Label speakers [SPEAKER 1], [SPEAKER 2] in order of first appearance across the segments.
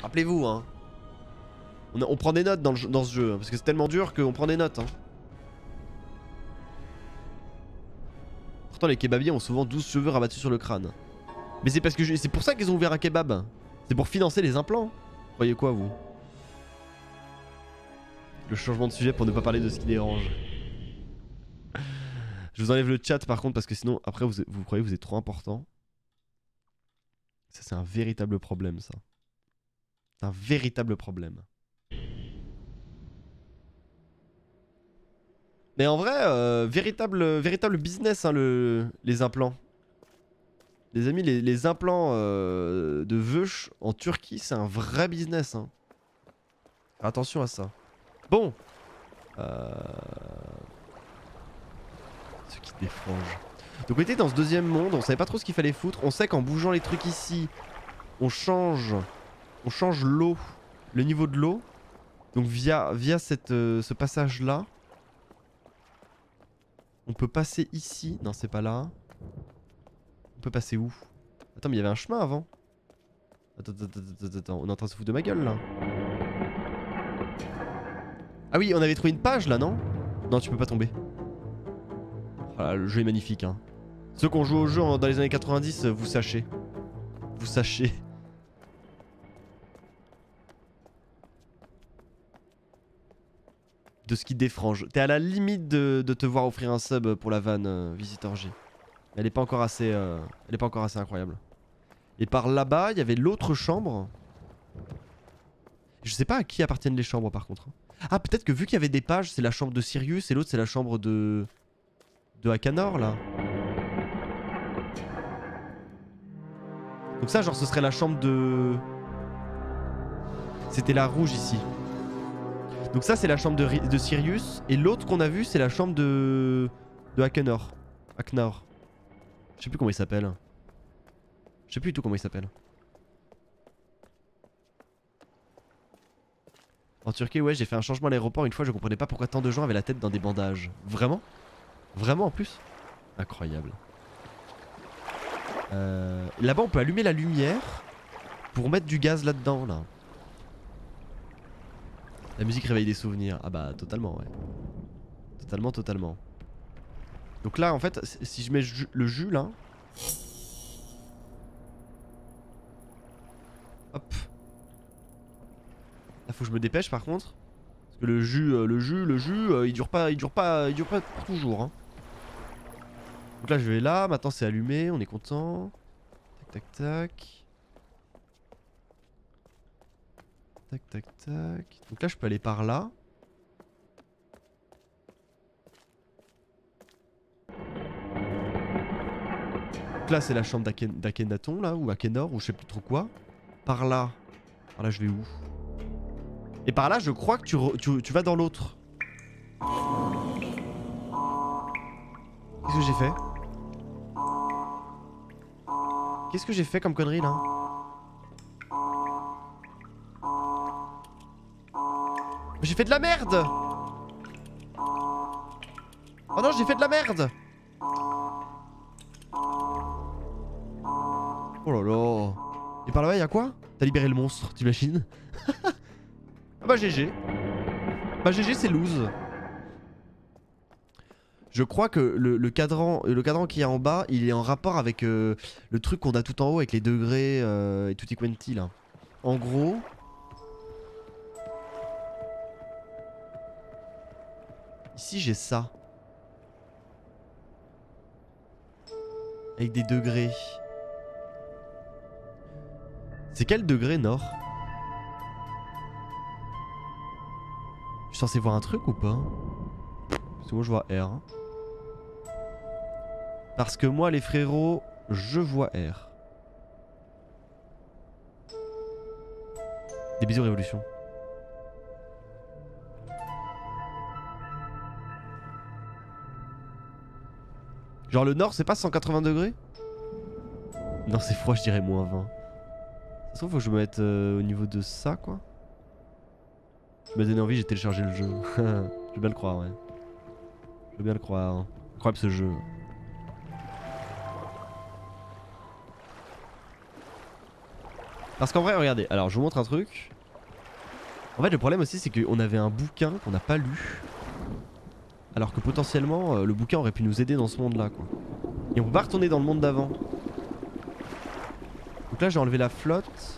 [SPEAKER 1] Rappelez-vous, hein. On prend des notes dans ce jeu, hein, parce que c'est tellement dur qu'on prend des notes. Hein. Pourtant, les kebabiers ont souvent 12 cheveux rabattus sur le crâne. Mais c'est parce que c'est pour ça qu'ils ont ouvert un kebab. C'est pour financer les implants. Croyez quoi, vous? Le changement de sujet pour ne pas parler de ce qui dérange. Je vous enlève le chat par contre parce que sinon après vous croyez que vous êtes trop important. Ça c'est un véritable problème ça. C'est un véritable problème. Mais en vrai, véritable business hein, les implants. Les amis, les implants de Veuch en Turquie c'est un vrai business. Hein. Faire attention à ça. Bon. Ce qui défrange. Donc on était dans ce deuxième monde, on savait pas trop ce qu'il fallait foutre. On sait qu'en bougeant les trucs ici, on change l'eau, le niveau de l'eau. Donc via ce passage là, on peut passer ici. Non c'est pas là. On peut passer où? Attends mais il y avait un chemin avant. Attends, on est en train de se foutre de ma gueule là. Ah oui on avait trouvé une page là non? Non tu peux pas tomber. Voilà, le jeu est magnifique hein. Ceux qui ont joué au jeu dans les années 90, vous sachez. Vous sachez. De ce qui défrange. T'es à la limite de te voir offrir un sub pour la vanne Visitor J. Elle est pas encore assez, incroyable. Et par là-bas, il y avait l'autre chambre. Je sais pas à qui appartiennent les chambres par contre. Ah peut-être que vu qu'il y avait des pages, c'est la chambre de Sirius et l'autre c'est la chambre de Akanor là. Donc ça genre ce serait la chambre de... C'était la rouge ici. Donc ça c'est la chambre de Sirius. Et l'autre qu'on a vu c'est la chambre de Akanor. Aknor. Je sais plus comment il s'appelle. Je sais plus du tout comment il s'appelle. En Turquie ouais j'ai fait un changement à l'aéroport une fois je comprenais pas pourquoi tant de gens avaient la tête dans des bandages. Vraiment? Vraiment en plus? Incroyable. Là-bas on peut allumer la lumière pour mettre du gaz là-dedans là. La musique réveille des souvenirs. Ah bah totalement ouais. Totalement. Donc là en fait si je mets le jus là. Hop. Là faut que je me dépêche par contre. Parce que le jus il dure pas pour toujours hein. Donc là je vais là, maintenant c'est allumé, on est content. Tac. Donc là je peux aller par là. Donc là c'est la chambre d'Akhenaton là, ou Akenor, ou je sais plus trop quoi. Par là je vais où? Et par là je crois que tu vas dans l'autre. Qu'est-ce que j'ai fait? Qu'est-ce que j'ai fait comme connerie là? J'ai fait de la merde! Oh non j'ai fait de la merde! Oh là là. Et par là-bas y'a quoi? T'as libéré le monstre, t'imagines? Ah bah GG. Bah GG c'est lose. Je crois que le cadran qui est en bas, il est en rapport avec le truc qu'on a tout en haut avec les degrés et tutti quanti là. En gros... Ici j'ai ça. Avec des degrés. C'est quel degré nord? Je suis censé voir un truc ou pas? Parce que moi je vois R. Hein. Parce que moi les frérots, je vois R. Des bisous révolution. Genre le nord c'est pas 180 degrés? Non c'est froid je dirais moins 20. Ça se trouve faut que je me mette au niveau de ça quoi. Tu m'as donné envie, j'ai téléchargé le jeu. Je veux bien le croire ouais. Je veux bien le croire. Incroyable ce jeu. Parce qu'en vrai, regardez, alors je vous montre un truc. En fait, le problème aussi, c'est qu'on avait un bouquin qu'on n'a pas lu. Alors que potentiellement, le bouquin aurait pu nous aider dans ce monde-là, quoi. Et on peut pas retourner dans le monde d'avant. Donc là, j'ai enlevé la flotte.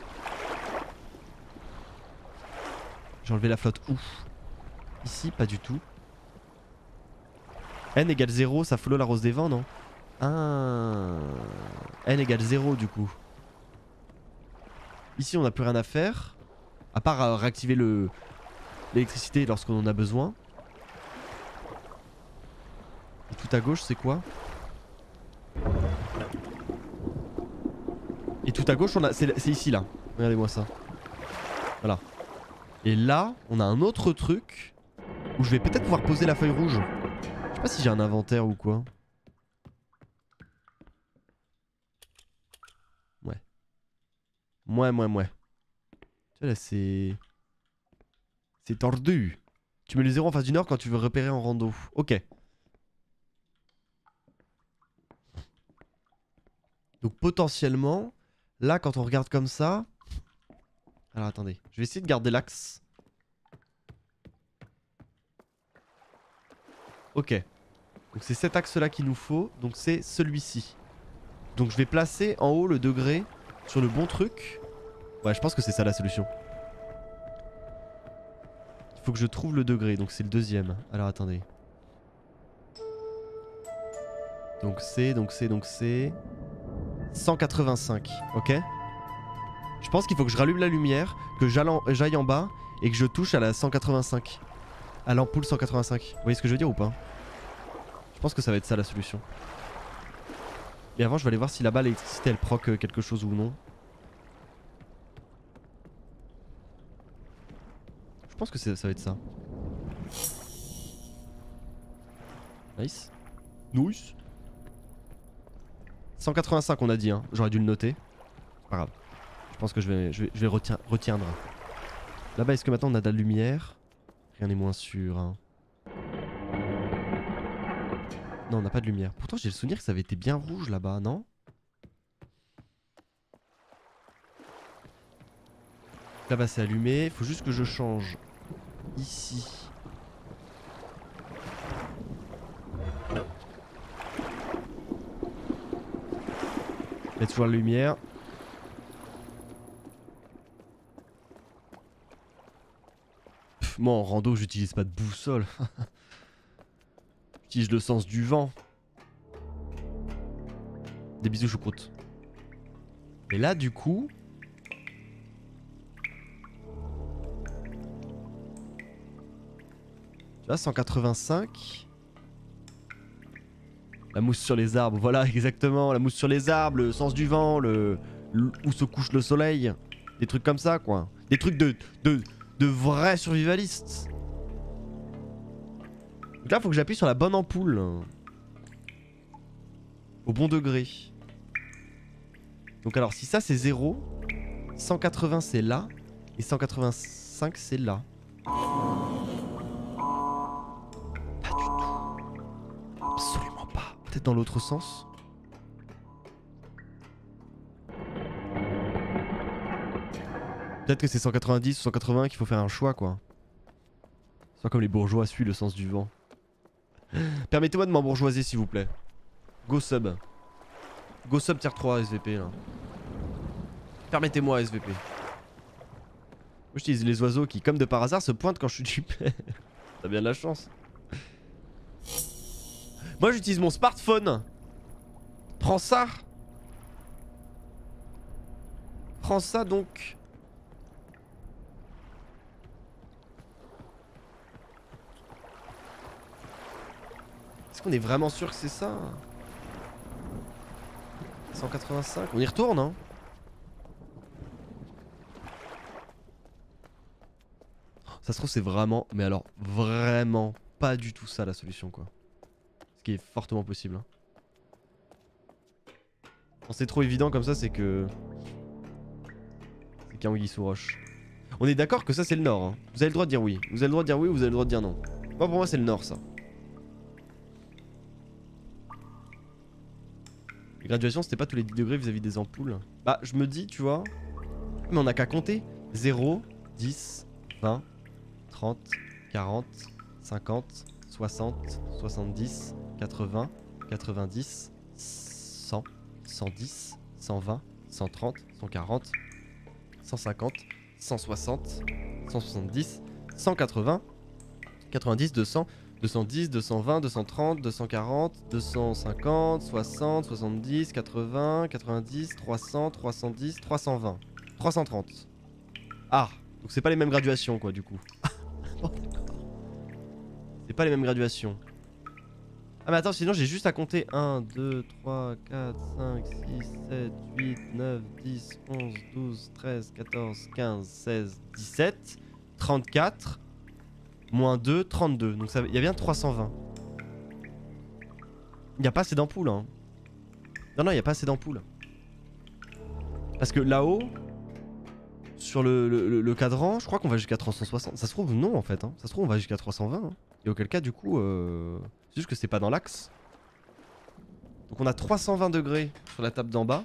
[SPEAKER 1] J'ai enlevé la flotte où? Ici, pas du tout. N égale 0, ça follow la rose des vents, non? Ah. N égale 0 du coup. Ici, on n'a plus rien à faire. À part réactiver l'électricité lorsqu'on en a besoin. Et tout à gauche, c'est quoi? Et tout à gauche, on a, c'est ici là. Regardez-moi ça. Voilà. Et là, on a un autre truc où je vais peut-être pouvoir poser la feuille rouge. Je sais pas si j'ai un inventaire ou quoi. Ouais. Ouais. Tu vois là, c'est tordu. Tu mets les zéros en face du nord quand tu veux repérer en rando. Ok. Donc potentiellement, là quand on regarde comme ça... Alors attendez, je vais essayer de garder l'axe. Ok. Donc c'est cet axe là qu'il nous faut, donc c'est celui-ci. Donc je vais placer en haut le degré sur le bon truc. Ouais, je pense que c'est ça la solution. Il faut que je trouve le degré, donc c'est le deuxième. Alors attendez. Donc c'est 185, ok? Je pense qu'il faut que je rallume la lumière, que j'aille en bas et que je touche à la 185. À l'ampoule 185. Vous voyez ce que je veux dire ou pas? Je pense que ça va être ça la solution. Mais avant je vais aller voir si là-bas l'électricité elle proc quelque chose ou non. Je pense que ça va être ça. Nice. Nice. 185 on a dit hein, j'aurais dû le noter. Pas grave. Je pense que je vais retiendre. Là-bas est-ce que maintenant on a de la lumière? Rien n'est moins sûr hein. Non on n'a pas de lumière. Pourtant j'ai le souvenir que ça avait été bien rouge là-bas, non? Là-bas c'est allumé, faut juste que je change ici. Il y a toujours la lumière. Pff, moi en rando j'utilise pas de boussole. J'utilise le sens du vent. Des bisous choucroute. Et là du coup... Tu vois 185. La mousse sur les arbres, voilà exactement. La mousse sur les arbres, le sens du vent, où se couche le soleil. Des trucs comme ça quoi. Des trucs de vrais survivalistes. Donc là faut que j'appuie sur la bonne ampoule. Au bon degré. Donc alors si ça c'est 0, 180 c'est là, et 185 c'est là. Pas du tout. Absolument pas. Peut-être dans l'autre sens. Peut-être que c'est 190 ou 180 qu'il faut faire un choix quoi. Soit comme les bourgeois suivent le sens du vent. Permettez-moi de m'embourgeoiser s'il vous plaît. Go sub. Go sub tier 3 SVP là. Permettez-moi SVP. Moi j'utilise les oiseaux qui comme de par hasard se pointent quand je suis chipé. T'as bien de la chance. Moi j'utilise mon smartphone. Prends ça. Prends ça donc. Est-ce qu'on est vraiment sûr que c'est ça? 185, on y retourne hein. Ça se trouve c'est vraiment, mais alors vraiment pas du tout ça la solution quoi. Ce qui est fortement possible hein. Quand c'est trop évident comme ça c'est que... C'est qu'Anguille sous roche. On est d'accord que ça c'est le nord hein. Vous avez le droit de dire oui. Vous avez le droit de dire oui ou vous avez le droit de dire non. Moi pour moi c'est le nord ça. Les graduations c'était pas tous les 10 degrés vis-à-vis des ampoules. Bah je me dis tu vois. Mais on a qu'à compter. 0, 10, 20, 30, 40, 50, 60, 70, 80, 90, 100, 110, 120, 130, 140, 150, 160, 170, 180, 90, 200, 210, 220, 230, 240, 250, 60, 70, 80, 90, 300, 310, 320, 330. Ah, donc c'est pas les mêmes graduations quoi du coup. C'est pas les mêmes graduations. Ah mais attends, sinon j'ai juste à compter 1, 2, 3, 4, 5, 6, 7, 8, 9, 10, 11, 12, 13, 14, 15, 16, 17, 34, moins 2, 32. Donc il y a bien 320. Il n'y a pas assez d'ampoules hein. Non, il n'y a pas assez d'ampoules. Parce que là-haut, sur le cadran, je crois qu'on va jusqu'à 360. Ça se trouve non en fait hein. Ça se trouve on va jusqu'à 320 hein. Et auquel cas du coup, c'est juste que c'est pas dans l'axe. Donc on a 320 degrés sur la table d'en bas.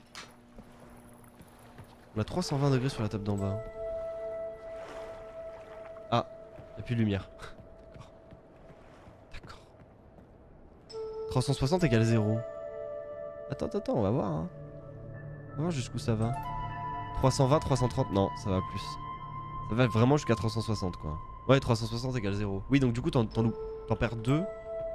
[SPEAKER 1] On a 320 degrés sur la table d'en bas. Ah, il n'y a plus de lumière. D'accord. 360 égale 0. Attends, on va voir hein. On va voir jusqu'où ça va. 320, 330, non, ça va plus. Ça va vraiment jusqu'à 360 quoi. Ouais, 360 égale 0. Oui, donc du coup t'en perds 2.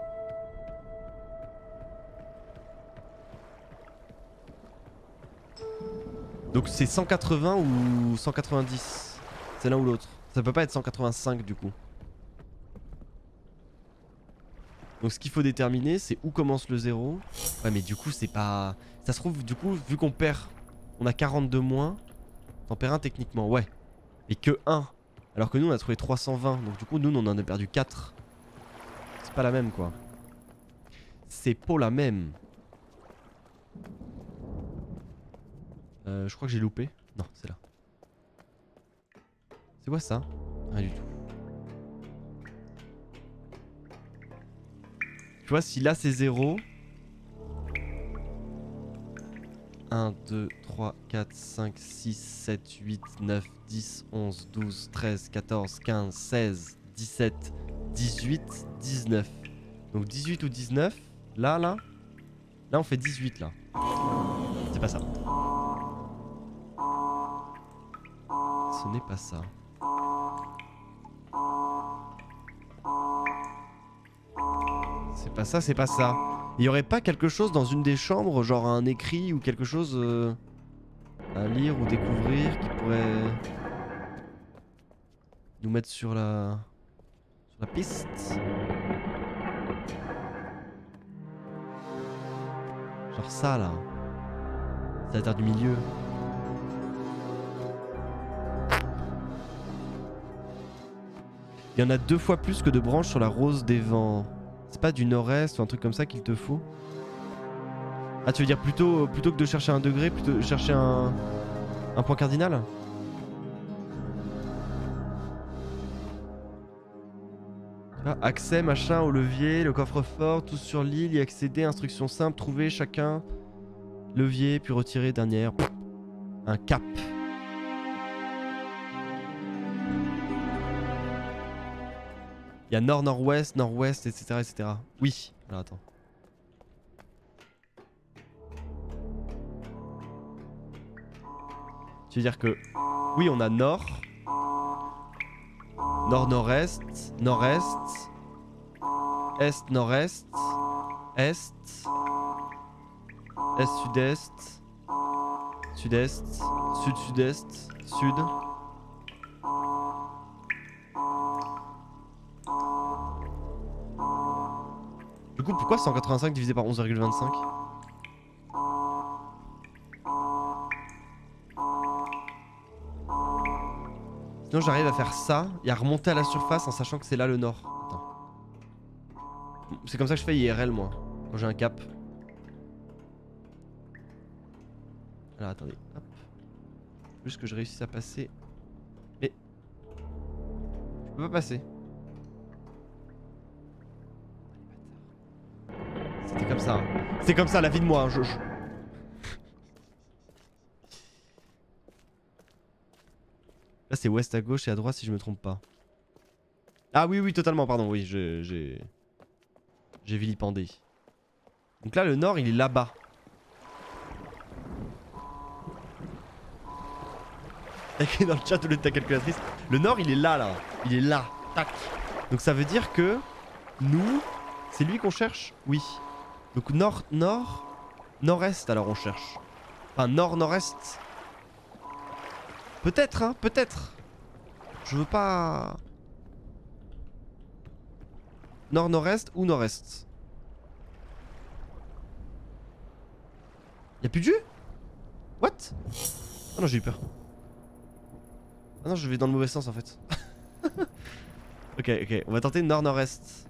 [SPEAKER 1] Donc c'est 180 ou 190. C'est l'un ou l'autre. Ça peut pas être 185 du coup. Donc ce qu'il faut déterminer c'est où commence le 0. Ouais mais du coup c'est pas... Ça se trouve du coup vu qu'on perd... On a 42 moins. T'en perds un techniquement, ouais. Et que 1. Alors que nous on a trouvé 320. Donc du coup nous on en a perdu 4. C'est pas la même quoi. C'est pas la même. Je crois que j'ai loupé. Non, c'est là. C'est quoi ça? Rien du tout. Tu vois, si là c'est 0. 1, 2, 3, 4, 5, 6, 7, 8, 9, 10, 11, 12, 13, 14, 15, 16, 17, 18, 19. Donc 18 ou 19. Là on fait 18 là. C'est pas ça. Ce n'est pas ça. C'est pas ça, c'est pas ça. Il y aurait pas quelque chose dans une des chambres, genre un écrit ou quelque chose à lire ou découvrir qui pourrait nous mettre sur la piste? Genre ça là. C'est la terre du milieu. Il y en a 2 fois plus que de branches sur la rose des vents. C'est pas du nord-est ou un truc comme ça qu'il te faut? Ah tu veux dire plutôt que de chercher un degré, plutôt chercher un point cardinal? Accès machin au levier, le coffre-fort, tous sur l'île, y accéder, instruction simple, trouver chacun levier, puis retirer dernière. Un cap. Il y a nord, nord-ouest, nord-ouest, etc., etc. Oui. Alors attends. Tu veux dire que... Oui, on a nord. Nord, nord-est. Nord-est. Est, nord-est. Est. Est, sud-est. Sud-est. Sud, sud-est. Sud. Du coup, pourquoi 185 divisé par 11,25? Sinon j'arrive à faire ça et à remonter à la surface en sachant que c'est là le nord. Attends. C'est comme ça que je fais IRL moi, quand j'ai un cap. Alors attendez, hop. Juste que je réussisse à passer. Mais... Je peux pas passer. C'était comme ça. Hein. C'est comme ça la vie de moi. Hein. Là c'est ouest à gauche et à droite si je me trompe pas. Ah oui oui totalement pardon oui j'ai vilipendé. Donc là le nord il est là-bas. Écrit dans le chat au lieu de ta calculatrice. Le nord il est là. Il est là. Tac. Donc ça veut dire que nous, c'est lui qu'on cherche? Oui. Donc nord-est alors on cherche. Enfin nord-nord-est. Peut-être hein, peut-être. Je veux pas... Nord-nord-est ou nord-est. Y'a plus de jus? What? Ah non j'ai eu peur. Ah non je vais dans le mauvais sens en fait. Ok on va tenter nord-nord-est.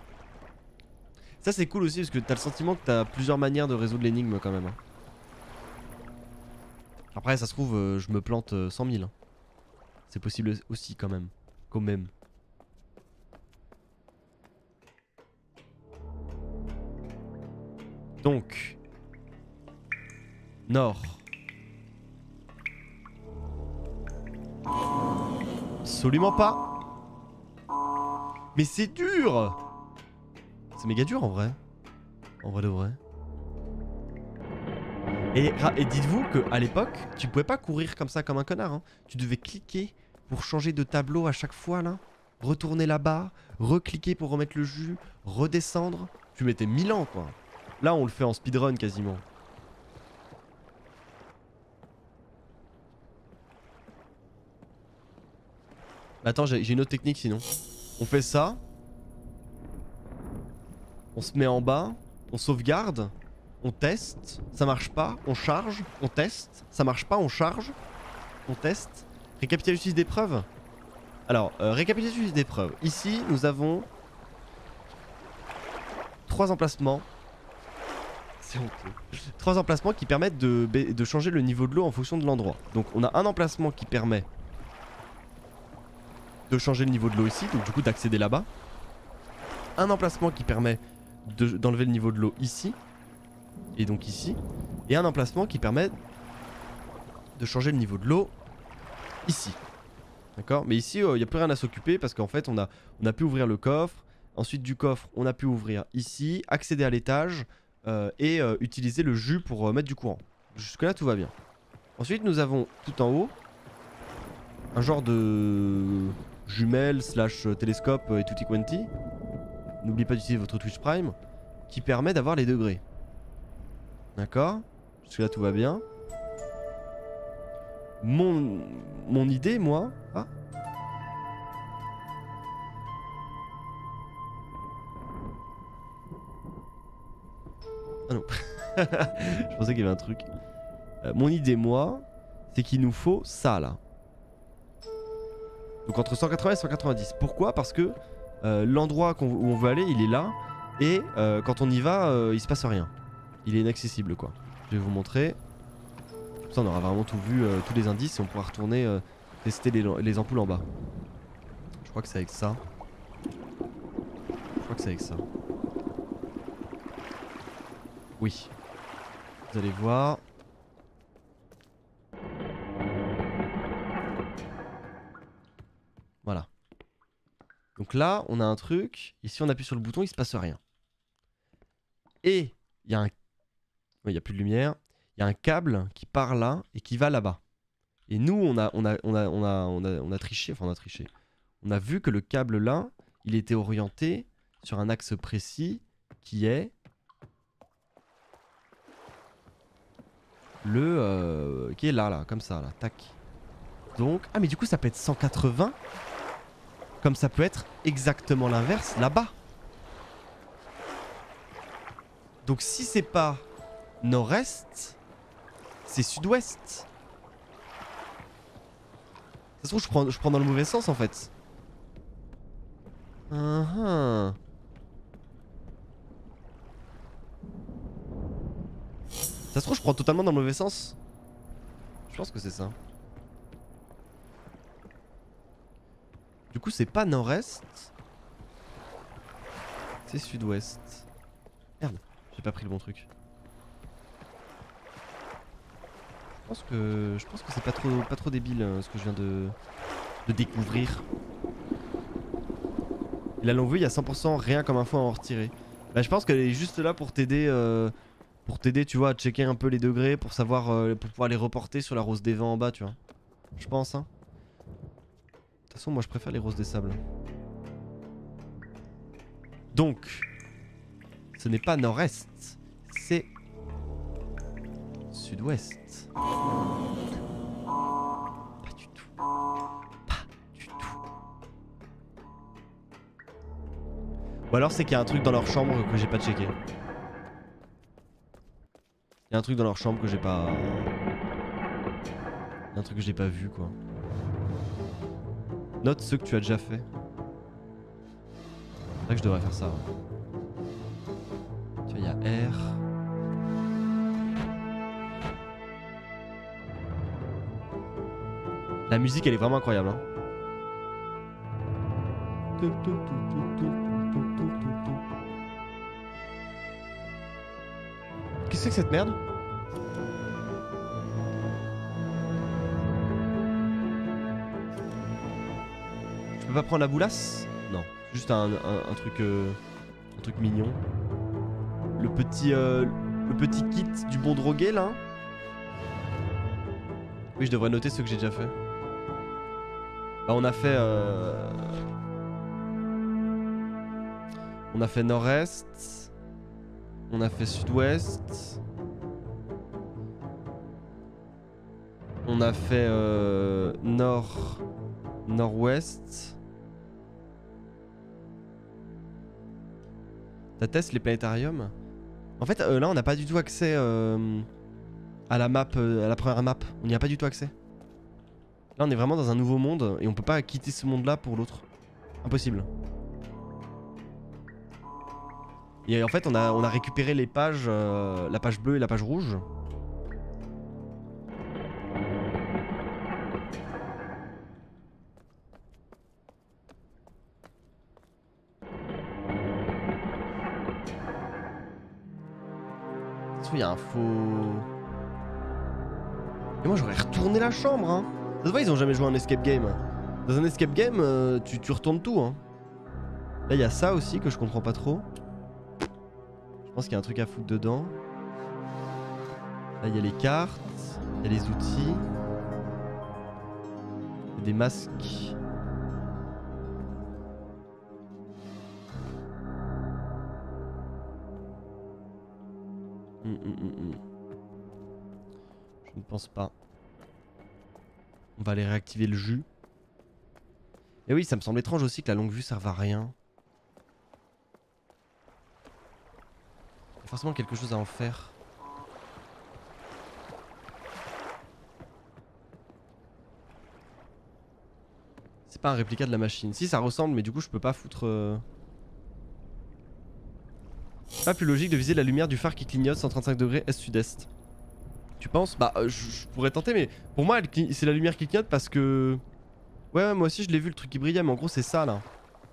[SPEAKER 1] Ça c'est cool aussi parce que t'as le sentiment que t'as plusieurs manières de résoudre l'énigme quand même. Hein. Après ça se trouve je me plante 100 000. Hein. C'est possible aussi quand même. Quand même. Donc. Nord. Absolument pas. Mais c'est dur. C'est méga dur en vrai. En vrai de vrai. Et dites-vous qu'à l'époque, tu pouvais pas courir comme ça comme un connard. Hein. Tu devais cliquer pour changer de tableau à chaque fois là. Retourner là-bas, recliquer pour remettre le jus, redescendre. Tu mettais 1000 ans quoi. Là on le fait en speedrun quasiment. Attends, j'ai une autre technique sinon. On fait ça. On se met en bas. On sauvegarde. On teste. Ça marche pas. On charge. On teste. Ça marche pas. On charge. On teste. Récapitulatif des preuves. Alors, récapitulatif des preuves. Ici, nous avons 3 emplacements. C'est honteux. 3 emplacements qui permettent de changer le niveau de l'eau en fonction de l'endroit. Donc, on a un emplacement qui permet de changer le niveau de l'eau ici, donc du coup d'accéder là-bas. Un emplacement qui permet d'enlever le niveau de l'eau ici, et donc ici. Et un emplacement qui permet de changer le niveau de l'eau ici. D'accord? Mais ici, il n'y a plus rien à s'occuper parce qu'en fait, on a pu ouvrir le coffre. Ensuite du coffre, on a pu ouvrir ici, accéder à l'étage et utiliser le jus pour mettre du courant. Jusque là, tout va bien. Ensuite, nous avons tout en haut un genre de jumelle slash télescope et tutti quanti. N'oubliez pas d'utiliser votre Twitch Prime qui permet d'avoir les degrés. D'accord? Jusque là tout va bien. Mon idée moi... Ah. Ah non. Je pensais qu'il y avait un truc. Mon idée moi, c'est qu'il nous faut ça là. Donc entre 180 et 190. Pourquoi? Parce que l'endroit où on veut aller, il est là. Et quand on y va, il se passe rien. Il est inaccessible quoi. Je vais vous montrer. Comme ça on aura vraiment tout vu, tous les indices et on pourra retourner tester les ampoules en bas. Je crois que c'est avec ça. Je crois que c'est avec ça. Oui. Vous allez voir. Voilà. Donc là, on a un truc. Ici, on appuie sur le bouton, il se passe rien. Et il y a un... Il n'y a plus de lumière. Il y a un câble qui part là et qui va là-bas. Et nous, on a triché. Enfin, on a triché. On a vu que le câble là, il était orienté sur un axe précis qui est... qui est là, comme ça, là. Tac. Donc... Ah, mais du coup, ça peut être 180. Comme ça peut être exactement l'inverse, là-bas. Donc si c'est pas nord-est, c'est sud-ouest. Ça se trouve, je prends dans le mauvais sens, en fait. Ça se trouve, je prends totalement dans le mauvais sens. Je pense que c'est ça. Du coup, c'est pas nord-est. C'est sud-ouest. Merde, j'ai pas pris le bon truc. Je pense que c'est pas trop débile ce que je viens de découvrir. Et la longue vue, il y a 100% rien comme info à en retirer. Bah, je pense qu'elle est juste là pour t'aider, tu vois, à checker un peu les degrés pour savoir, pour pouvoir les reporter sur la rose des vents en bas, tu vois. Je pense, hein. De toute façon, moi, je préfère les roses des sables. Donc, ce n'est pas nord-est, c'est sud-ouest. Pas du tout. Pas du tout. Ou alors c'est qu'il y a un truc dans leur chambre que j'ai pas checké. Il y a un truc dans leur chambre que j'ai pas... Il y a un truc que j'ai pas vu quoi. Note ceux que tu as déjà fait. C'est vrai que je devrais faire ça. Ouais. Tu vois, il y a R. La musique elle est vraiment incroyable. Hein. Qu'est-ce que c'est que cette merde? Je peux pas prendre la boulasse? Non, juste un truc mignon. Le petit kit du bon drogué là. Oui, je devrais noter ceux que j'ai déjà fait. Bah on a fait nord-est. On a fait sud-ouest. On a fait nord-ouest. T'as testé les planétariums? En fait là on n'a pas du tout accès à la map, à la première map. On n'y a pas du tout accès. Là on est vraiment dans un nouveau monde et on peut pas quitter ce monde là pour l'autre. Impossible. Et en fait on a récupéré les pages, la page bleue et la page rouge. Il y a un faux... Et moi j'aurais retourné la chambre hein. Ça se voit ils ont jamais joué à un escape game. Dans un escape game tu retournes tout hein. Là il y a ça aussi que je comprends pas trop. Je pense qu'il y a un truc à foutre dedans. Là il y a les cartes. Il y a les outils. Il y a des masques. Je ne pense pas. On va aller réactiver le jus. Et oui, ça me semble étrange aussi que la longue vue serve à rien. Il y a forcément quelque chose à en faire. C'est pas un réplica de la machine. Si, ça ressemble, mais du coup, je peux pas foutre... Pas plus logique de viser la lumière du phare qui clignote 135 degrés est-sud-est. Tu penses? Bah, je pourrais tenter, mais pour moi, c'est la lumière qui clignote parce que... Ouais, moi aussi, je l'ai vu, le truc qui brillait, mais en gros, c'est ça, là.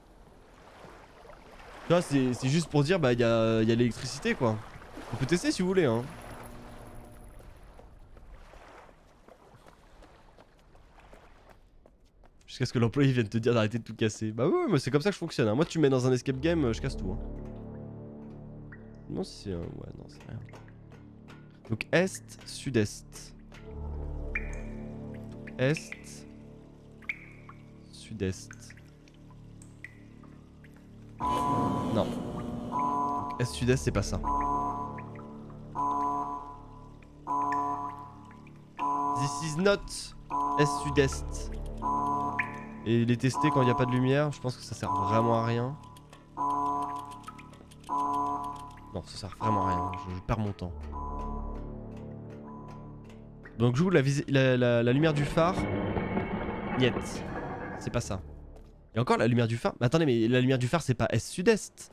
[SPEAKER 1] Tu vois, c'est juste pour dire, bah, il y a l'électricité, quoi. On peut tester si vous voulez, hein. Jusqu'à ce que l'employé vienne te dire d'arrêter de tout casser. Bah ouais, mais c'est comme ça que je fonctionne. Hein. Moi, tu me mets dans un escape game, je casse tout. Hein. Non, c'est... ouais, non, c'est rien. Donc, est, sud-est. Est... Sud-est. Non. Donc, est, sud-est, c'est pas ça. This is not est, sud-est. Et les tester quand il n'y a pas de lumière, je pense que ça sert vraiment à rien. Non, ça sert vraiment à rien, je perds mon temps. Donc je joue la lumière du phare. Niet. C'est pas ça. Et encore la lumière du phare. Mais attendez, mais la lumière du phare c'est pas est-sud-est.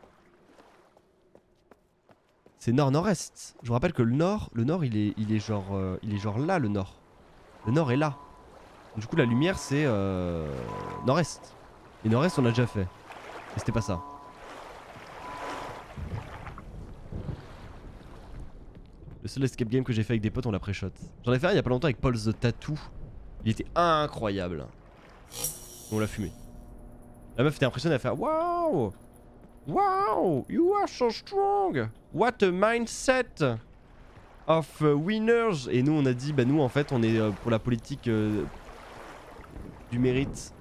[SPEAKER 1] C'est nord-nord-est. Je vous rappelle que le nord il est genre là le nord. Le nord est là. Du coup la lumière c'est nord-est. Et nord-est on a déjà fait. Et c'était pas ça. Le seul escape game que j'ai fait avec des potes, on l'a pré-shot. J'en ai fait un il y a pas longtemps avec Paul's the Tattoo. Il était incroyable. On l'a fumé. La meuf était impressionnée à faire waouh! Wow! You are so strong! What a mindset of winners! Et nous on a dit, bah nous en fait on est pour la politique du mérite.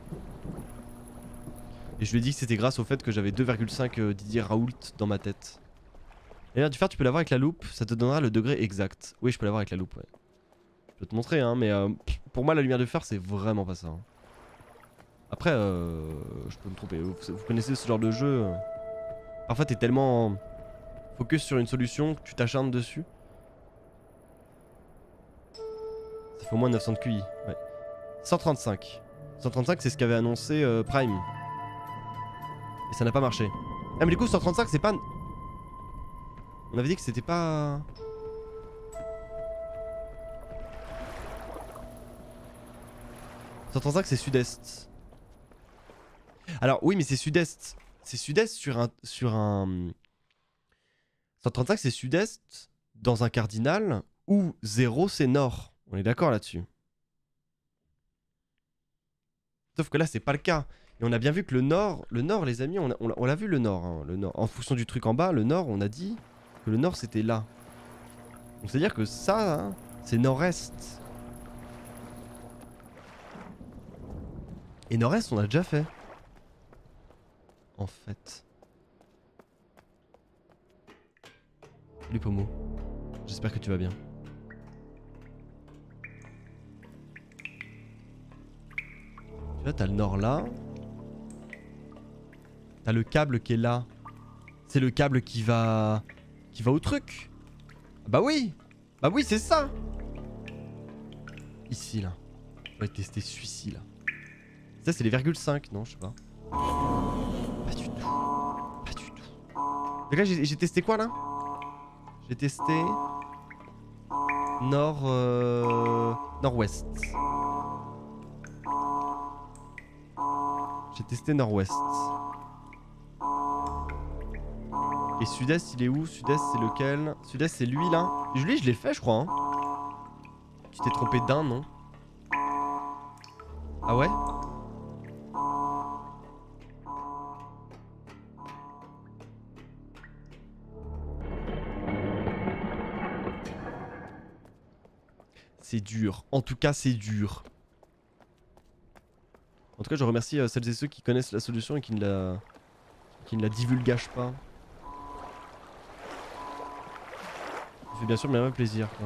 [SPEAKER 1] Et je lui ai dit que c'était grâce au fait que j'avais 2,5 Didier Raoult dans ma tête. Et là, du fer, tu peux l'avoir avec la loupe, ça te donnera le degré exact. Oui, je peux l'avoir avec la loupe, ouais. Je peux te montrer, hein, mais pour moi, la lumière de fer, c'est vraiment pas ça. Hein. Après, je peux me tromper. Vous connaissez ce genre de jeu parfois, t'es tellement focus sur une solution que tu t'acharnes dessus. Ça fait au moins 900 de QI, ouais. 135. 135, c'est ce qu'avait annoncé Prime. Et ça n'a pas marché. Ah, mais du coup, 135, c'est pas... On avait dit que c'était pas... « 135 c'est sud-est. » Alors oui mais c'est sud-est. C'est sud-est sur un... 135 c'est sud-est dans un cardinal où 0 c'est nord. On est d'accord là-dessus. Sauf que là c'est pas le cas. Et on a bien vu que le nord les amis, on l'a vu le nord, hein, le nord. En fonction du truc en bas, le nord on a dit que le nord c'était là. Donc c'est à dire que ça, hein, c'est nord-est. Et nord-est on a déjà fait. En fait. Salut Pomo. J'espère que tu vas bien. Tu vois, t'as le nord là. T'as le câble qui est là. C'est le câble qui va au truc. Bah oui. Bah oui, c'est ça. Ici là. On va tester celui-ci là. Ça c'est les 0,5, non, je sais pas. Pas du tout. Pas du tout. Donc là j'ai testé quoi là? J'ai testé nord-ouest. J'ai testé nord-ouest. Et sud-est il est où? Sud-est c'est lequel? Sud-est c'est lui là. Lui je l'ai fait je crois. Hein. Tu t'es trompé d'un non? Ah ouais? C'est dur. En tout cas, c'est dur. En tout cas, je remercie celles et ceux qui connaissent la solution et qui ne la divulgagent pas. Ça fait bien sûr bien plaisir. Quoi.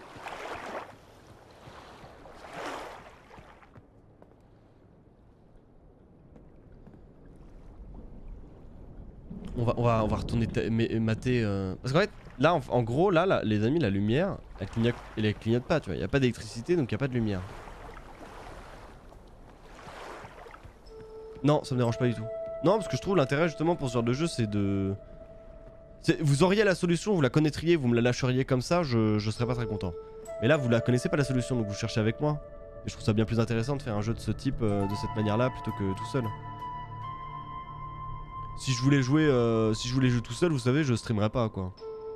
[SPEAKER 1] On va retourner mater. Parce qu'en fait, là, en gros, là, les amis, la lumière, elle clignote pas, tu vois. Il n'y a pas d'électricité, donc il n'y a pas de lumière. Non, ça me dérange pas du tout. Non, parce que je trouve l'intérêt justement pour ce genre de jeu, c'est de... Vous auriez la solution, vous la connaîtriez, vous me la lâcheriez comme ça, je serais pas très content. Mais là, vous la connaissez pas la solution, donc vous cherchez avec moi. Et je trouve ça bien plus intéressant de faire un jeu de ce type, de cette manière-là, plutôt que tout seul. Si je voulais jouer tout seul, vous savez, je streamerais pas quoi.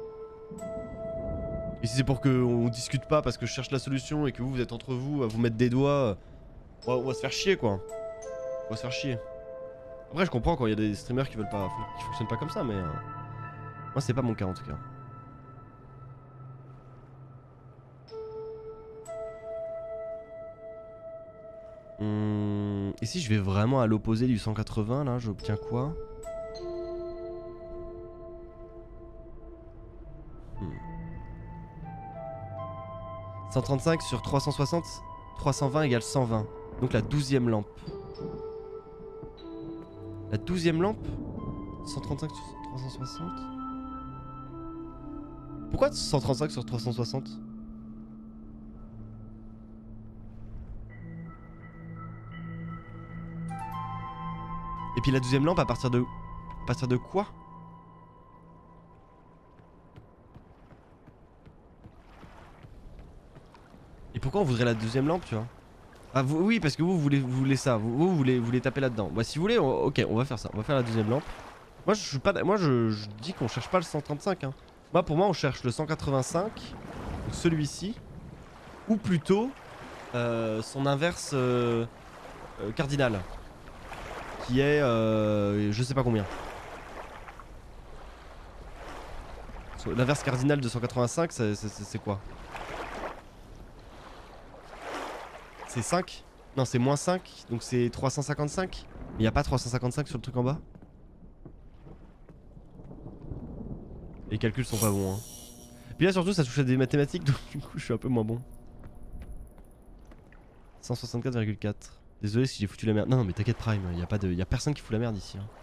[SPEAKER 1] Et si c'est pour qu'on discute pas parce que je cherche la solution et que vous êtes entre vous à vous mettre des doigts, on va se faire chier quoi. On va se faire chier. Après je comprends quand il y a des streamers qui veulent pas, qui fonctionnent pas comme ça, mais moi c'est pas mon cas en tout cas. Et si je vais vraiment à l'opposé du 180 là, j'obtiens quoi? 135 sur 360, 320 égale 120. Donc la 12e lampe. La 12e lampe 135 sur 360. Pourquoi 135 sur 360? Et puis la 12e lampe à partir de quoi? Et pourquoi on voudrait la 2e lampe, tu vois? Ah oui, parce que vous voulez ça, vous voulez taper là-dedans. Bah si vous voulez, ok, on va faire ça, on va faire la 2e lampe. Moi je suis pas, moi je dis qu'on cherche pas le 135 hein. Moi, pour moi, on cherche le 185, donc celui-ci, ou plutôt son inverse cardinal, qui est je sais pas combien. L'inverse cardinal de 185, c'est quoi? C'est 5? Non, c'est moins 5, donc c'est 355. Mais il n'y a pas 355 sur le truc en bas? Les calculs sont pas bons, hein. Puis là, surtout, ça touche à des mathématiques, donc du coup, je suis un peu moins bon. 164,4. Désolé si j'ai foutu la merde. Non, non, mais t'inquiète, Prime, y a personne qui fout la merde ici, hein.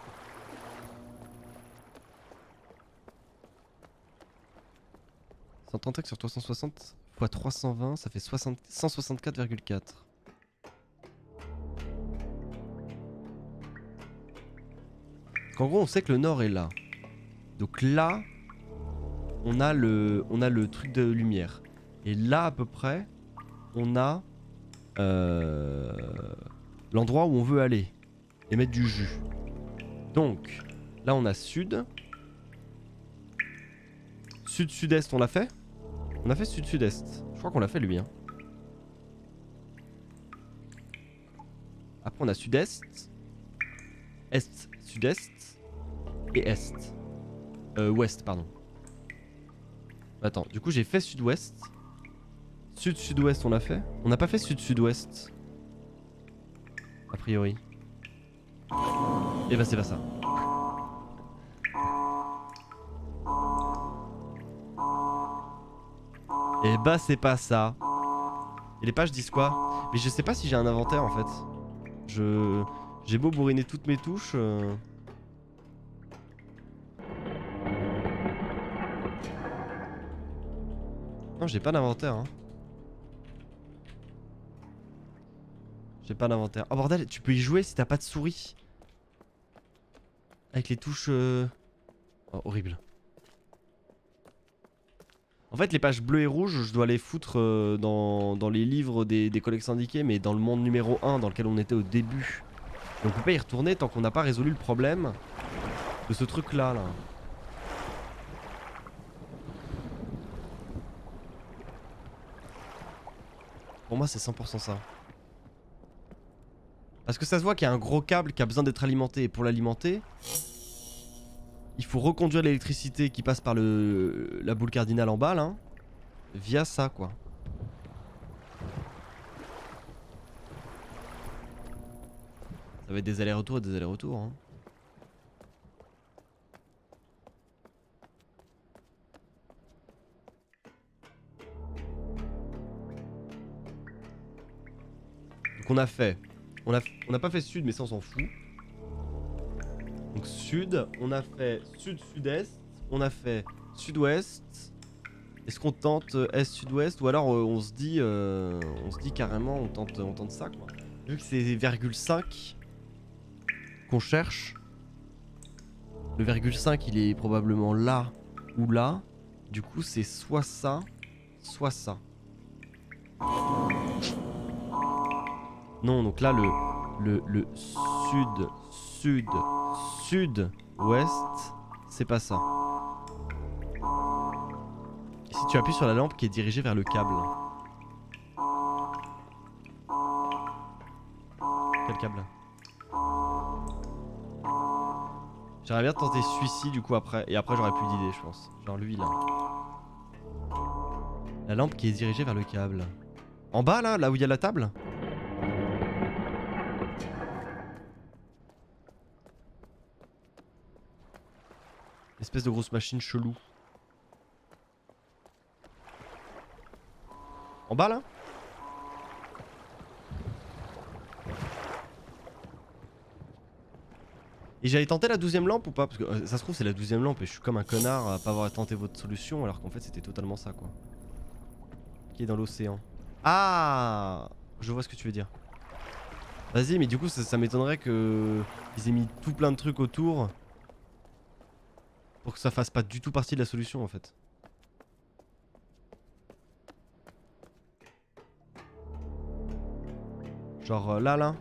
[SPEAKER 1] « 130 sur 360 x 320, ça fait 164,4. En gros, on sait que le nord est là. Donc là, on a le truc de lumière. Et là, à peu près, on a l'endroit où on veut aller et mettre du jus. Donc, là, on a sud. Sud-sud-est, on l'a fait? On a fait sud-sud-est. Je crois qu'on l'a fait, lui. Hein. Après, on a sud-est. Est, sud-est. Et est. Ouest, pardon. Attends, du coup, j'ai fait sud-ouest. Sud-sud-ouest, on l'a fait? On n'a pas fait sud-sud-ouest. A priori. Et bah, c'est pas ça. Et bah, c'est pas ça. Et les pages disent quoi? Mais je sais pas si j'ai un inventaire en fait. J'ai beau bourriner toutes mes touches. Non, j'ai pas d'inventaire. Hein. J'ai pas d'inventaire. Oh bordel, tu peux y jouer si t'as pas de souris. Avec les touches... Oh, horrible. En fait, les pages bleues et rouges, je dois les foutre dans les livres des collègues indiqués, mais dans le monde numéro 1 dans lequel on était au début. Et on peut pas y retourner tant qu'on n'a pas résolu le problème de ce truc-là. Là. Pour moi, c'est 100% ça. Parce que ça se voit qu'il y a un gros câble qui a besoin d'être alimenté. Et pour l'alimenter, il faut reconduire l'électricité qui passe par la boule cardinale en bas, là. Via ça, quoi. Ça va être des allers-retours et des allers-retours, hein. Donc on a fait... On a pas fait sud, mais ça on s'en fout. Donc sud, on a fait sud-sud-est, on a fait sud-ouest. Est-ce qu'on tente est-sud-ouest ou alors on se dit carrément on tente ça quoi. Vu que c'est 0,5 qu'on cherche. Le 0,5 il est probablement là ou là. Du coup c'est soit ça, soit ça. Non, donc là le sud-ouest, c'est pas ça. Et si tu appuies sur la lampe qui est dirigée vers le câble. Quel câble? J'aimerais bien tenter celui-ci du coup après. Et après j'aurais plus d'idées je pense. Genre lui là. La lampe qui est dirigée vers le câble. En bas là où il y a la table? Espèce de grosse machine chelou. En bas là? Et j'allais tenter la 12ème lampe ou pas? Parce que ça se trouve c'est la 12ème lampe et je suis comme un connard à pas avoir tenté votre solution alors qu'en fait c'était totalement ça quoi. Qui est dans l'océan. Ah! Je vois ce que tu veux dire. Vas-y mais du coup ça m'étonnerait que ils aient mis tout plein de trucs autour pour que ça fasse pas du tout partie de la solution en fait. Genre là.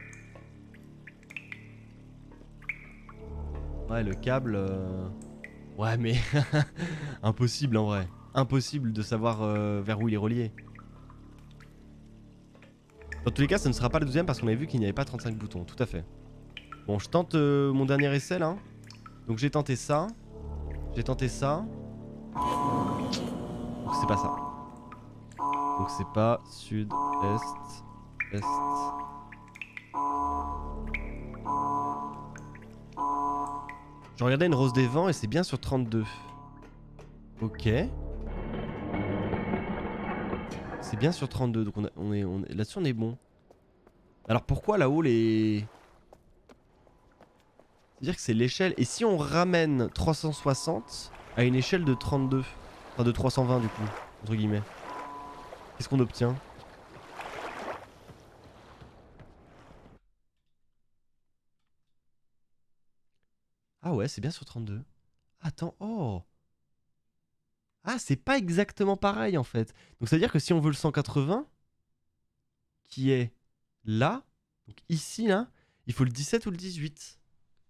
[SPEAKER 1] Ouais le câble... Ouais mais impossible en vrai. Impossible de savoir vers où il est relié. Dans tous les cas ça ne sera pas le deuxième parce qu'on avait vu qu'il n'y avait pas 35 boutons, tout à fait. Bon je tente mon dernier essai là. Donc j'ai tenté ça. J'ai tenté ça. Donc c'est pas ça. Donc c'est pas sud, est, est. Je regardais une rose des vents et c'est bien sur 32. Ok. C'est bien sur 32, donc on est là-dessus on est bon. Alors pourquoi là-haut les... C'est-à-dire que c'est l'échelle. Et si on ramène 360 à une échelle de 32, enfin de 320 du coup, entre guillemets, qu'est-ce qu'on obtient? Ah ouais, c'est bien sur 32. Attends, oh. Ah, c'est pas exactement pareil en fait. Donc ça veut dire que si on veut le 180, qui est là, donc ici là, il faut le 17 ou le 18.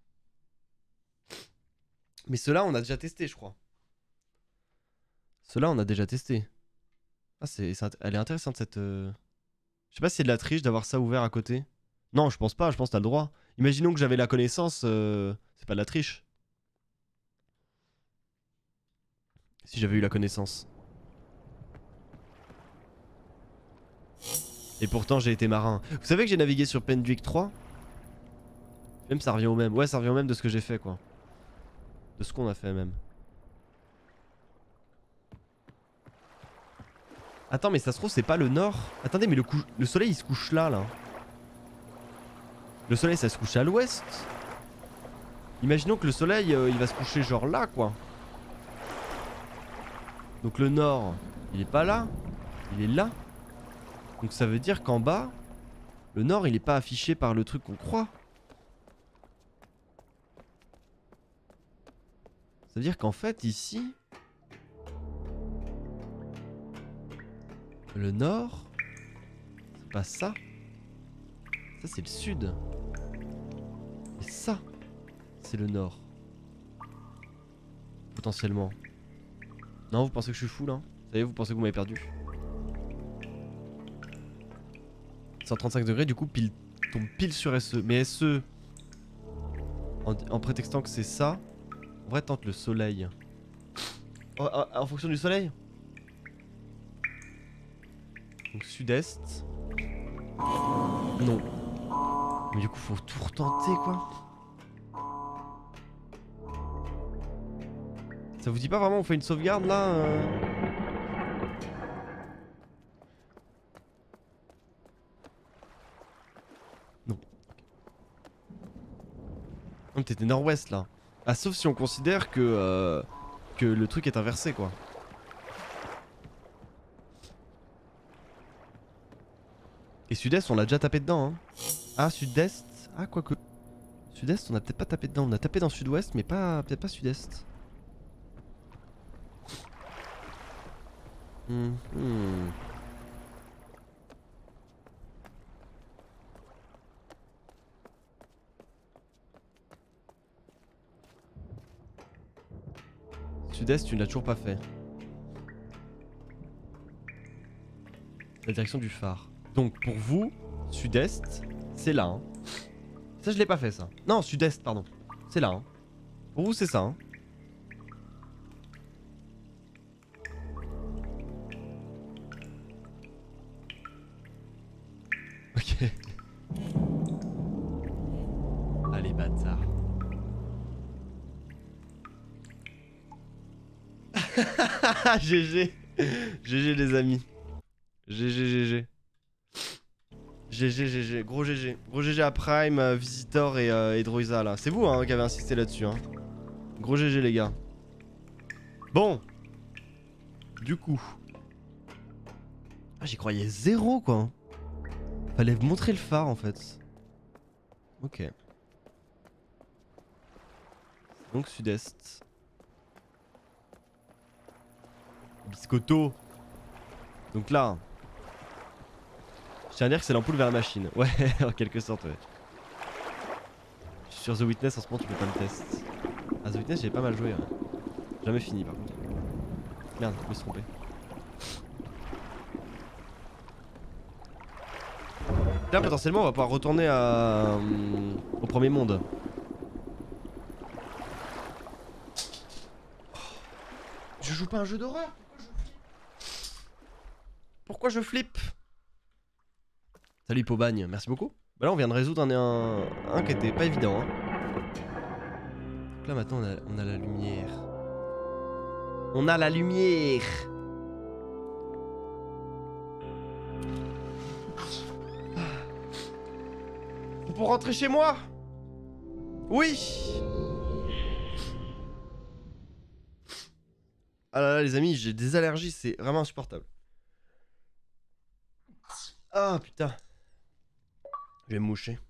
[SPEAKER 1] Mais ceux-là, on a déjà testé, je crois. Ceux-là, on a déjà testé. Ah, elle est intéressante cette... Je sais pas si c'est de la triche d'avoir ça ouvert à côté. Non, je pense pas, je pense que t'as le droit. Imaginons que j'avais la connaissance, c'est pas de la triche. Si j'avais eu la connaissance. Et pourtant, j'ai été marin. Vous savez que j'ai navigué sur Penduic 3? Même ça revient au même. Ouais, ça revient au même de ce que j'ai fait, quoi. De ce qu'on a fait, même. Attends, mais ça se trouve, c'est pas le nord. Attendez, mais le soleil, il se couche là, là. Le soleil, ça se couche à l'ouest. Imaginons que le soleil, il va se coucher genre là, quoi. Donc le nord, il est pas là. Il est là. Donc ça veut dire qu'en bas, le nord, il est pas affiché par le truc qu'on croit. Ça veut dire qu'en fait, ici... Le nord... C'est pas ça. Ça, c'est le sud. Et ça, c'est le nord. Potentiellement. Non, vous pensez que je suis fou, là? Ça y est, vous pensez que vous m'avez perdu? 135 degrés, du coup, tombe pile sur SE. Mais SE, en prétextant que c'est ça, on vrai, tente le soleil. En fonction du soleil? Donc sud-est. Non. Mais du coup, faut tout retenter, quoi. Ça vous dit pas vraiment, on fait une sauvegarde, là Non. Non, t'étais nord-ouest, là. Ah, sauf si on considère que le truc est inversé, quoi. Et sud-est, on l'a déjà tapé dedans, hein. Ah, sud-est. Ah, quoique. Sud-est, on a peut-être pas tapé dedans. On a tapé dans sud-ouest, mais pas peut-être pas sud-est. Sud-est, tu ne l'as toujours pas fait. La direction du phare. Donc pour vous, sud-est, c'est là. Hein. Ça, je l'ai pas fait, ça. Non, sud-est, pardon. C'est là. Hein. Pour vous, c'est ça. Hein. Ok. Allez, bâtard. GG. GG, les amis. GG, GG. GG, GG. Gros GG. Gros GG à Prime, Visitor et Droiza, là. C'est vous, hein, qui avez insisté là-dessus, hein. Gros GG, les gars. Bon. Du coup. Ah, j'y croyais zéro, quoi. Fallait montrer le phare, en fait. Ok. Donc sud-est. Biscotto. Donc là. Je tiens à dire que c'est l'ampoule vers la machine. Ouais, en quelque sorte, ouais. Je suis sur The Witness en ce moment, tu fais pas le test. Ah, The Witness, j'ai pas mal joué. Ouais. Jamais fini par contre. Merde, je me suis trompé. Là potentiellement on va pouvoir retourner au premier monde. Je joue pas un jeu d'horreur. Pourquoi je flippe? Salut Pobagne, merci beaucoup. Bah là on vient de résoudre un qui était pas évident. Hein. Donc là maintenant on a la lumière. On a la lumière. Pour rentrer chez moi. Oui. Ah là là les amis, j'ai des allergies, c'est vraiment insupportable. Ah putain. Je vais me moucher.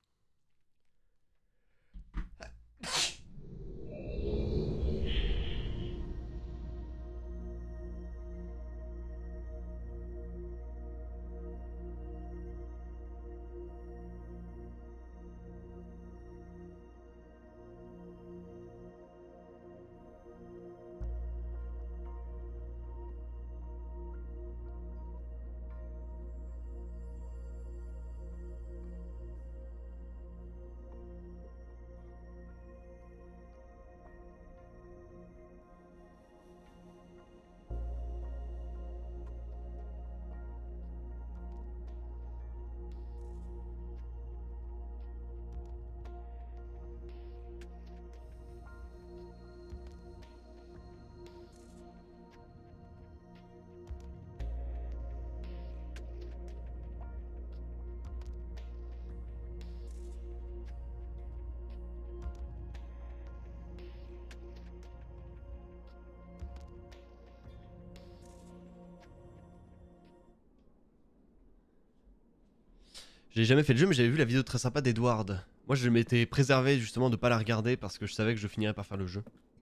[SPEAKER 1] J'ai jamais fait le jeu mais j'avais vu la vidéo très sympa d'Edward. Moi je m'étais préservé justement de pas la regarder parce que je savais que je finirais par faire le jeu.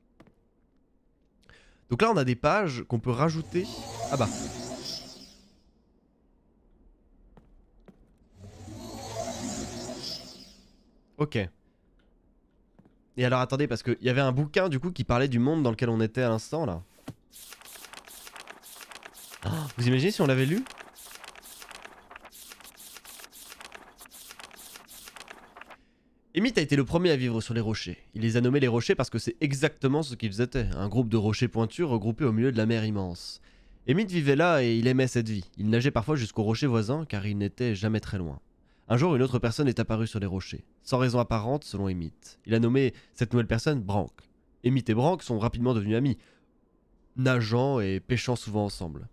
[SPEAKER 1] Donc là on a des pages qu'on peut rajouter. Ah bah. Ok. Et alors attendez parce qu'il y avait un bouquin du coup qui parlait du monde dans lequel on était à l'instant là. Oh, vous imaginez si on l'avait lu? Emmett a été le premier à vivre sur les rochers. Il les a nommés les rochers parce que c'est exactement ce qu'ils étaient, un groupe de rochers pointus regroupés au milieu de la mer immense. Emmett vivait là et il aimait cette vie. Il nageait parfois jusqu'aux rochers voisins car il n'était jamais très loin. Un jour, une autre personne est apparue sur les rochers, sans raison apparente selon Emmett. Il a nommé cette nouvelle personne Branck. Emmett et Branck sont rapidement devenus amis, nageant et pêchant souvent ensemble.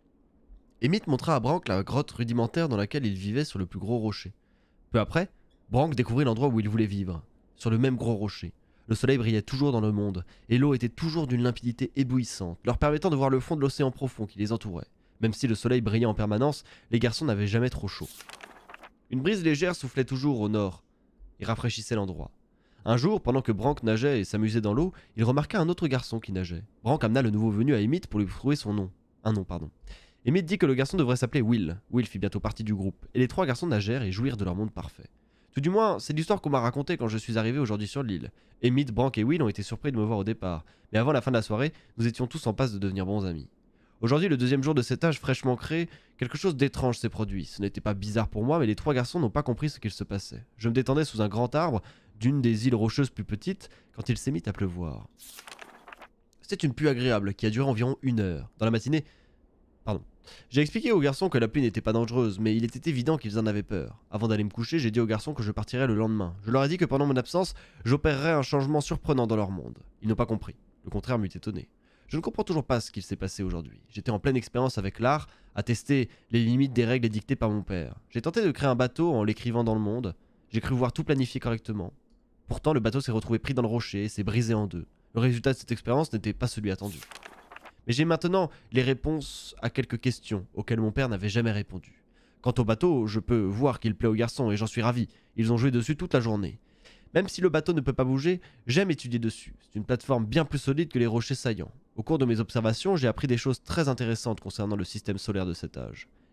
[SPEAKER 1] Emmett montra à Branck la grotte rudimentaire dans laquelle il vivait sur le plus gros rocher. Peu après, Branck découvrit l'endroit où il voulait vivre, sur le même gros rocher. Le soleil brillait toujours dans le monde, et l'eau était toujours d'une limpidité éblouissante, leur permettant de voir le fond de l'océan profond qui les entourait. Même si le soleil brillait en permanence, les garçons n'avaient jamais trop chaud. Une brise légère soufflait toujours au nord, et rafraîchissait l'endroit. Un jour, pendant que Branck nageait et s'amusait dans l'eau, il remarqua un autre garçon qui nageait. Branck amena le nouveau venu à Emmett pour lui trouver son nom. Un nom, pardon. Emmett dit que le garçon devrait s'appeler Will. Will fit bientôt partie du groupe, et les trois garçons nagèrent et jouirent de leur monde parfait. Tout du moins, c'est l'histoire qu'on m'a racontée quand je suis arrivé aujourd'hui sur l'île. Emmett, Branck et Will ont été surpris de me voir au départ, mais avant la fin de la soirée, nous étions tous en passe de devenir bons amis. Aujourd'hui, le deuxième jour de cet âge fraîchement créé, quelque chose d'étrange s'est produit. Ce n'était pas bizarre pour moi, mais les trois garçons n'ont pas compris ce qu'il se passait. Je me détendais sous un grand arbre, d'une des îles rocheuses plus petites, quand il s'est mis à pleuvoir. C'était une pluie agréable qui a duré environ 1 heure. Dans la matinée... Pardon. J'ai expliqué aux garçons que la pluie n'était pas dangereuse, mais il était évident qu'ils en avaient peur. Avant d'aller me coucher, j'ai dit aux garçons que je partirais le lendemain. Je leur ai dit que pendant mon absence, j'opérerais un changement surprenant dans leur monde. Ils n'ont pas compris. Le contraire m'eût étonné. Je ne comprends toujours pas ce qu'il s'est passé aujourd'hui. J'étais en pleine expérience avec l'art, à tester les limites des règles édictées par mon père. J'ai tenté de créer un bateau en l'écrivant dans le monde. J'ai cru voir tout planifié correctement. Pourtant, le bateau s'est retrouvé pris dans le rocher et s'est brisé en deux. Le résultat de cette expérience n'était pas celui attendu. Mais j'ai maintenant les réponses à quelques questions auxquelles mon père n'avait jamais répondu. Quant au bateau, je peux voir qu'il plaît aux garçons et j'en suis ravi. Ils ont joué dessus toute la journée. Même si le bateau ne peut pas bouger, j'aime étudier dessus. C'est une plateforme bien plus solide que les rochers saillants. Au cours de mes observations, j'ai appris des choses très intéressantes concernant le système solaire de cet âge.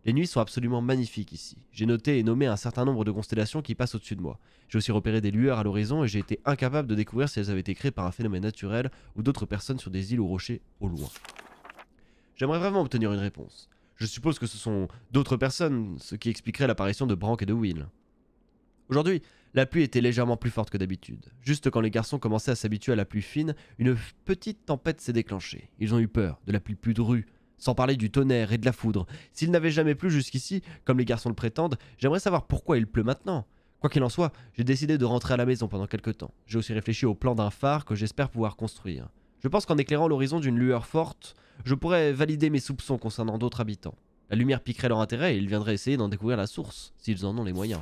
[SPEAKER 1] Les nuits sont absolument magnifiques ici. J'ai noté et nommé un certain nombre de constellations qui passent au-dessus de moi. J'ai aussi repéré des lueurs à l'horizon et j'ai été incapable de découvrir si elles avaient été créées par un phénomène naturel ou d'autres personnes sur des îles ou rochers au loin. J'aimerais vraiment obtenir une réponse. Je suppose que ce sont d'autres personnes, ce qui expliquerait l'apparition de Brank et de Will. Aujourd'hui, la pluie était légèrement plus forte que d'habitude. Juste quand les garçons commençaient à s'habituer à la pluie fine, une petite tempête s'est déclenchée. Ils ont eu peur de la pluie pudrue, sans parler du tonnerre et de la foudre. S'il n'avait jamais plu jusqu'ici, comme les garçons le prétendent, j'aimerais savoir pourquoi il pleut maintenant. Quoi qu'il en soit, j'ai décidé de rentrer à la maison pendant quelques temps. J'ai aussi réfléchi au plan d'un phare que j'espère pouvoir construire. Je pense qu'en éclairant l'horizon d'une lueur forte, je pourrais valider mes soupçons concernant d'autres habitants. La lumière piquerait leur intérêt et ils viendraient essayer d'en découvrir la source, s'ils en ont les moyens.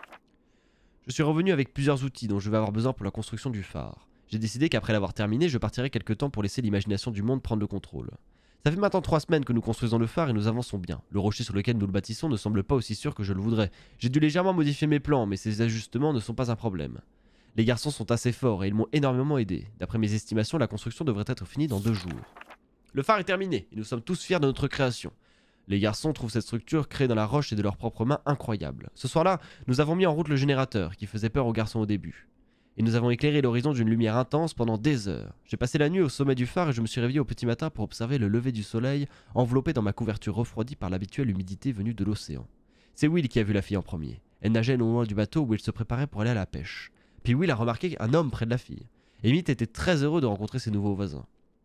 [SPEAKER 1] Je suis revenu avec plusieurs outils dont je vais avoir besoin pour la construction du phare. J'ai décidé qu'après l'avoir terminé, je partirai quelque temps pour laisser l'imagination du monde prendre le contrôle. Ça fait maintenant 3 semaines que nous construisons le phare et nous avançons bien. Le rocher sur lequel nous le bâtissons ne semble pas aussi sûr que je le voudrais. J'ai dû légèrement modifier mes plans, mais ces ajustements ne sont pas un problème. Les garçons sont assez forts et ils m'ont énormément aidé. D'après mes estimations, la construction devrait être finie dans 2 jours. Le phare est terminé et nous sommes tous fiers de notre création. Les garçons trouvent cette structure créée dans la roche et de leurs propres mains incroyable. Ce soir-là, nous avons mis en route le générateur qui faisait peur aux garçons au début. Et nous avons éclairé l'horizon d'une lumière intense pendant des heures. J'ai passé la nuit au sommet du phare et je me suis réveillé au petit matin pour observer le lever du soleil enveloppé dans ma couverture refroidie par l'habituelle humidité venue de l'océan. C'est Will qui a vu la fille en premier. Elle nageait non loin du bateau où il se préparait pour aller à la pêche. Puis Will a remarqué un homme près de la fille. Et Emmett était très heureux de rencontrer ses nouveaux voisins.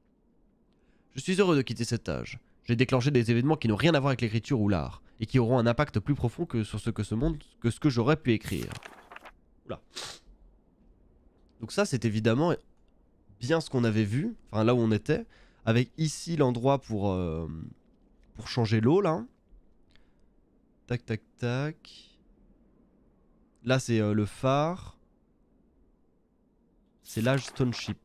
[SPEAKER 1] Je suis heureux de quitter cet âge. J'ai déclenché des événements qui n'ont rien à voir avec l'écriture ou l'art, et qui auront un impact plus profond que sur ce monde que ce que j'aurais pu écrire. Oula. Donc ça c'est évidemment bien ce qu'on avait vu, enfin là où on était, avec ici l'endroit pour changer l'eau là. Tac tac tac. Là c'est le phare. C'est l'âge Stone Ship.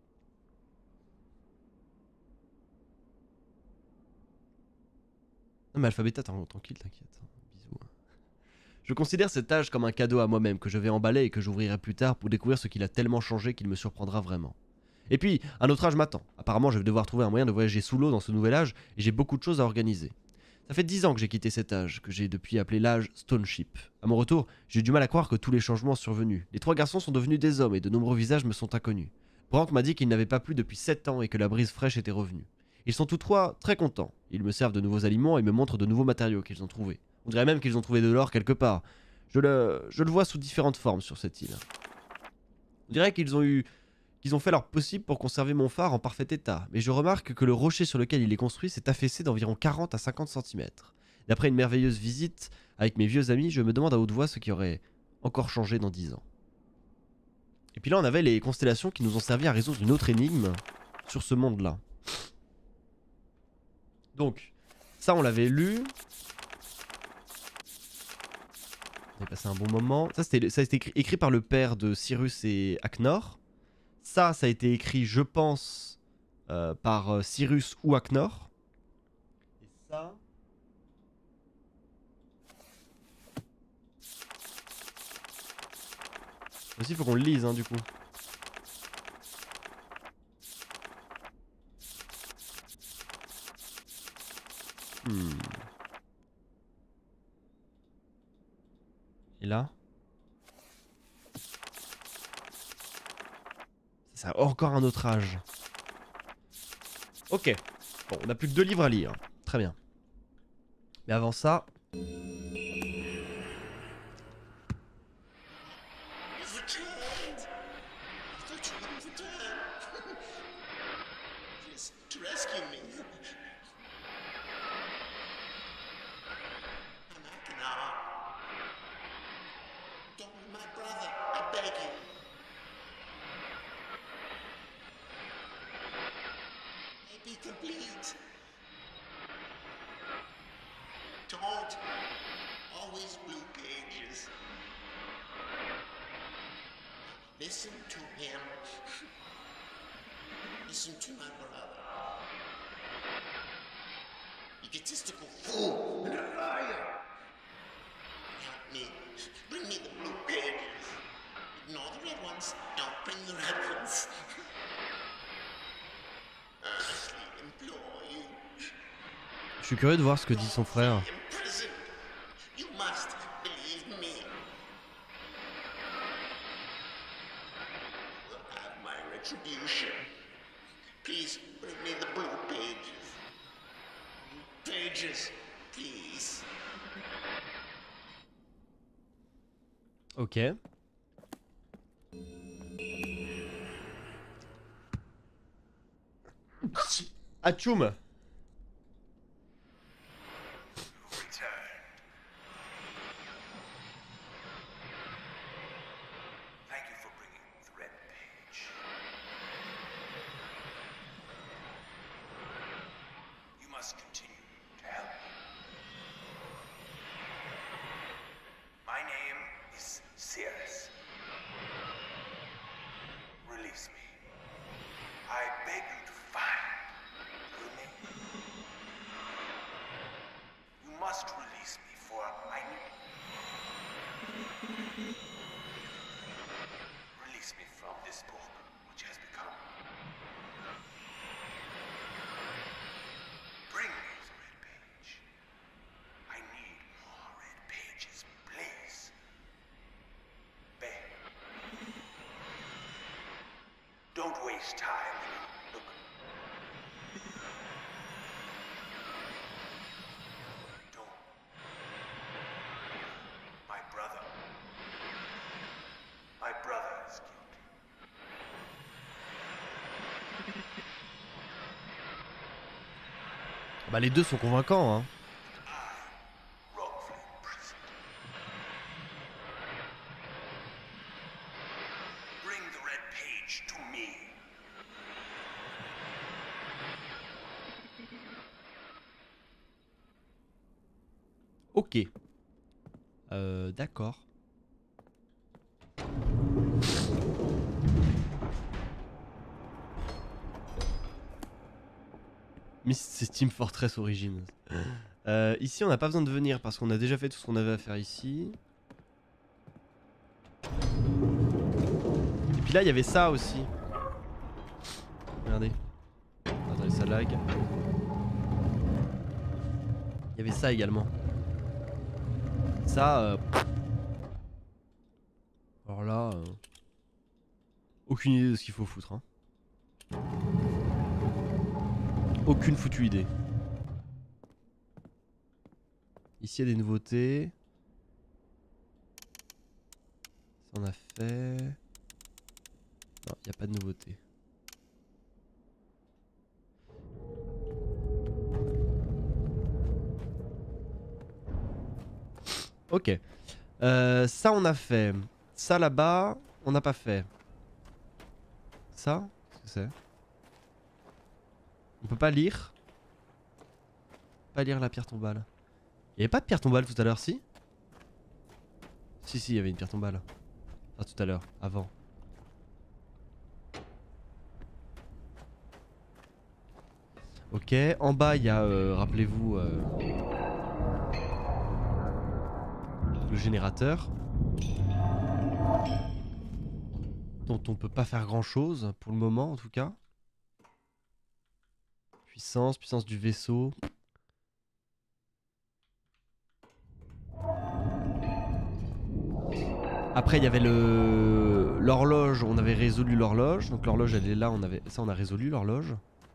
[SPEAKER 1] Non mais Alphabeta, tranquille, t'inquiète. Bisous. Je considère cet âge comme un cadeau à moi-même que je vais emballer et que j'ouvrirai plus tard pour découvrir ce qu'il a tellement changé qu'il me surprendra vraiment. Et puis, un autre âge m'attend. Apparemment, je vais devoir trouver un moyen de voyager sous l'eau dans ce nouvel âge et j'ai beaucoup de choses à organiser. Ça fait 10 ans que j'ai quitté cet âge, que j'ai depuis appelé l'âge Stone Ship. À mon retour, j'ai eu du mal à croire que tous les changements survenus. Les 3 garçons sont devenus des hommes et de nombreux visages me sont inconnus. Brank m'a dit qu'il n'avait pas plu depuis 7 ans et que la brise fraîche était revenue. Ils sont tous 3 très contents. Ils me servent de nouveaux aliments et me montrent de nouveaux matériaux qu'ils ont trouvés. On dirait même qu'ils ont trouvé de l'or quelque part. Je le vois sous différentes formes sur cette île. On dirait qu'ils ont fait leur possible pour conserver mon phare en parfait état, mais je remarque que le rocher sur lequel il est construit s'est affaissé d'environ 40 à 50 cm. D'après une merveilleuse visite avec mes vieux amis, je me demande à haute voix ce qui aurait encore changé dans 10 ans. Et puis là on avait les constellations qui nous ont servi à résoudre une autre énigme sur ce monde-là. Donc, ça on l'avait lu. On a passé un bon moment. Ça a été écrit par le père de Cyrus et Aknor. Ça a été écrit, je pense, par Cyrus ou Aknor. Et ça... aussi, il faut qu'on le lise, hein, du coup. Et là, ça a encore un autre âge. Ok. Bon, on n'a plus que 2 livres à lire. Très bien. Mais avant ça...
[SPEAKER 2] Complete. Don't always blue pages. Listen to him. Listen to my brother. Egotistical fool and a liar. Help me. Bring me the blue pages. Ignore the red ones. Don't bring the red ones.
[SPEAKER 1] Je suis curieux de voir ce que dit son frère.
[SPEAKER 2] leave me. You'll have my retribution. Please bring me the blue pages. Blue pages, please.
[SPEAKER 1] Ok. Atchoum.
[SPEAKER 3] Thank you for bringing the red page. You must continue to help me. My name is Cirrus. Release me. I beg you to find the name. You must release me, for I need. Release me from this book, which has become. Bring me the red page. I need more red pages, please. Beg. Don't waste time. Look. Don't. My brother. My brother is guilty.
[SPEAKER 1] Bah les deux sont convaincants hein.
[SPEAKER 3] Wrongfully imprisoned. Bring the red page to me.
[SPEAKER 1] Ok. D'accord. C'est Team Fortress Origins. Ici on n'a pas besoin de venir parce qu'on a déjà fait tout ce qu'on avait à faire ici. Et puis là il y avait ça aussi. Regardez. Attendez, ça lag. Il y avait ça également. Ça alors là aucune idée de ce qu'il faut foutre hein. Aucune foutue idée. Ici il y a des nouveautés. Ça on a fait. Non, il n'y a pas de nouveautés. Ok. Ça on a fait. Ça là-bas, on n'a pas fait. Ça, qu'est-ce que c'est? On peut pas lire. Pas lire la pierre tombale. Il y avait pas de pierre tombale tout à l'heure, si? Si, il y avait une pierre tombale. Enfin, tout à l'heure, avant. Ok, en bas il y a, rappelez-vous, le générateur. Dont on peut pas faire grand chose, pour le moment en tout cas. Puissance du vaisseau. Après il y avait l'horloge, on avait résolu l'horloge. Donc l'horloge elle est là, on a résolu l'horloge.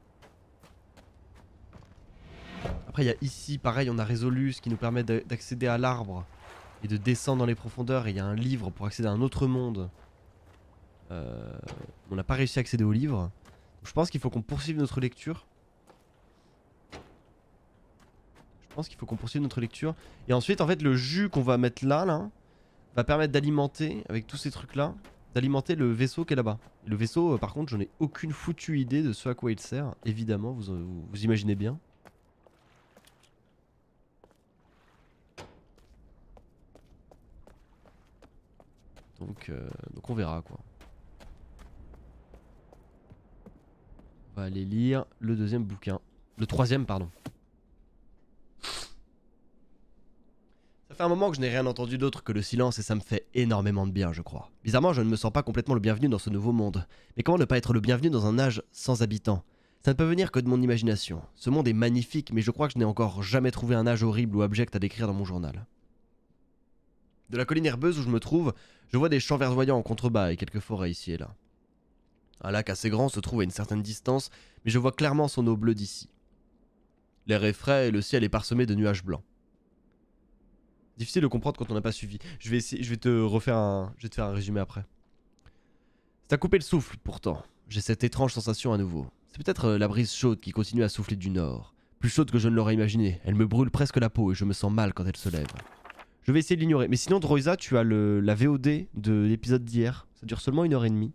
[SPEAKER 1] Après il y a ici, pareil, on a résolu ce qui nous permet d'accéder à l'arbre et de descendre dans les profondeurs. Et il y a un livre pour accéder à un autre monde. On n'a pas réussi à accéder au livre. Donc, je pense qu'il faut qu'on poursuive notre lecture. Et ensuite en fait le jus qu'on va mettre là va permettre d'alimenter, avec tous ces trucs là, d'alimenter le vaisseau qui est là-bas. Et le vaisseau par contre j'en ai aucune foutue idée de ce à quoi il sert. Évidemment vous imaginez bien. Donc on verra quoi. On va aller lire le deuxième bouquin. Le troisième pardon. Ça fait un moment que je n'ai rien entendu d'autre que le silence et ça me fait énormément de bien je crois. Bizarrement je ne me sens pas complètement le bienvenu dans ce nouveau monde. Mais comment ne pas être le bienvenu dans un âge sans habitants? Ça ne peut venir que de mon imagination. Ce monde est magnifique mais je crois que je n'ai encore jamais trouvé un âge horrible ou abject à décrire dans mon journal. De la colline herbeuse où je me trouve, je vois des champs verdoyants en contrebas et quelques forêts ici et là. Un lac assez grand se trouve à une certaine distance, mais je vois clairement son eau bleue d'ici. L'air est frais et le ciel est parsemé de nuages blancs. Difficile de comprendre quand on n'a pas suivi. Je vais te faire un résumé après. C'est à couper le souffle pourtant. J'ai cette étrange sensation à nouveau. C'est peut-être la brise chaude qui continue à souffler du nord. Plus chaude que je ne l'aurais imaginé. Elle me brûle presque la peau et je me sens mal quand elle se lève. Je vais essayer de l'ignorer. Mais sinon, Droïza, tu as la VOD de l'épisode d'hier. Ça dure seulement 1h30.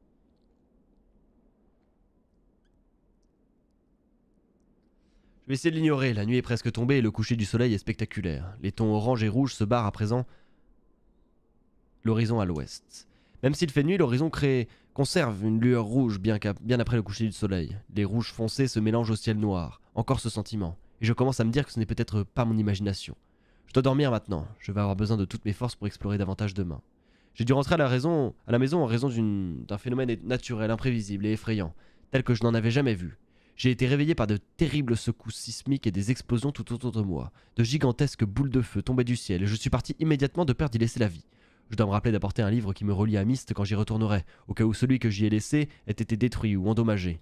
[SPEAKER 1] Je vais essayer de l'ignorer. La nuit est presque tombée et le coucher du soleil est spectaculaire. Les tons orange et rouge se barrent à présent l'horizon à l'ouest. Même s'il fait nuit, l'horizon conserve une lueur rouge bien après le coucher du soleil. Les rouges foncés se mélangent au ciel noir. Encore ce sentiment. Et je commence à me dire que ce n'est peut-être pas mon imagination. Je dois dormir maintenant. Je vais avoir besoin de toutes mes forces pour explorer davantage demain. J'ai dû rentrer à la maison en raison d'un phénomène naturel, imprévisible et effrayant, tel que je n'en avais jamais vu. J'ai été réveillé par de terribles secousses sismiques et des explosions tout autour de moi. De gigantesques boules de feu tombaient du ciel et je suis parti immédiatement de peur d'y laisser la vie. Je dois me rappeler d'apporter un livre qui me relie à Myst quand j'y retournerai, au cas où celui que j'y ai laissé ait été détruit ou endommagé.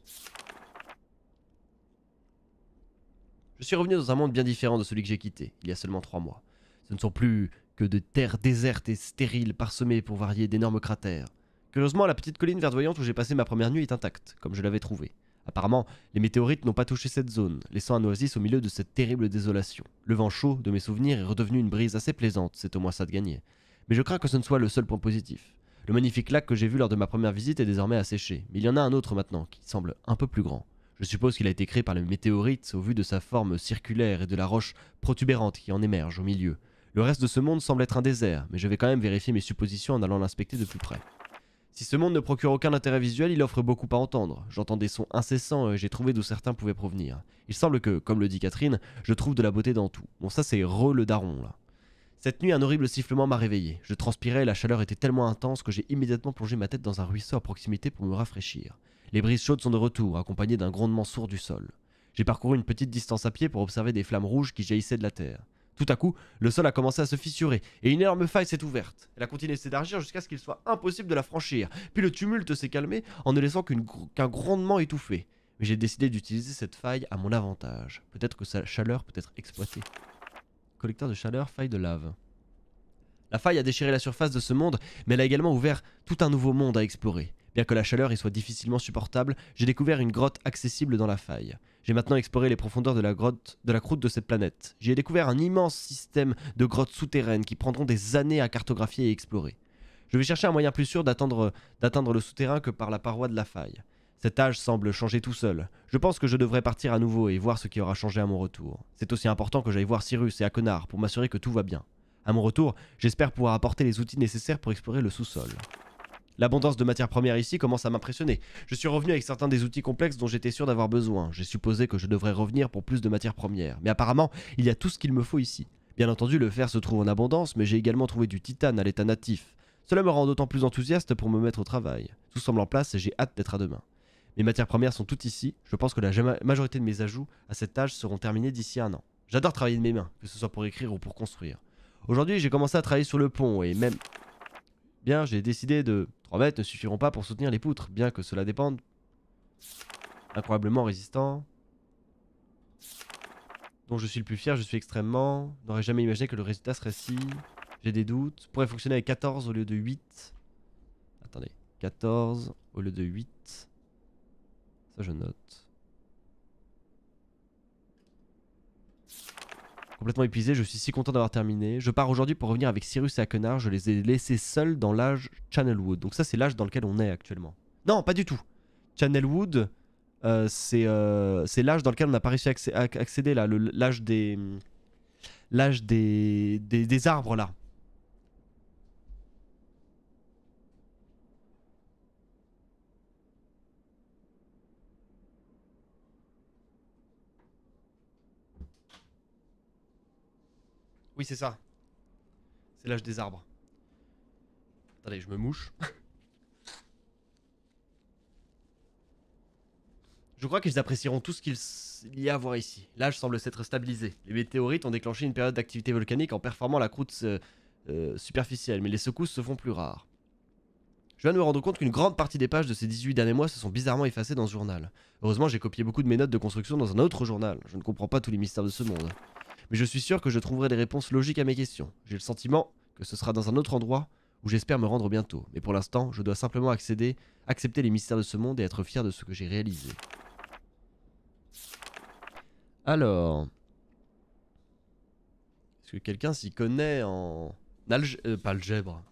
[SPEAKER 1] Je suis revenu dans un monde bien différent de celui que j'ai quitté, il y a seulement 3 mois. Ce ne sont plus que de terres désertes et stériles parsemées pour varier d'énormes cratères. Curieusement, la petite colline verdoyante où j'ai passé ma première nuit est intacte, comme je l'avais trouvée. Apparemment, les météorites n'ont pas touché cette zone, laissant un oasis au milieu de cette terrible désolation. Le vent chaud de mes souvenirs est redevenu une brise assez plaisante, c'est au moins ça de gagner. Mais je crains que ce ne soit le seul point positif. Le magnifique lac que j'ai vu lors de ma première visite est désormais asséché, mais il y en a un autre maintenant, qui semble un peu plus grand. Je suppose qu'il a été créé par les météorites au vu de sa forme circulaire et de la roche protubérante qui en émerge au milieu. Le reste de ce monde semble être un désert, mais je vais quand même vérifier mes suppositions en allant l'inspecter de plus près. Si ce monde ne procure aucun intérêt visuel, il offre beaucoup à entendre. J'entends des sons incessants et j'ai trouvé d'où certains pouvaient provenir. Il semble que, comme le dit Catherine, je trouve de la beauté dans tout. Bon, ça c'est le daron là. Cette nuit, un horrible sifflement m'a réveillé. Je transpirais et la chaleur était tellement intense que j'ai immédiatement plongé ma tête dans un ruisseau à proximité pour me rafraîchir. Les brises chaudes sont de retour, accompagnées d'un grondement sourd du sol. J'ai parcouru une petite distance à pied pour observer des flammes rouges qui jaillissaient de la terre. Tout à coup, le sol a commencé à se fissurer et une énorme faille s'est ouverte. Elle a continué de s'élargir jusqu'à ce qu'il soit impossible de la franchir. Puis le tumulte s'est calmé en ne laissant qu'un grondement étouffé. Mais j'ai décidé d'utiliser cette faille à mon avantage. Peut-être que sa chaleur peut être exploitée. Collecteur de chaleur, faille de lave. La faille a déchiré la surface de ce monde, mais elle a également ouvert tout un nouveau monde à explorer. Bien que la chaleur y soit difficilement supportable, j'ai découvert une grotte accessible dans la faille. J'ai maintenant exploré les profondeurs de la croûte de cette planète. J'y ai découvert un immense système de grottes souterraines qui prendront des années à cartographier et explorer. Je vais chercher un moyen plus sûr d'atteindre le souterrain que par la paroi de la faille. Cet âge semble changer tout seul. Je pense que je devrais partir à nouveau et voir ce qui aura changé à mon retour. C'est aussi important que j'aille voir Cyrus et Akenar pour m'assurer que tout va bien. À mon retour, j'espère pouvoir apporter les outils nécessaires pour explorer le sous-sol. L'abondance de matières premières ici commence à m'impressionner. Je suis revenu avec certains des outils complexes dont j'étais sûr d'avoir besoin. J'ai supposé que je devrais revenir pour plus de matières premières. Mais apparemment, il y a tout ce qu'il me faut ici. Bien entendu, le fer se trouve en abondance, mais j'ai également trouvé du titane à l'état natif. Cela me rend d'autant plus enthousiaste pour me mettre au travail. Tout semble en place et j'ai hâte d'être à demain. Mes matières premières sont toutes ici. Je pense que la majorité de mes ajouts à cette tâche seront terminés d'ici 1 an. J'adore travailler de mes mains, que ce soit pour écrire ou pour construire. Aujourd'hui, j'ai commencé à travailler sur le pont et même... Bien, j'ai décidé de... 3 mètres ne suffiront pas pour soutenir les poutres, bien que cela dépende. Incroyablement résistant. Dont je suis le plus fier, je suis extrêmement... N'aurais jamais imaginé que le résultat serait si... J'ai des doutes. Pourrait fonctionner avec 14 au lieu de 8. Attendez. 14 au lieu de 8. Ça, je note. Complètement épuisé, je suis si content d'avoir terminé. Je pars aujourd'hui pour revenir avec Cyrus et Akenar. Je les ai laissés seuls dans l'âge Channelwood. Donc ça, c'est l'âge dans lequel on est actuellement. Non, pas du tout. Channelwood, c'est l'âge dans lequel on n'a pas réussi à accéder là. L'âge des arbres là. Oui, c'est ça. C'est l'âge des arbres. Attendez, je me mouche. Je crois qu'ils apprécieront tout ce qu'il y a à voir ici. L'âge semble s'être stabilisé. Les météorites ont déclenché une période d'activité volcanique en perforant la croûte superficielles, mais les secousses se font plus rares. Je viens de me rendre compte qu'une grande partie des pages de ces 18 derniers mois se sont bizarrement effacées dans ce journal. Heureusement, j'ai copié beaucoup de mes notes de construction dans un autre journal. Je ne comprends pas tous les mystères de ce monde. Mais je suis sûr que je trouverai des réponses logiques à mes questions. J'ai le sentiment que ce sera dans un autre endroit où j'espère me rendre bientôt. Mais pour l'instant, je dois simplement accepter les mystères de ce monde et être fier de ce que j'ai réalisé. Alors... Est-ce que quelqu'un s'y connaît en... pas algèbre.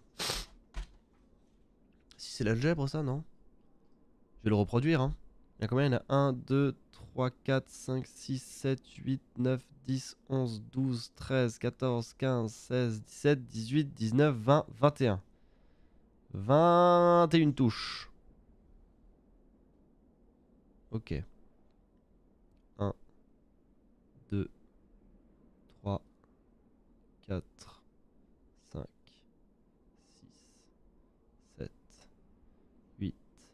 [SPEAKER 1] Si c'est l'algèbre ça, non? Je vais le reproduire, hein. Il y a combien? Il y en a 1, 2, 3, 4, 5, 6, 7, 8, 9, 10, 11, 12, 13, 14, 15, 16, 17, 18, 19, 20, 21. 21 touches. Ok. 1, 2, 3, 4, 5, 6, 7, 8,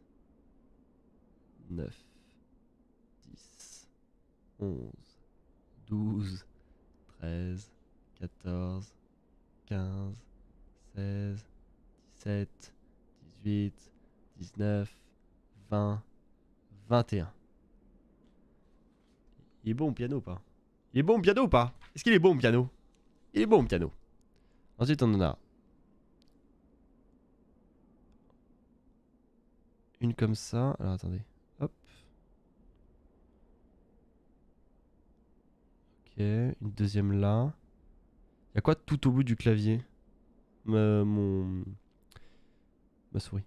[SPEAKER 1] 9, 10, 11, 12, 13, 14, 15, 16, 17, 18, 19, 20, 21. Il est bon au piano ou pas? Il est bon au piano ou pas? Est-ce qu'il est bon au piano? Il est bon au piano. Ensuite on en a une comme ça. Alors attendez. Hop. Ok. Une deuxième là. Il y a quoi tout au bout du clavier? Ma souris.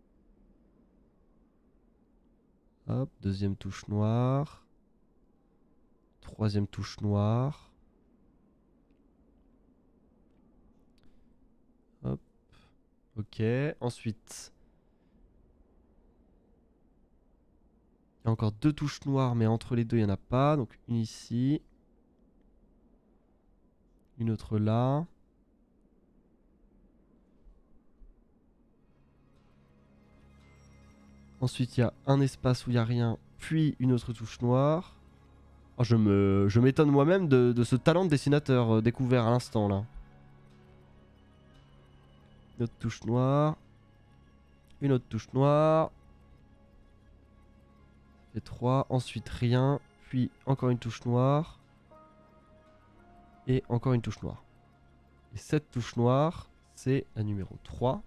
[SPEAKER 1] Hop. Deuxième touche noire. Troisième touche noire. Hop. Ok. Ensuite. Il y a encore deux touches noires, mais entre les deux, il n'y en a pas. Donc une ici. Une autre là. Ensuite, il y a un espace où il n'y a rien, puis une autre touche noire. Oh, je m'étonne moi-même de ce talent de dessinateur découvert à l'instant là. Une autre touche noire. Une autre touche noire. Ça fait 3. Ensuite rien. Puis encore une touche noire. Et encore une touche noire. Et cette touche noire, c'est la numéro 3.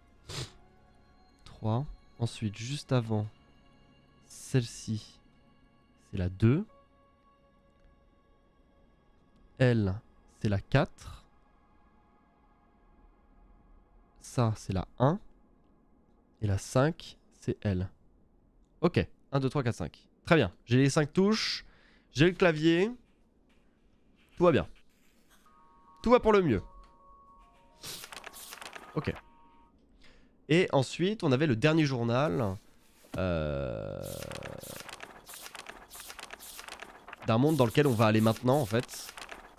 [SPEAKER 1] 3. Ensuite, juste avant celle-ci, c'est la 2. Elle, c'est la 4. Ça, c'est la 1. Et la 5, c'est elle. Ok, 1, 2, 3, 4, 5. Très bien, j'ai les 5 touches. J'ai le clavier. Tout va bien. Tout va pour le mieux. Ok. Et ensuite, on avait le dernier journal. D'un monde dans lequel on va aller maintenant, en fait.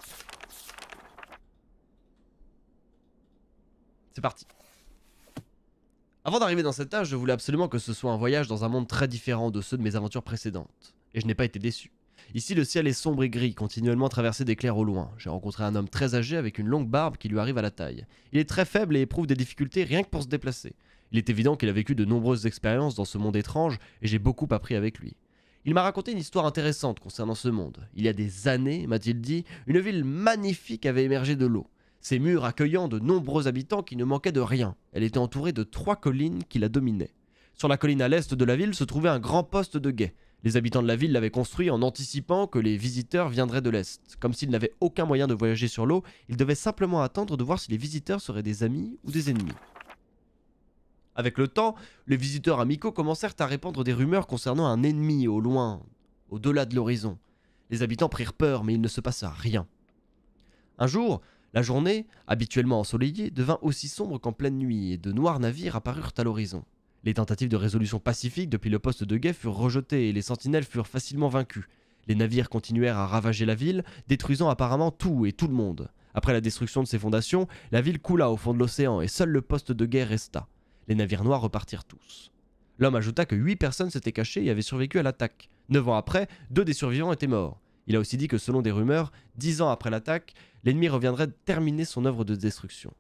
[SPEAKER 1] C'est parti. Avant d'arriver dans cette âge, je voulais absolument que ce soit un voyage dans un monde très différent de ceux de mes aventures précédentes. Et je n'ai pas été déçu. Ici, le ciel est sombre et gris, continuellement traversé d'éclairs au loin. J'ai rencontré un homme très âgé avec une longue barbe qui lui arrive à la taille. Il est très faible et éprouve des difficultés rien que pour se déplacer. Il est évident qu'il a vécu de nombreuses expériences dans ce monde étrange et j'ai beaucoup appris avec lui. Il m'a raconté une histoire intéressante concernant ce monde. Il y a des années, m'a-t-il dit, une ville magnifique avait émergé de l'eau. Ses murs accueillant de nombreux habitants qui ne manquaient de rien. Elle était entourée de 3 collines qui la dominaient. Sur la colline à l'est de la ville se trouvait un grand poste de guet. Les habitants de la ville l'avaient construit en anticipant que les visiteurs viendraient de l'est. Comme s'ils n'avaient aucun moyen de voyager sur l'eau, ils devaient simplement attendre de voir si les visiteurs seraient des amis ou des ennemis. Avec le temps, les visiteurs amicaux commencèrent à répandre des rumeurs concernant un ennemi au loin, au-delà de l'horizon. Les habitants prirent peur, mais il ne se passa rien. Un jour, la journée, habituellement ensoleillée, devint aussi sombre qu'en pleine nuit, et de noirs navires apparurent à l'horizon. Les tentatives de résolution pacifique depuis le poste de guet furent rejetées et les sentinelles furent facilement vaincus. Les navires continuèrent à ravager la ville, détruisant apparemment tout et tout le monde. Après la destruction de ses fondations, la ville coula au fond de l'océan et seul le poste de guet resta. Les navires noirs repartirent tous. L'homme ajouta que 8 personnes s'étaient cachées et avaient survécu à l'attaque. 9 ans après, 2 des survivants étaient morts. Il a aussi dit que selon des rumeurs, 10 ans après l'attaque, l'ennemi reviendrait terminer son œuvre de destruction.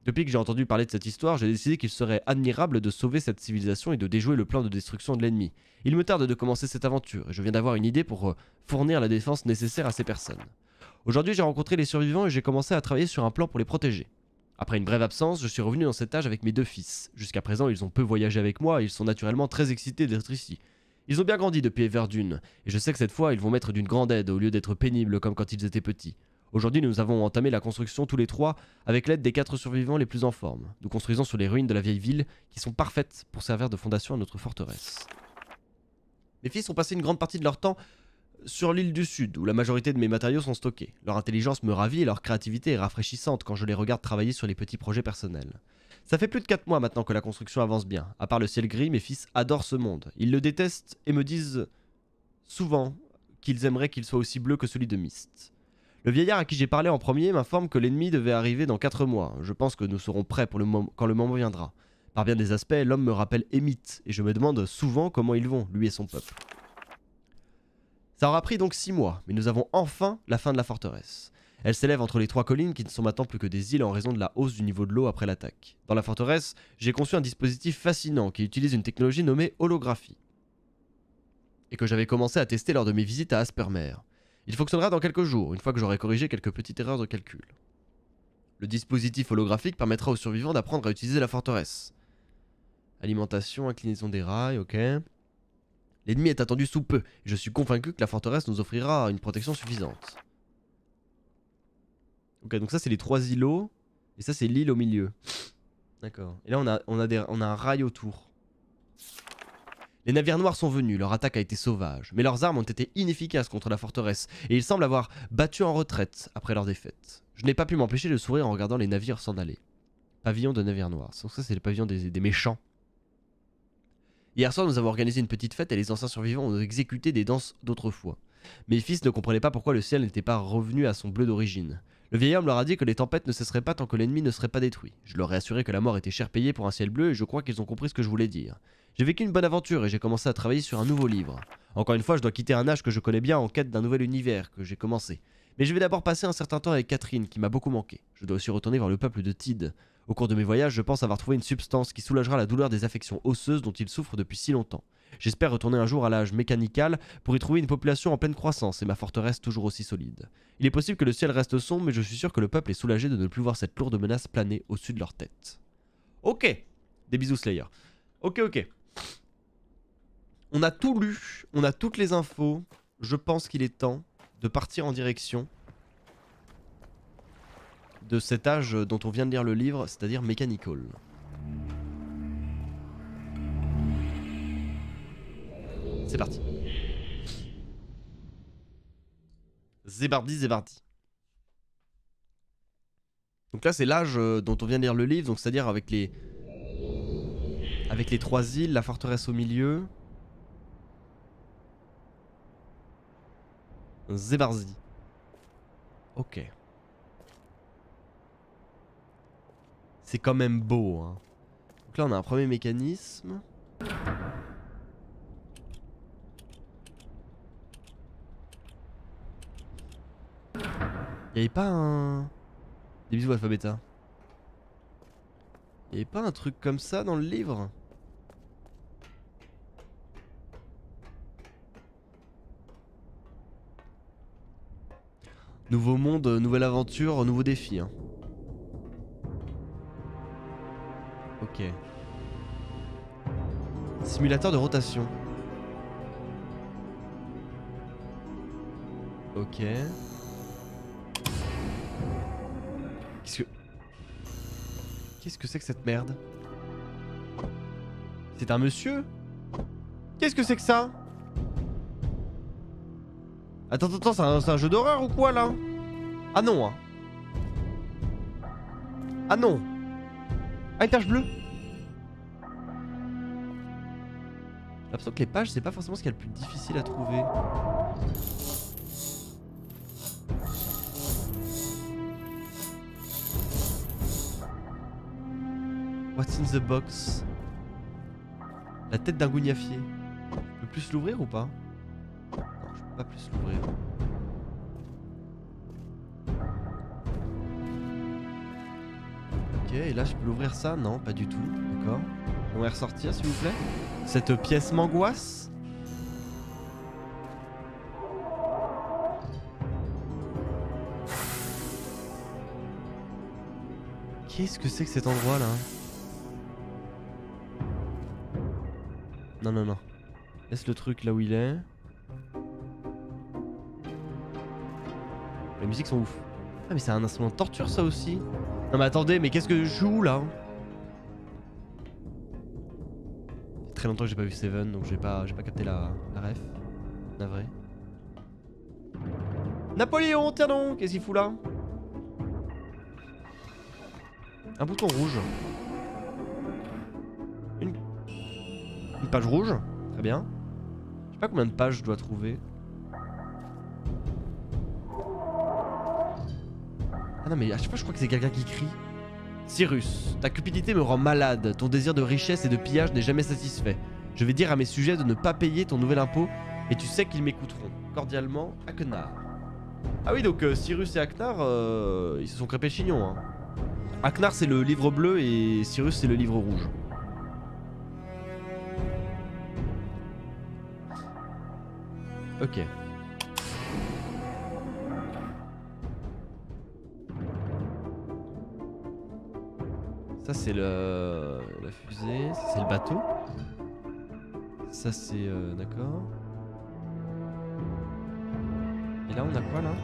[SPEAKER 1] Depuis que j'ai entendu parler de cette histoire, j'ai décidé qu'il serait admirable de sauver cette civilisation et de déjouer le plan de destruction de l'ennemi. Il me tarde de commencer cette aventure et je viens d'avoir une idée pour fournir la défense nécessaire à ces personnes. Aujourd'hui, j'ai rencontré les survivants et j'ai commencé à travailler sur un plan pour les protéger. Après une brève absence, je suis revenu dans cet âge avec mes 2 fils. Jusqu'à présent, ils ont peu voyagé avec moi et ils sont naturellement très excités d'être ici. Ils ont bien grandi depuis Everdune, et je sais que cette fois, ils vont m'être d'une grande aide au lieu d'être pénibles comme quand ils étaient petits. Aujourd'hui, nous avons entamé la construction tous les 3 avec l'aide des 4 survivants les plus en forme. Nous construisons sur les ruines de la vieille ville qui sont parfaites pour servir de fondation à notre forteresse. Mes fils ont passé une grande partie de leur temps sur l'île du Sud, où la majorité de mes matériaux sont stockés. Leur intelligence me ravit et leur créativité est rafraîchissante quand je les regarde travailler sur les petits projets personnels. Ça fait plus de 4 mois maintenant que la construction avance bien. À part le ciel gris, mes fils adorent ce monde. Ils le détestent et me disent souvent qu'ils aimeraient qu'il soit aussi bleu que celui de Myst. Le vieillard à qui j'ai parlé en premier m'informe que l'ennemi devait arriver dans 4 mois. Je pense que nous serons prêts pour quand le moment viendra. Par bien des aspects, l'homme me rappelle Émite, et je me demande souvent comment ils vont, lui et son peuple. Ça aura pris donc 6 mois, mais nous avons enfin la fin de la forteresse. Elle s'élève entre les 3 collines qui ne sont maintenant plus que des îles en raison de la hausse du niveau de l'eau après l'attaque. Dans la forteresse, j'ai conçu un dispositif fascinant qui utilise une technologie nommée holographie, et que j'avais commencé à tester lors de mes visites à Aspermer. Il fonctionnera dans quelques jours, une fois que j'aurai corrigé quelques petites erreurs de calcul. Le dispositif holographique permettra aux survivants d'apprendre à utiliser la forteresse. Alimentation, inclinaison des rails, ok. L'ennemi est attendu sous peu, et je suis convaincu que la forteresse nous offrira une protection suffisante. Ok, donc ça c'est les 3 îlots, et ça c'est l'île au milieu. D'accord. Et là on a un rail autour. Les navires noirs sont venus, leur attaque a été sauvage, mais leurs armes ont été inefficaces contre la forteresse, et ils semblent avoir battu en retraite après leur défaite. Je n'ai pas pu m'empêcher de sourire en regardant les navires s'en aller. Pavillon de navires noirs. Donc ça c'est le pavillon des méchants. Hier soir nous avons organisé une petite fête et les anciens survivants ont exécuté des danses d'autrefois. Mes fils ne comprenaient pas pourquoi le ciel n'était pas revenu à son bleu d'origine. Le vieil homme leur a dit que les tempêtes ne cesseraient pas tant que l'ennemi ne serait pas détruit. Je leur ai assuré que la mort était cher payée pour un ciel bleu et je crois qu'ils ont compris ce que je voulais dire. J'ai vécu une bonne aventure et j'ai commencé à travailler sur un nouveau livre. Encore une fois, je dois quitter un âge que je connais bien en quête d'un nouvel univers que j'ai commencé. Mais je vais d'abord passer un certain temps avec Catherine qui m'a beaucoup manqué. Je dois aussi retourner vers le peuple de Tid. Au cours de mes voyages, je pense avoir trouvé une substance qui soulagera la douleur des affections osseuses dont il souffre depuis si longtemps. J'espère retourner un jour à l'âge mécanical pour y trouver une population en pleine croissance et ma forteresse toujours aussi solide. Il est possible que le ciel reste sombre, mais je suis sûr que le peuple est soulagé de ne plus voir cette lourde menace planer au-dessus de leur tête. Ok. Des bisous Slayer. Ok. On a tout lu, on a toutes les infos. Je pense qu'il est temps de partir en direction de cet âge dont on vient de lire le livre, c'est-à-dire Mechanical. C'est parti. Zébardi. Donc là c'est l'âge dont on vient de lire le livre, donc c'est-à-dire avec les 3 îles, la forteresse au milieu. Zébardi. Ok. C'est quand même beau, hein. Donc là on a un premier mécanisme. Y'avait pas un... Des bisous Alpha Beta. Y'avait pas un truc comme ça dans le livre? Nouveau monde, nouvelle aventure, nouveau défi, hein. Ok. Simulateur de rotation. Ok. Qu'est-ce que c'est que cette merde? C'est un monsieur? Qu'est-ce que c'est que ça? Attends, c'est un jeu d'horreur ou quoi là? Ah non, hein. Ah non. Ah, une tache bleue. J'ai l'impression que les pages c'est pas forcément ce qu'il y a le plus difficile à trouver. What's in the box? La tête d'un gougnafier. Je peux plus l'ouvrir ou pas? Non, je peux pas plus l'ouvrir. Ok. et là je peux l'ouvrir ça? Non, pas du tout. D'accord. On va ressortir s'il vous plaît. Cette pièce m'angoisse. Qu'est-ce que c'est que cet endroit là? Non, non, non. Laisse le truc là où il est. Les musiques sont ouf. Ah mais c'est un instrument de torture ça aussi. Non mais attendez, mais qu'est-ce que je joue là? C'est très longtemps que j'ai pas vu Seven, donc j'ai pas capté la ref. Navré. Napoléon, tiens donc, qu'est-ce qu'il fout là? Un bouton rouge. Une page rouge, très bien. Je sais pas combien de pages je dois trouver. Ah non mais à chaque fois je crois que c'est quelqu'un qui crie. Cyrus, ta cupidité me rend malade. Ton désir de richesse et de pillage n'est jamais satisfait. Je vais dire à mes sujets de ne pas payer ton nouvel impôt et tu sais qu'ils m'écouteront. Cordialement, Aknar. Ah oui donc Cyrus et Aknar ils se sont crêpés le chignon hein. Aknar c'est le livre bleu et Cyrus c'est le livre rouge. Ok. Ça c'est la fusée, ça c'est le bateau. Ça c'est... d'accord. Et là on a quoi là?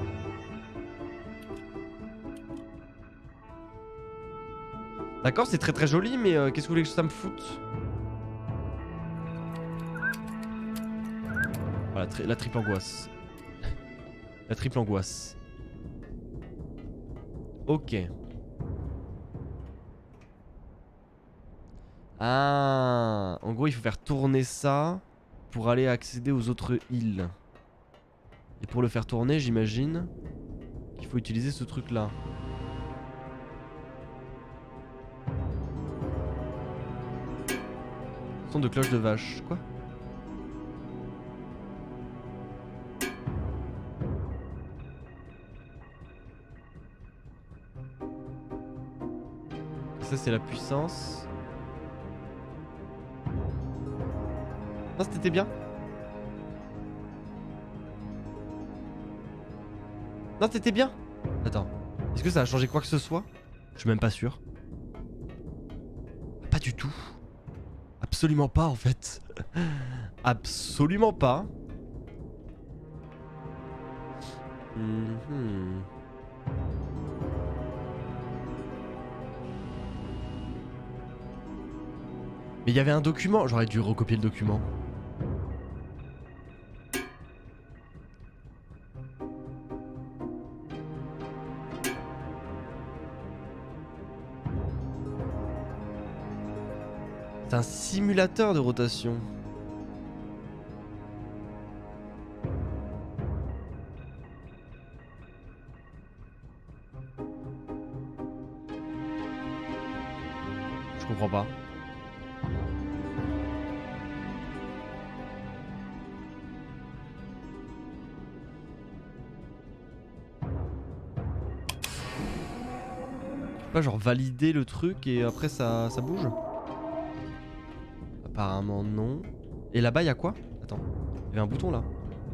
[SPEAKER 1] D'accord c'est très très joli mais qu'est-ce que vous voulez que ça me foute? Voilà la triple angoisse. La triple angoisse. Ok. Ah, en gros il faut faire tourner ça pour aller accéder aux autres îles. Et pour le faire tourner j'imagine qu'il faut utiliser ce truc là. Son de cloche de vache, quoi? Ça c'est la puissance. Non, c'était bien. Non, c'était bien. Attends. Est-ce que ça a changé quoi que ce soit? Je suis même pas sûr. Pas du tout. Absolument pas en fait. Absolument pas. Mais il y avait un document. J'aurais dû recopier le document. C'est un simulateur de rotation. Je comprends pas. Pas genre valider le truc et après ça bouge? Apparemment non. Et là-bas, il y a quoi? Attends, il y avait un bouton là.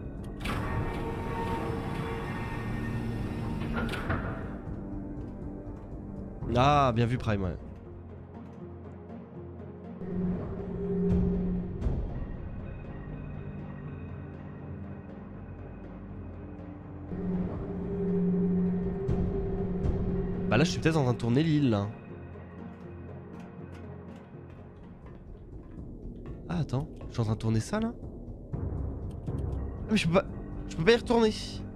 [SPEAKER 1] Ah, bien vu Prime, ouais. Bah là, je suis peut-être en train de tourner l'île là. Ah attends, je suis en train de tourner ça là? Ah mais je peux pas y retourner.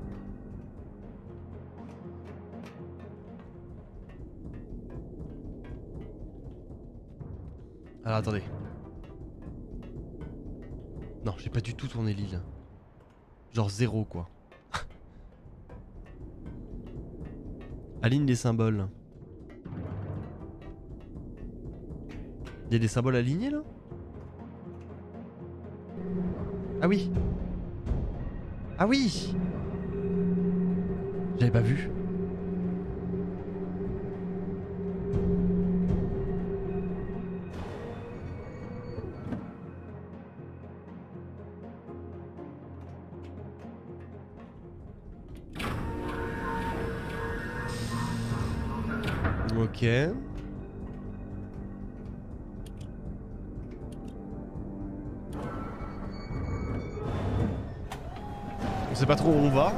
[SPEAKER 1] Alors attendez. Non, j'ai pas du tout tourné l'île. Genre zéro quoi. Aligne les symboles. Il y a des symboles alignés là? Ah oui. Ah oui. J'avais pas vu. Ok. On sait pas trop où on va.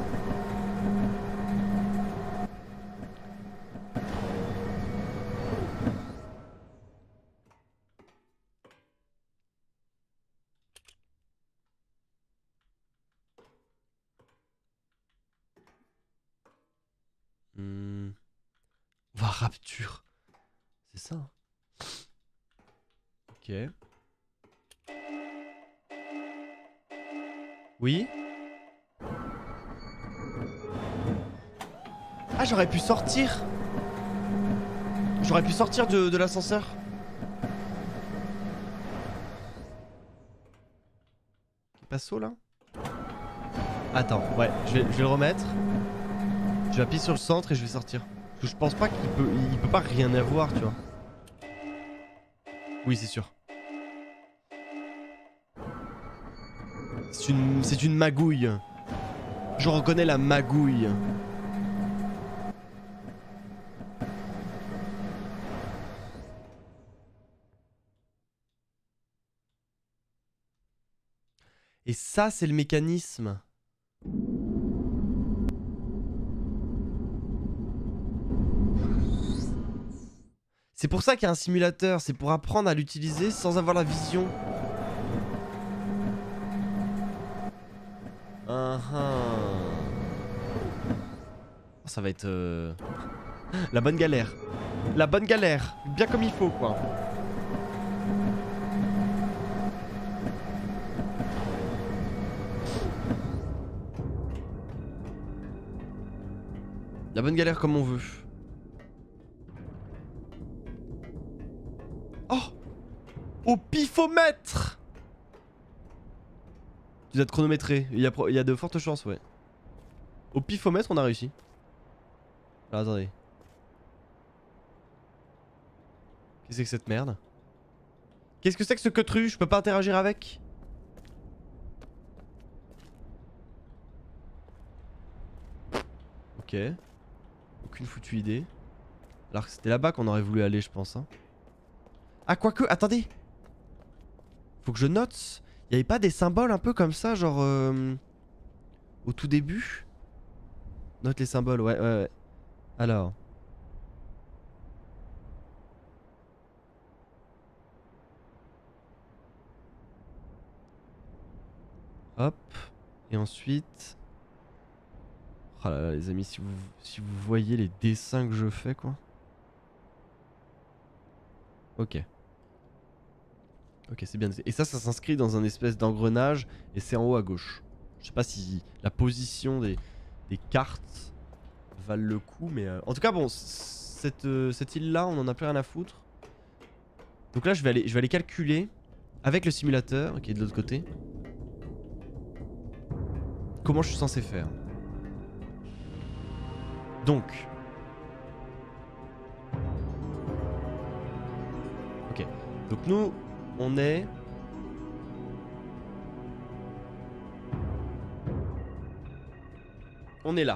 [SPEAKER 1] On va à Rapture. C'est ça. Hein. Ok. Oui. Ah, j'aurais pu sortir. J'aurais pu sortir de l'ascenseur. Pas saut là. Attends, ouais, je vais le remettre. Je vais appuyer sur le centre et je vais sortir. Parce que je pense pas il peut pas rien avoir, tu vois. Oui, c'est sûr. C'est une magouille. Je reconnais la magouille. Et ça, c'est le mécanisme. C'est pour ça qu'il y a un simulateur, c'est pour apprendre à l'utiliser sans avoir la vision. Ça va être... la bonne galère. La bonne galère. Bien comme il faut, quoi. La bonne galère comme on veut. Oh! Au pifomètre! Tu dois te chronométrer. Il y a de fortes chances, ouais. Au pifomètre, on a réussi. Ah, attendez. Qu'est-ce que c'est que cette merde? Qu'est-ce que c'est que ce queutru? Je peux pas interagir avec? Ok. Aucune foutue idée. Alors que c'était là-bas qu'on aurait voulu aller, je pense. Hein. Ah, quoique, attendez. Faut que je note. Il y avait pas des symboles un peu comme ça, genre... au tout début? Note les symboles, ouais. Alors... Hop. Et ensuite... Oh là là les amis, si vous voyez les dessins que je fais quoi. Ok. Ok, c'est bien. Et ça s'inscrit dans un espèce d'engrenage et c'est en haut à gauche. Je sais pas si la position des cartes valent le coup, mais... En tout cas bon, cette île là, on en a plus rien à foutre. Donc là je vais aller calculer avec le simulateur qui est de l'autre côté. Comment je suis censé faire. Donc. Ok. Donc nous, on est... On est là.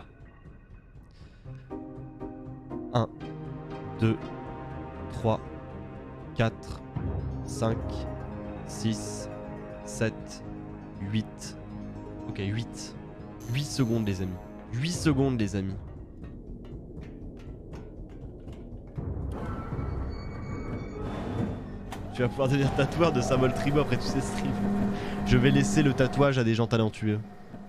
[SPEAKER 1] 1, 2, 3, 4, 5, 6, 7, 8. Ok, 8. 8 secondes les amis. 8 secondes les amis. Tu vas pouvoir devenir tatoueur de symbole tribaux après tous ces streams. Je vais laisser le tatouage à des gens talentueux.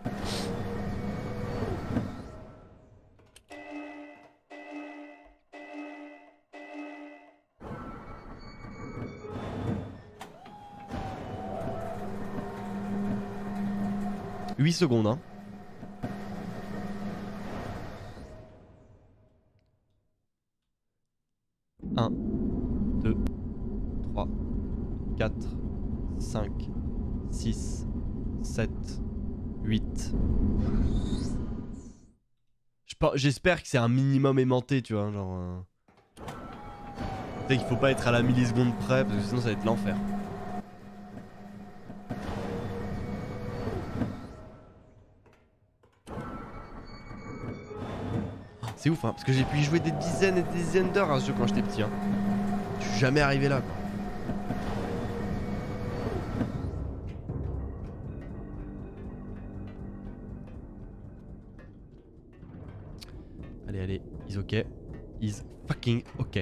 [SPEAKER 1] « 8 secondes, hein. « 1, 2, 3, 4, 5, 6, 7, 8. » J'espère que c'est un minimum aimanté, tu vois, genre... Tu sais qu'il faut pas être à la milliseconde près, parce que sinon ça va être l'enfer. C'est ouf, hein, parce que j'ai pu y jouer des dizaines et des dizaines d'heures à ce jeu quand j'étais petit. Hein. Je suis jamais arrivé là, quoi. Allez, allez, is ok. Is fucking ok.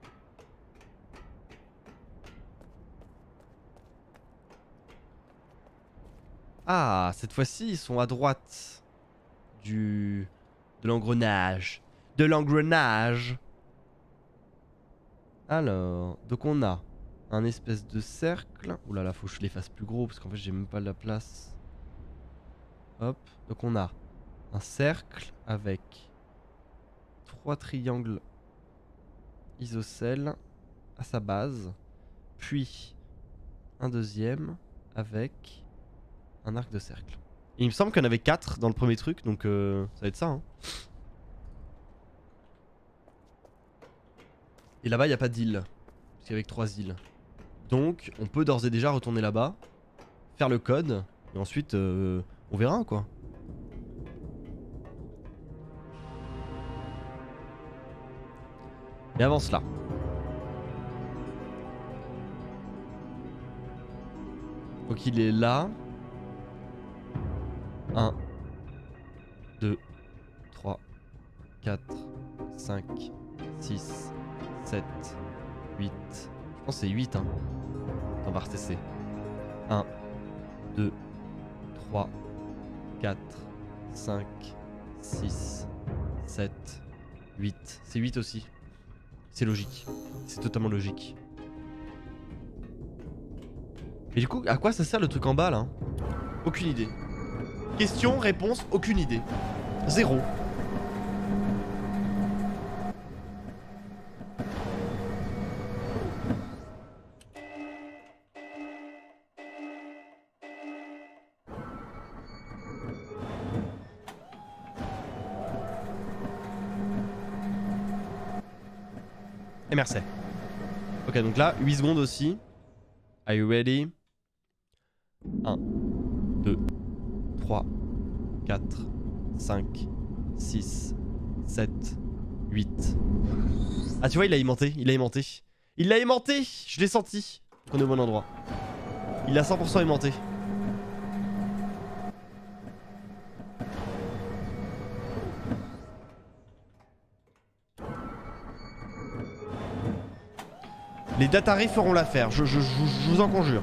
[SPEAKER 1] Ah, cette fois-ci, ils sont à droite de l'engrenage. De l'engrenage. Alors, donc on a un espèce de cercle. Ouh là là, faut que je les fasse plus gros parce qu'en fait, j'ai même pas la place. Hop, donc on a un cercle avec 3 triangles isocèles à sa base. Puis un deuxième avec un arc de cercle. Et il me semble qu'il y en avait 4 dans le premier truc, donc ça va être ça. Hein. Et là-bas, il n'y a pas d'île. Parce qu'il y avait que 3 îles. Donc, on peut d'ores et déjà retourner là-bas, faire le code, et ensuite, on verra quoi. Et avant cela. Donc il est là. 1, 2, 3, 4, 5, 6, 7, 8. Je pense que c'est 8 hein. On va retester. 1, 2, 3, 4, 5, 6, 7, 8. C'est 8 aussi. C'est logique. C'est totalement logique. Et du coup, à quoi ça sert le truc en bas là? Aucune idée. Question, réponse, aucune idée. 0. Et merci. Ok, donc là, 8 secondes aussi. Are you ready? 1, 2, 3, 4, 5, 6, 7, 8. Ah tu vois, il a aimanté, il a aimanté. Il l'a aimanté. Je l'ai senti. On est au bon endroit. Il a 100% aimanté. Les Datari feront l'affaire, je vous en conjure.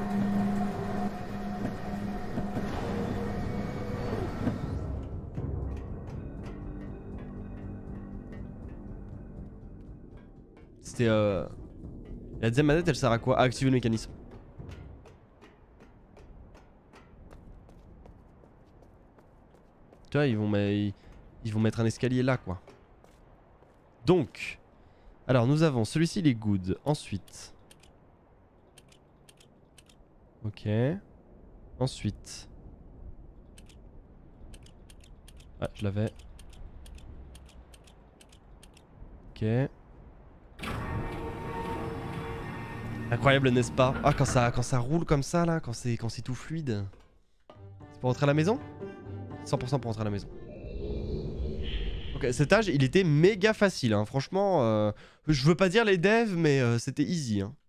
[SPEAKER 1] C'était La deuxième manette, elle sert à quoi? À activer le mécanisme. Tu vois, ils vont mettre un escalier là, quoi. Donc... Alors, nous avons celui-ci, il est good. Ensuite... Ok. Ensuite... Ah, je l'avais. Ok. Incroyable, n'est-ce pas? Ah, quand ça roule comme ça, là, quand c'est tout fluide. C'est pour rentrer à la maison? 100% pour rentrer à la maison. Ok, cet âge, il était méga facile, hein. Franchement, je veux pas dire les devs, mais c'était easy, hein.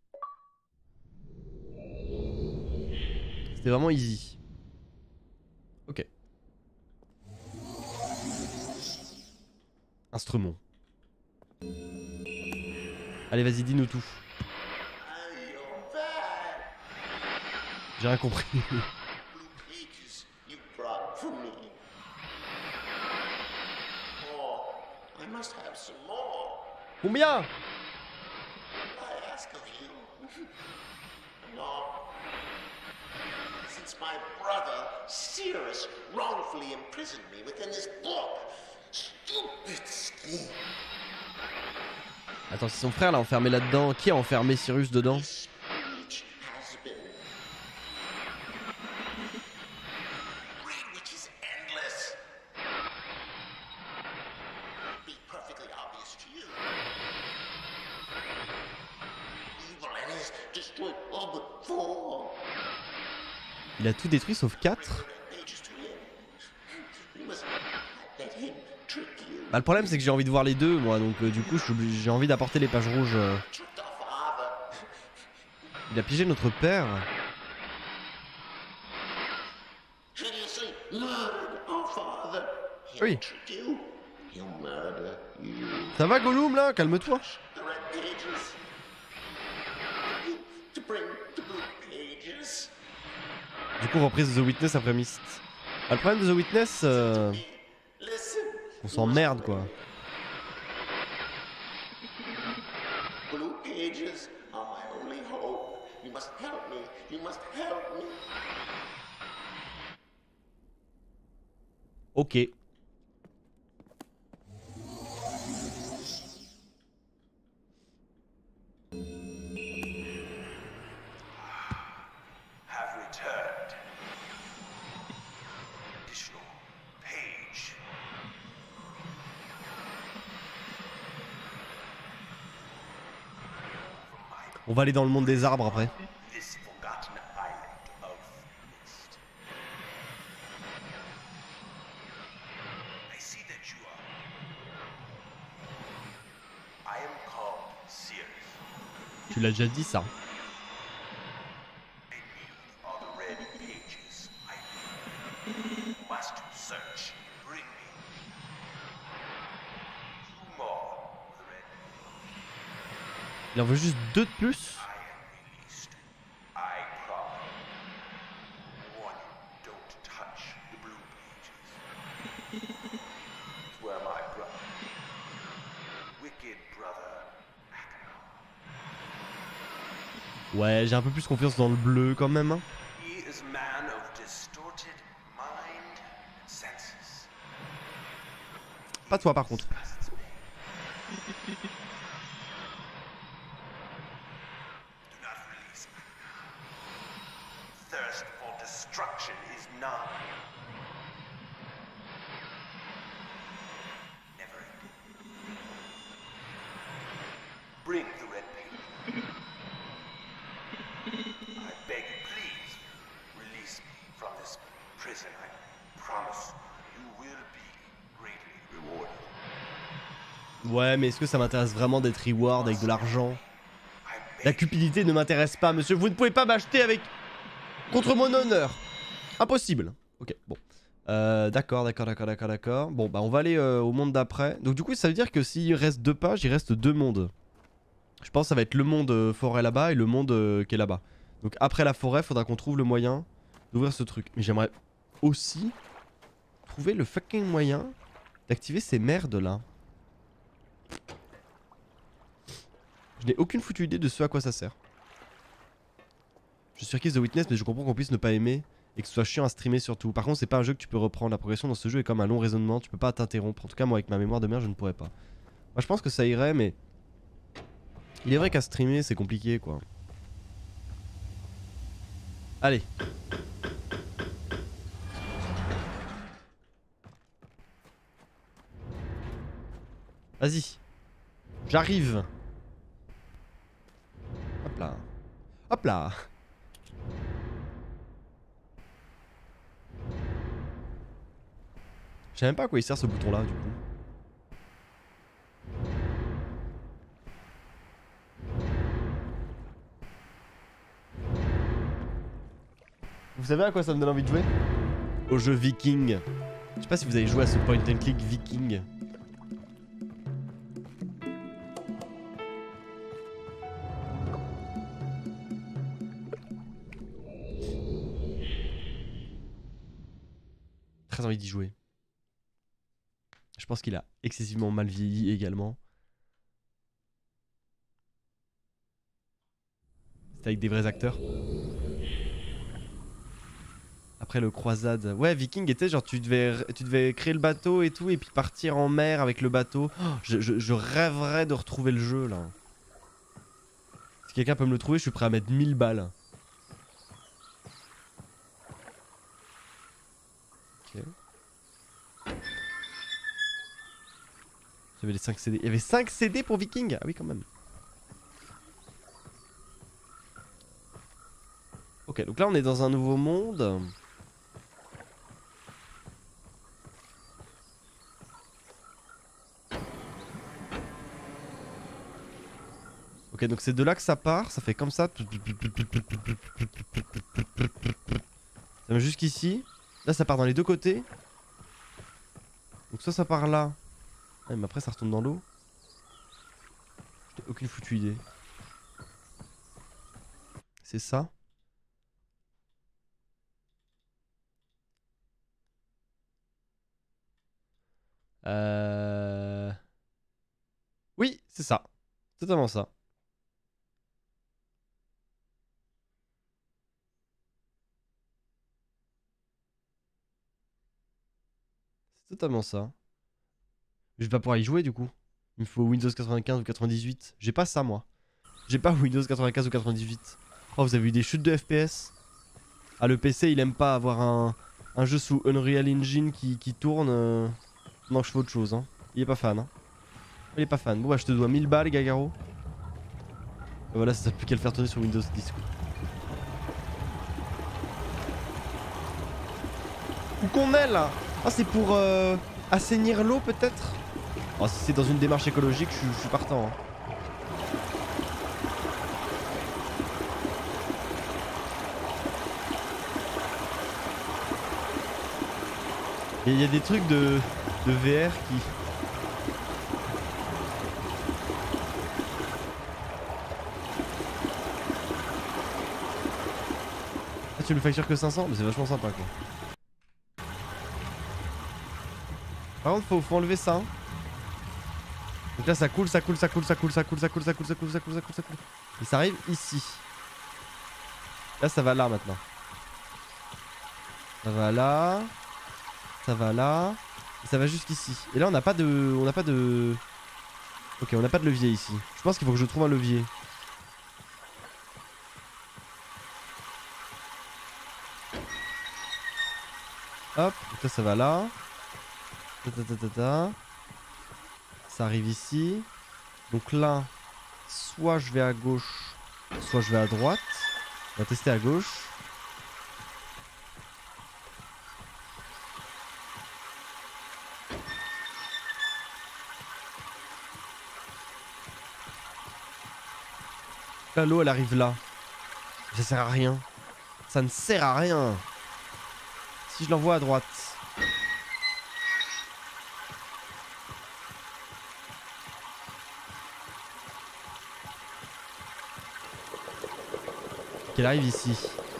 [SPEAKER 1] C'était vraiment easy. Ok. Instrument. Allez, vas-y, dis-nous tout. J'ai rien compris. Combien?
[SPEAKER 2] Since my brother Cyrus wrongfully imprisoned me within this book. Stupid scheme.
[SPEAKER 1] Attends, c'est son frère là enfermé là-dedans. Qui a enfermé Cyrus dedans?
[SPEAKER 2] This speech has been read, which is endless. Be perfectly obvious to you. Evil and his destroyed all but 4.
[SPEAKER 1] Il a tout détruit sauf 4.
[SPEAKER 2] Pages to him. We must let him trick you.
[SPEAKER 1] Bah le problème c'est que j'ai envie de voir les deux moi, donc du coup j'ai envie d'apporter les pages rouges.
[SPEAKER 2] Tricked our father.
[SPEAKER 1] Il a piégé notre père.
[SPEAKER 2] Hideously murdered our father. He'll
[SPEAKER 1] Oui.
[SPEAKER 2] trick you. He'll murder you.
[SPEAKER 1] Ça va Gollum là? Calme-toi.
[SPEAKER 2] The red pages. To bring the blue pages.
[SPEAKER 1] Du coup reprise de The Witness après Mist. Ah, le problème de The Witness,
[SPEAKER 2] Listen.
[SPEAKER 1] on s'emmerde quoi.
[SPEAKER 2] Blue pages are my only hope. You must help me. You must help me.
[SPEAKER 1] Ok.
[SPEAKER 3] Have returned. Additional page.
[SPEAKER 1] On va aller dans le monde des arbres après.
[SPEAKER 3] This forgotten island of mist. I see that you are. I am called Sirius.
[SPEAKER 1] Tu l'as déjà dit ça.
[SPEAKER 3] I need all the red pages. I must search. Bring me. 2 more of the red.
[SPEAKER 1] Il en veut juste 2 de plus.
[SPEAKER 3] I am released. I promise. Warn you, don't touch the blue pages. Where my brother, wicked brother, Acheron.
[SPEAKER 1] Ouais, j'ai un peu plus confiance dans le bleu quand même. Hein.
[SPEAKER 3] He is a man of distorted mind and senses.
[SPEAKER 1] Pas toi par contre.
[SPEAKER 3] Disgusts me. Do not release me. Thirst for destruction is none. Never ending. Bring the red page. I beg you, please, release me from this prison. I promise you will be greatly rewarded.
[SPEAKER 1] Ouais, mais est-ce que ça m'intéresse vraiment d'être reward avec de l'argent?
[SPEAKER 3] I
[SPEAKER 1] La
[SPEAKER 3] beg
[SPEAKER 1] cupidité ne m'intéresse pas, monsieur. Vous ne pouvez pas m'acheter avec... contre mon honneur. Impossible. Ok, bon. D'accord. Bon, bah on va aller au monde d'après. Donc du coup, ça veut dire que s'il reste 2 pages, il reste 2 mondes. Je pense que ça va être le monde forêt là-bas et le monde qui est là-bas. Donc après la forêt, faudra qu'on trouve le moyen d'ouvrir ce truc. Mais j'aimerais aussi trouver le fucking moyen d'activer ces merdes là. Je n'ai aucune foutue idée de ce à quoi ça sert. Je surkiffe The Witness, mais je comprends qu'on puisse ne pas aimer et que ce soit chiant à streamer surtout. Par contre, c'est pas un jeu que tu peux reprendre. La progression dans ce jeu est comme un long raisonnement, tu peux pas t'interrompre. En tout cas, moi avec ma mémoire de merde, je ne pourrais pas. Moi, je pense que ça irait, mais il est vrai qu'à streamer, c'est compliqué quoi. Allez. Vas-y. J'arrive. Hop là. Hop là. Je sais même pas à quoi il sert ce bouton là du coup. Vous savez à quoi ça me donne envie de jouer? Au jeu Viking. Je sais pas si vous avez joué à ce point and click Viking. Très envie d'y jouer. Je pense qu'il a excessivement mal vieilli également. C'est avec des vrais acteurs. Après le croisade. Ouais, Viking était genre tu devais créer le bateau et tout et puis partir en mer avec le bateau. Oh, je rêverais de retrouver le jeu là. Si quelqu'un peut me le trouver, je suis prêt à mettre 1000 balles. Ok. J'avais les 5 CD. Il y avait 5 CD pour Viking. Ah oui quand même. Ok, donc là on est dans un nouveau monde. Ok, donc c'est de là que ça part, ça fait comme ça. Ça va jusqu'ici. Là, ça part dans les deux côtés. Donc soit ça part là. Ouais, mais après, ça retombe dans l'eau. J'ai aucune foutue idée. C'est ça. Oui, c'est ça. Totalement ça. C'est totalement ça. Je vais pas pouvoir y jouer du coup. Il me faut Windows 95 ou 98. J'ai pas ça moi. J'ai pas Windows 95 ou 98. Oh, vous avez eu des chutes de FPS? Ah, le PC il aime pas avoir un jeu sous Unreal Engine qui tourne. Non, je fais autre chose. Hein. Il est pas fan. Hein. Il est pas fan. Bon, bah, je te dois 1000 balles, Gagaro. Et voilà, ça peut qu'à le faire tourner sur Windows 10. Quoi. Où qu'on est là? Ah, c'est pour assainir l'eau peut-être? Oh, si c'est dans une démarche écologique, je suis partant. Hein. Et il y a des trucs de VR qui... Ah, tu me factures que 500? Mais c'est vachement sympa quoi. Par contre, faut enlever ça. Hein. Donc là, ça coule, ça coule, ça coule, ça coule, ça coule, ça coule, ça coule, ça coule, ça coule, ça coule, ça coule. Et ça arrive ici. Là, ça va là maintenant. Ça va là. Ça va là. Et ça va jusqu'ici. Et là, on n'a pas de... On n'a pas de... Ok, on n'a pas de levier ici. Je pense qu'il faut que je trouve un levier. Hop, donc là, ça va là. Ça arrive ici. Donc là, soit je vais à gauche, soit je vais à droite. On va tester à gauche. Là, l'eau, elle arrive là. Ça sert à rien. Ça ne sert à rien. Si je l'envoie à droite. Qu'elle arrive ici.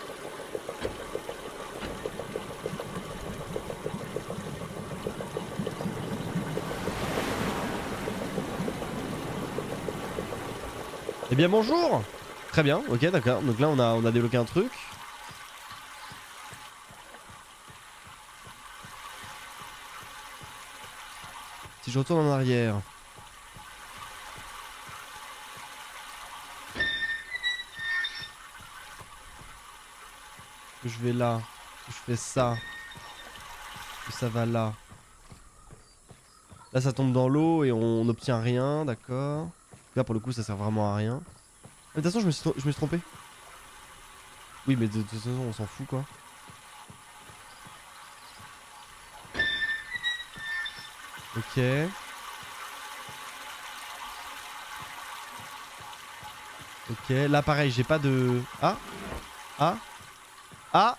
[SPEAKER 1] Eh bien bonjour. Très bien, ok d'accord. Donc là on a débloqué un truc. Si je retourne en arrière. Je vais là. Je fais ça. Et ça va là. Là ça tombe dans l'eau et on n'obtient rien, d'accord. Là pour le coup ça sert vraiment à rien. Mais de toute façon je me suis trompé. Oui mais de toute façon on s'en fout quoi. Ok. Ok, là pareil, j'ai pas de... Ah. Ah. Ah.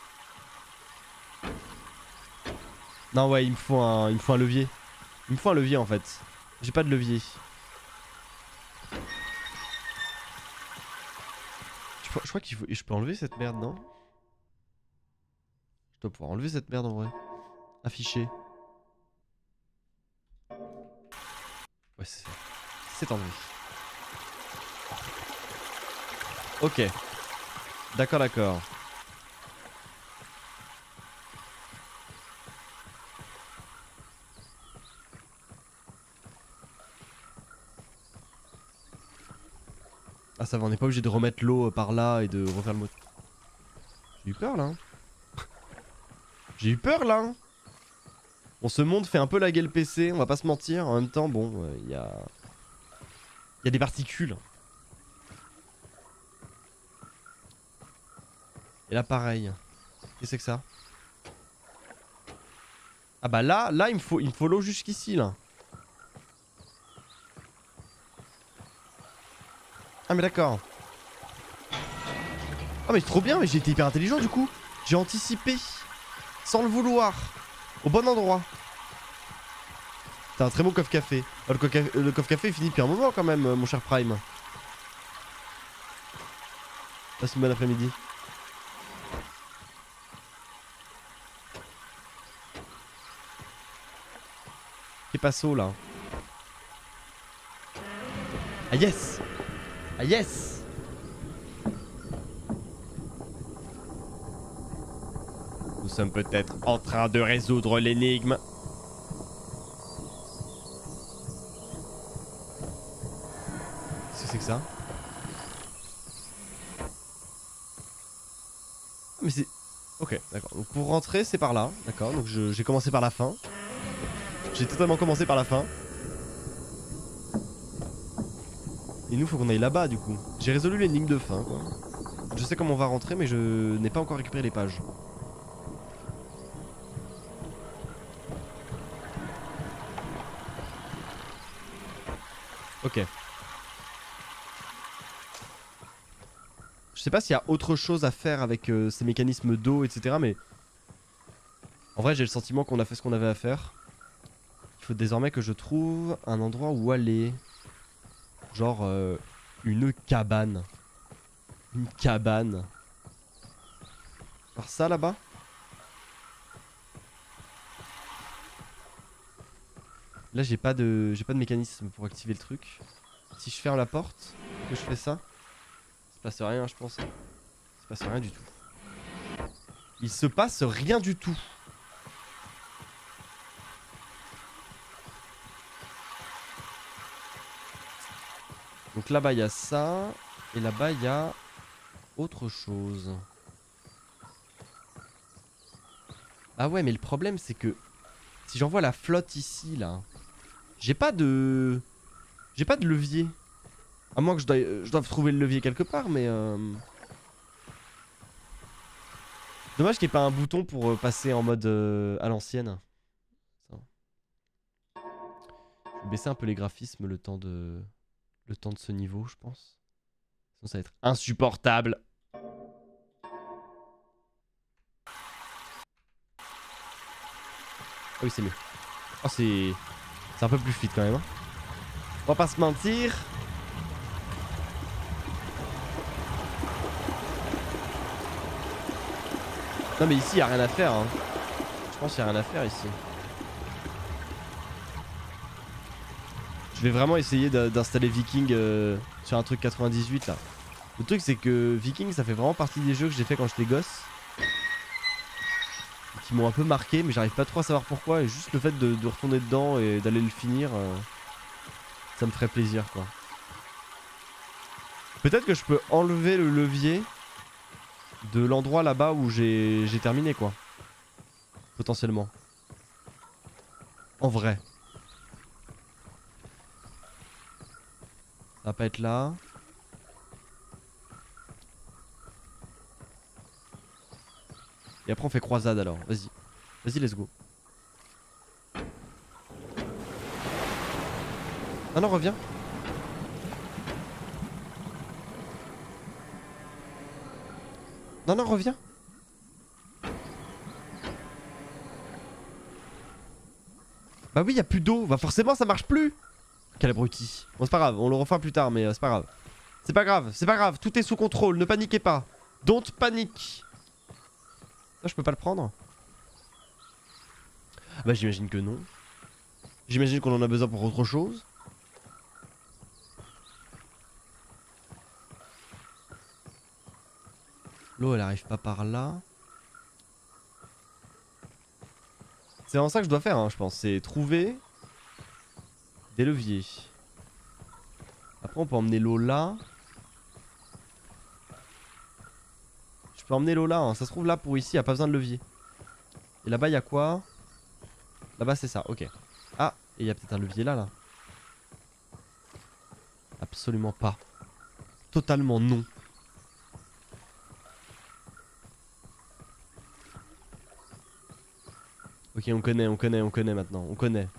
[SPEAKER 1] Non ouais, il me faut un levier. Il me faut un levier en fait. J'ai pas de levier. Je crois qu'il faut... Je peux enlever cette merde, non? Je dois pouvoir enlever cette merde en vrai. Afficher. Ouais, c'est enlevé. Ok. D'accord, d'accord. Ah ça va, on n'est pas obligé de remettre l'eau par là et de refaire le moteur. J'ai eu peur là. Hein. J'ai eu peur là. Hein. Bon, ce monde fait un peu laguer le PC, on va pas se mentir. En même temps, bon, il y a des particules. Et là pareil. Qu'est-ce que c'est que ça? Ah bah là il me faut l'eau jusqu'ici là. Ah mais d'accord. Ah mais c'est trop bien, mais j'ai été hyper intelligent du coup. J'ai anticipé. Sans le vouloir. Au bon endroit. C'est un très bon coffre café. Ah, le coffre café est fini depuis un moment quand même, mon cher Prime. Passe une bonne après-midi. Qu'est passo là? Ah yes! Ah yes! Nous sommes peut-être en train de résoudre l'énigme. Qu'est-ce que c'est que ça? Mais c'est... Ok, d'accord. Donc pour rentrer, c'est par là. D'accord, donc j'ai commencé par la fin. J'ai totalement commencé par la fin. Et nous, faut qu'on aille là-bas du coup. J'ai résolu l'énigme de fin, quoi. Je sais comment on va rentrer, mais je n'ai pas encore récupéré les pages. Ok. Je sais pas s'il y a autre chose à faire avec ces mécanismes d'eau, etc. Mais en vrai, j'ai le sentiment qu'on a fait ce qu'on avait à faire. Il faut désormais que je trouve un endroit où aller. Genre une cabane. Une cabane. Par ça là-bas? Là j'ai pas de mécanisme pour activer le truc. Si je ferme la porte, que je fais ça, il se passe rien je pense. Il se passe rien du tout. Il se passe rien du tout. Donc là-bas il y a ça. Et là-bas il y a autre chose. Ah ouais mais le problème c'est que si j'envoie la flotte ici là, j'ai pas de levier. À moins que je doive trouver le levier quelque part mais dommage qu'il n'y ait pas un bouton pour passer en mode à l'ancienne. Je vais baisser un peu les graphismes le temps de ce niveau je pense. Sinon ça va être insupportable. Ah oui c'est mieux. Oh c'est un peu plus fluide quand même hein. On va pas se mentir. Non mais ici y a rien à faire hein. Je pense qu'il y a rien à faire ici. Je vais vraiment essayer d'installer Viking sur un truc 98 là. Le truc c'est que Viking ça fait vraiment partie des jeux que j'ai fait quand j'étais gosse. Qui m'ont un peu marqué mais j'arrive pas trop à savoir pourquoi. Et juste le fait de retourner dedans et d'aller le finir, ça me ferait plaisir quoi. Peut-être que je peux enlever le levier de l'endroit là-bas où j'ai terminé quoi. Potentiellement. En vrai. Ça va pas être là. Et après on fait croisade alors. Vas-y. Vas-y let's go. Ah non reviens. Non non reviens. Bah oui y a plus d'eau. Bah forcément ça marche plus. Quel abruti. Bon c'est pas grave. On le refera plus tard mais c'est pas grave. C'est pas grave. C'est pas grave. Tout est sous contrôle. Ne paniquez pas. Don't panique. Ça je peux pas le prendre. Bah j'imagine que non. J'imagine qu'on en a besoin pour autre chose. L'eau elle arrive pas par là. C'est vraiment ça que je dois faire hein, je pense. C'est trouver des leviers. Après on peut emmener l'eau là. Je peux emmener l'eau là hein. Ça se trouve là pour ici y a pas besoin de levier. Et là-bas y a quoi? Là-bas c'est ça, ok. Ah, et y a peut-être un levier là là. Absolument pas. Totalement non. Ok on connaît maintenant. On connaît.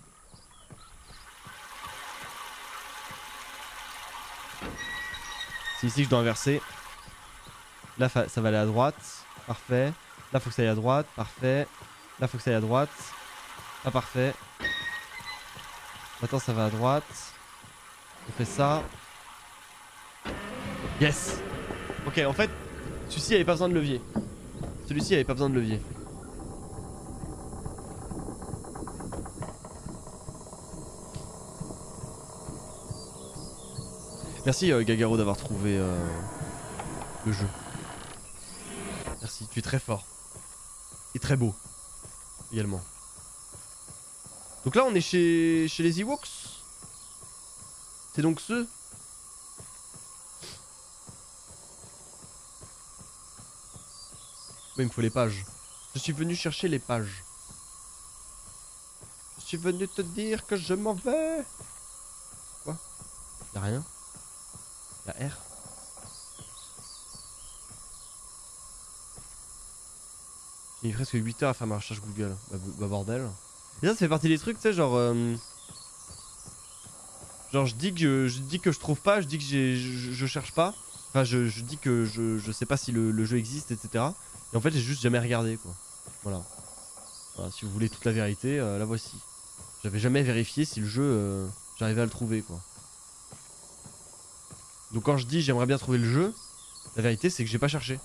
[SPEAKER 1] C'est ici que je dois inverser. Là, ça va aller à droite. Parfait. Là, faut que ça aille à droite. Parfait. Là, faut que ça aille à droite. Pas parfait. Maintenant, ça va à droite. On fait ça. Yes. Ok, en fait, celui-ci avait pas besoin de levier. Celui-ci avait pas besoin de levier. Merci Gagaro d'avoir trouvé le jeu. Merci, tu es très fort. Et très beau. Également. Donc là on est chez les Ewoks. C'est donc ceux. Oui, il me faut les pages. Je suis venu chercher les pages. Je suis venu te dire que je m'en vais. Quoi? Y'a rien? Y'a R? J'ai mis presque 8 heures à faire ma recherche Google. Bah bordel. Et ça fait partie des trucs, tu sais, genre... Genre je dis que je trouve pas, je dis que je cherche pas. Enfin je dis que je sais pas si le jeu existe, etc. Et en fait j'ai juste jamais regardé quoi. Voilà. Voilà, si vous voulez toute la vérité, la voici. J'avais jamais vérifié si le jeu, j'arrivais à le trouver quoi. Donc quand je dis j'aimerais bien trouver le jeu, la vérité c'est que j'ai pas cherché.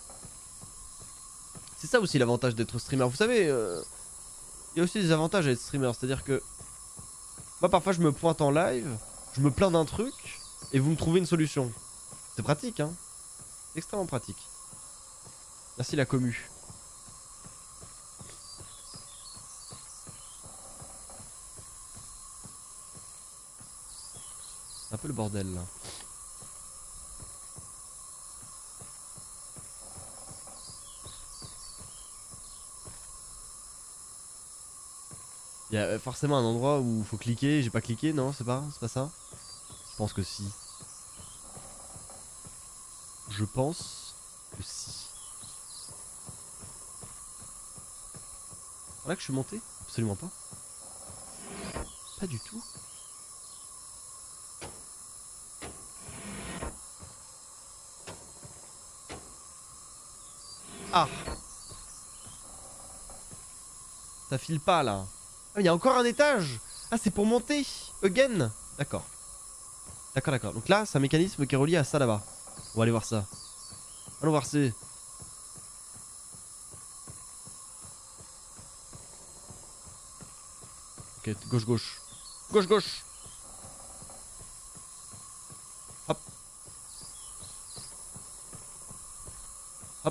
[SPEAKER 1] C'est ça aussi l'avantage d'être streamer. Vous savez, il y a aussi des avantages à être streamer. C'est-à-dire que moi parfois je me pointe en live, je me plains d'un truc, et vous me trouvez une solution. C'est pratique hein. C'est extrêmement pratique. Merci la commu. C'est un peu le bordel là. Il y a forcément un endroit où il faut cliquer, j'ai pas cliqué, non c'est pas ça? Je pense que si. Je pense que si. Là que je suis monté? Absolument pas. Pas du tout. Ah! Ça file pas là. Ah, il y a encore un étage! Ah, c'est pour monter! Again! D'accord. D'accord, d'accord. Donc là, c'est un mécanisme qui est relié à ça là-bas. On va aller voir ça. Allons voir ça. Ok, gauche, gauche. Gauche, gauche! Hop. Hop.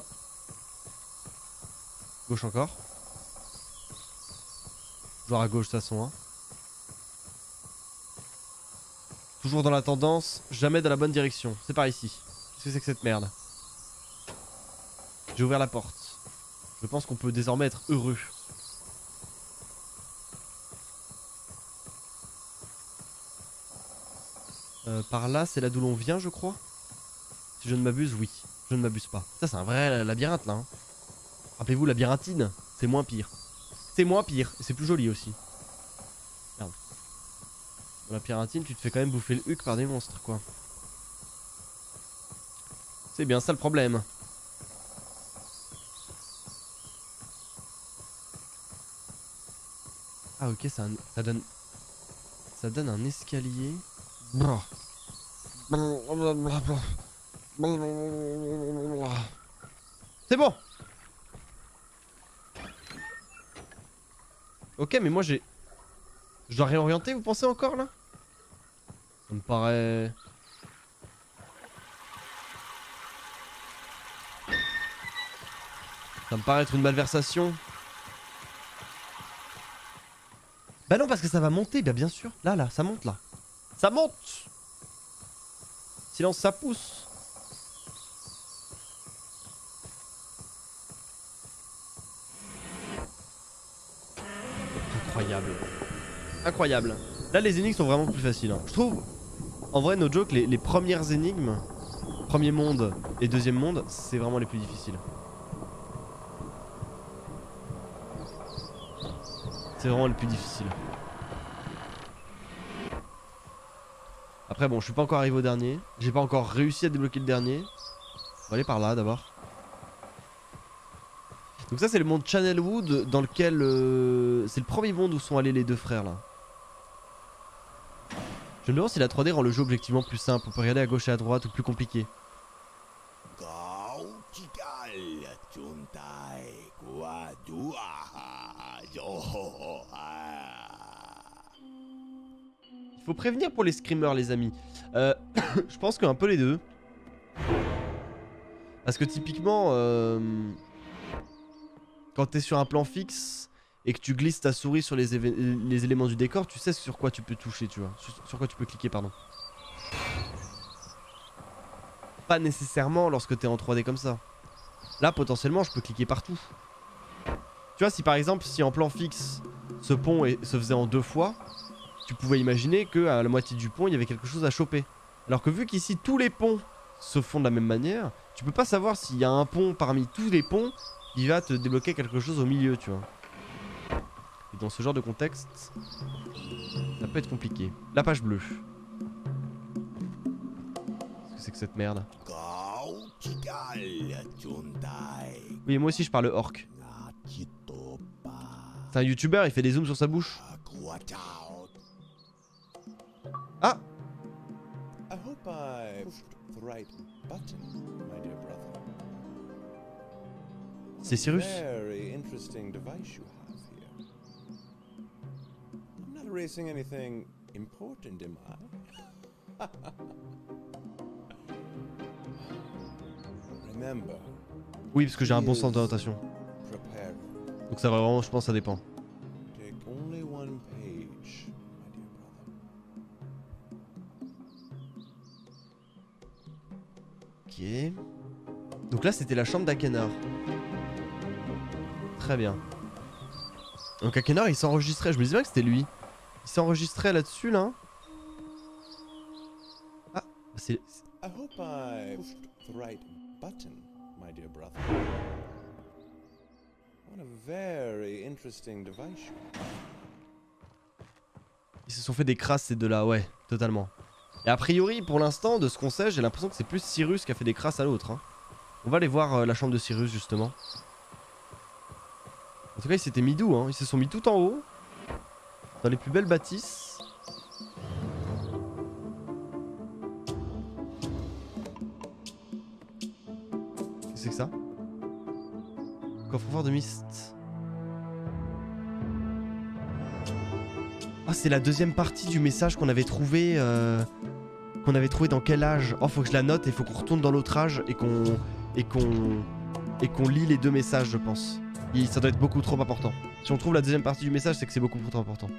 [SPEAKER 1] Gauche encore. Toujours à gauche de toute façon hein. Toujours dans la tendance, jamais dans la bonne direction. C'est par ici. Qu'est-ce que c'est que cette merde? J'ai ouvert la porte. Je pense qu'on peut désormais être heureux. Par là, c'est là d'où l'on vient, je crois. Si je ne m'abuse, oui. Je ne m'abuse pas. Ça, c'est un vrai labyrinthe là. Hein. Rappelez-vous, labyrinthine, c'est moins pire. C'est moins pire, et c'est plus joli aussi. Merde. Dans la labyrinthine, tu te fais quand même bouffer le huc par des monstres, quoi. C'est bien ça le problème. Ah ok, ça donne un escalier. C'est bon. Ok, mais moi j'ai... Je dois réorienter, vous pensez encore là? Ça me paraît... Ça me paraît être une malversation. Bah non, parce que ça va monter, bah bien sûr. Là, ça monte là. Ça monte! Silence, ça pousse. Incroyable. Incroyable. Là, les énigmes sont vraiment plus faciles. Hein. Je trouve, en vrai, no joke, les premières énigmes, premier monde et deuxième monde, c'est vraiment les plus difficiles. C'est vraiment le plus difficile. Hop. Après bon, je suis pas encore arrivé au dernier. J'ai pas encore réussi à débloquer le dernier. On va aller par là d'abord. Donc ça c'est le monde Channelwood dans lequel... c'est le premier monde où sont allés les deux frères là. Je me demande si la 3D rend le jeu objectivement plus simple. On peut regarder à gauche et à droite ou plus compliqué. Il faut prévenir pour les screamers les amis. Je pense qu'un peu les deux. Parce que typiquement... quand t'es sur un plan fixe et que tu glisses ta souris sur les éléments du décor, tu sais sur quoi tu peux toucher, tu vois. Sur quoi tu peux cliquer, pardon. Pas nécessairement lorsque t'es en 3D comme ça. Là, potentiellement, je peux cliquer partout. Tu vois, si par exemple, si en plan fixe, ce pont se faisait en 2 fois, tu pouvais imaginer qu'à la moitié du pont, il y avait quelque chose à choper. Alors que vu qu'ici, tous les ponts se font de la même manière, tu peux pas savoir s'il y a un pont parmi tous les ponts qui va te débloquer quelque chose au milieu, tu vois. Et dans ce genre de contexte, ça peut être compliqué. La page bleue. Qu'est-ce que c'est que cette merde? Oui, moi aussi je parle orc. C'est un youtubeur, il fait des zooms sur sa bouche. Ah! C'est Cyrus. Oui, parce que j'ai un bon sens d'orientation. Donc ça va vraiment, je pense, ça dépend. Ok. Donc là, c'était la chambre d'Akenar. Très bien. Donc Akenar, il s'enregistrait. Je me disais bien que c'était lui. Il s'enregistrait là-dessus, là. Ah, c'est... Ils se sont fait des crasses ces deux-là, ouais, totalement. Et a priori, pour l'instant, de ce qu'on sait, j'ai l'impression que c'est plus Cyrus qui a fait des crasses à l'autre. Hein. On va aller voir la chambre de Cyrus, justement. En tout cas, ils s'étaient mis d'où, hein. Ils se sont mis tout en haut. Dans les plus belles bâtisses. Qu'est-ce que c'est que ça? Coffre-fort de Myst. Ah, c'est la deuxième partie du message qu'on avait trouvé. Qu'on avait trouvé dans quel âge? Oh, faut que je la note et faut qu'on retourne dans l'autre âge et qu'on lit les deux messages, je pense. Et ça doit être beaucoup trop important. Si on trouve la deuxième partie du message, c'est que c'est beaucoup trop important.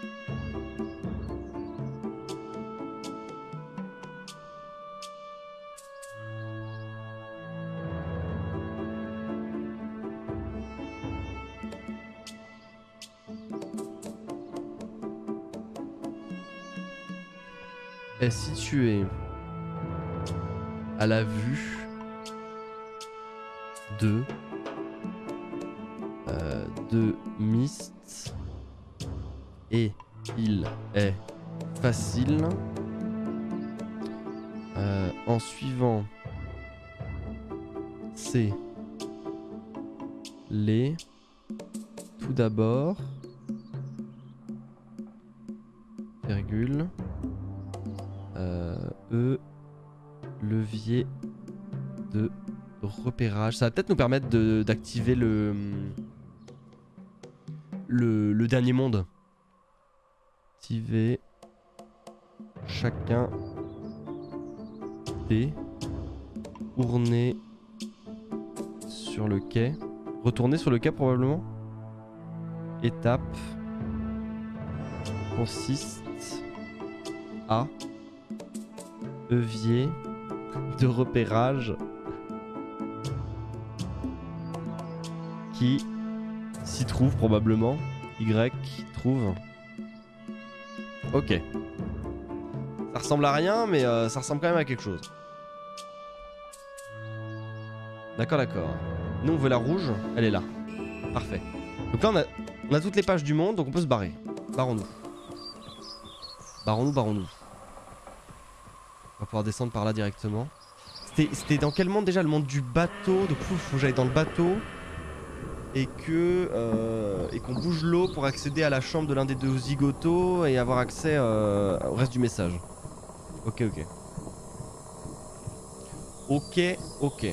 [SPEAKER 1] Est situé à la vue de Myst et il est facile en suivant c'est les tout d'abord virgule levier de repérage. Ça va peut-être nous permettre d'activer le dernier monde. Activer chacun des tourner sur le quai. Retourner sur le quai probablement. Étape consiste à levier de repérage qui s'y trouve probablement. Y trouve. Ok. Ça ressemble à rien, mais ça ressemble quand même à quelque chose. D'accord, d'accord. Nous on veut la rouge, elle est là. Parfait. Donc là on a toutes les pages du monde, donc on peut se barrer. Barrons-nous. Barrons-nous, barrons-nous. va pouvoir descendre par là directement. C'était dans quel monde déjà? Le monde du bateau. Donc faut que j'aille dans le bateau. Et qu'on bouge l'eau pour accéder à la chambre de l'un des deux zigotos et avoir accès au reste du message. Ok, ok. Ok, ok.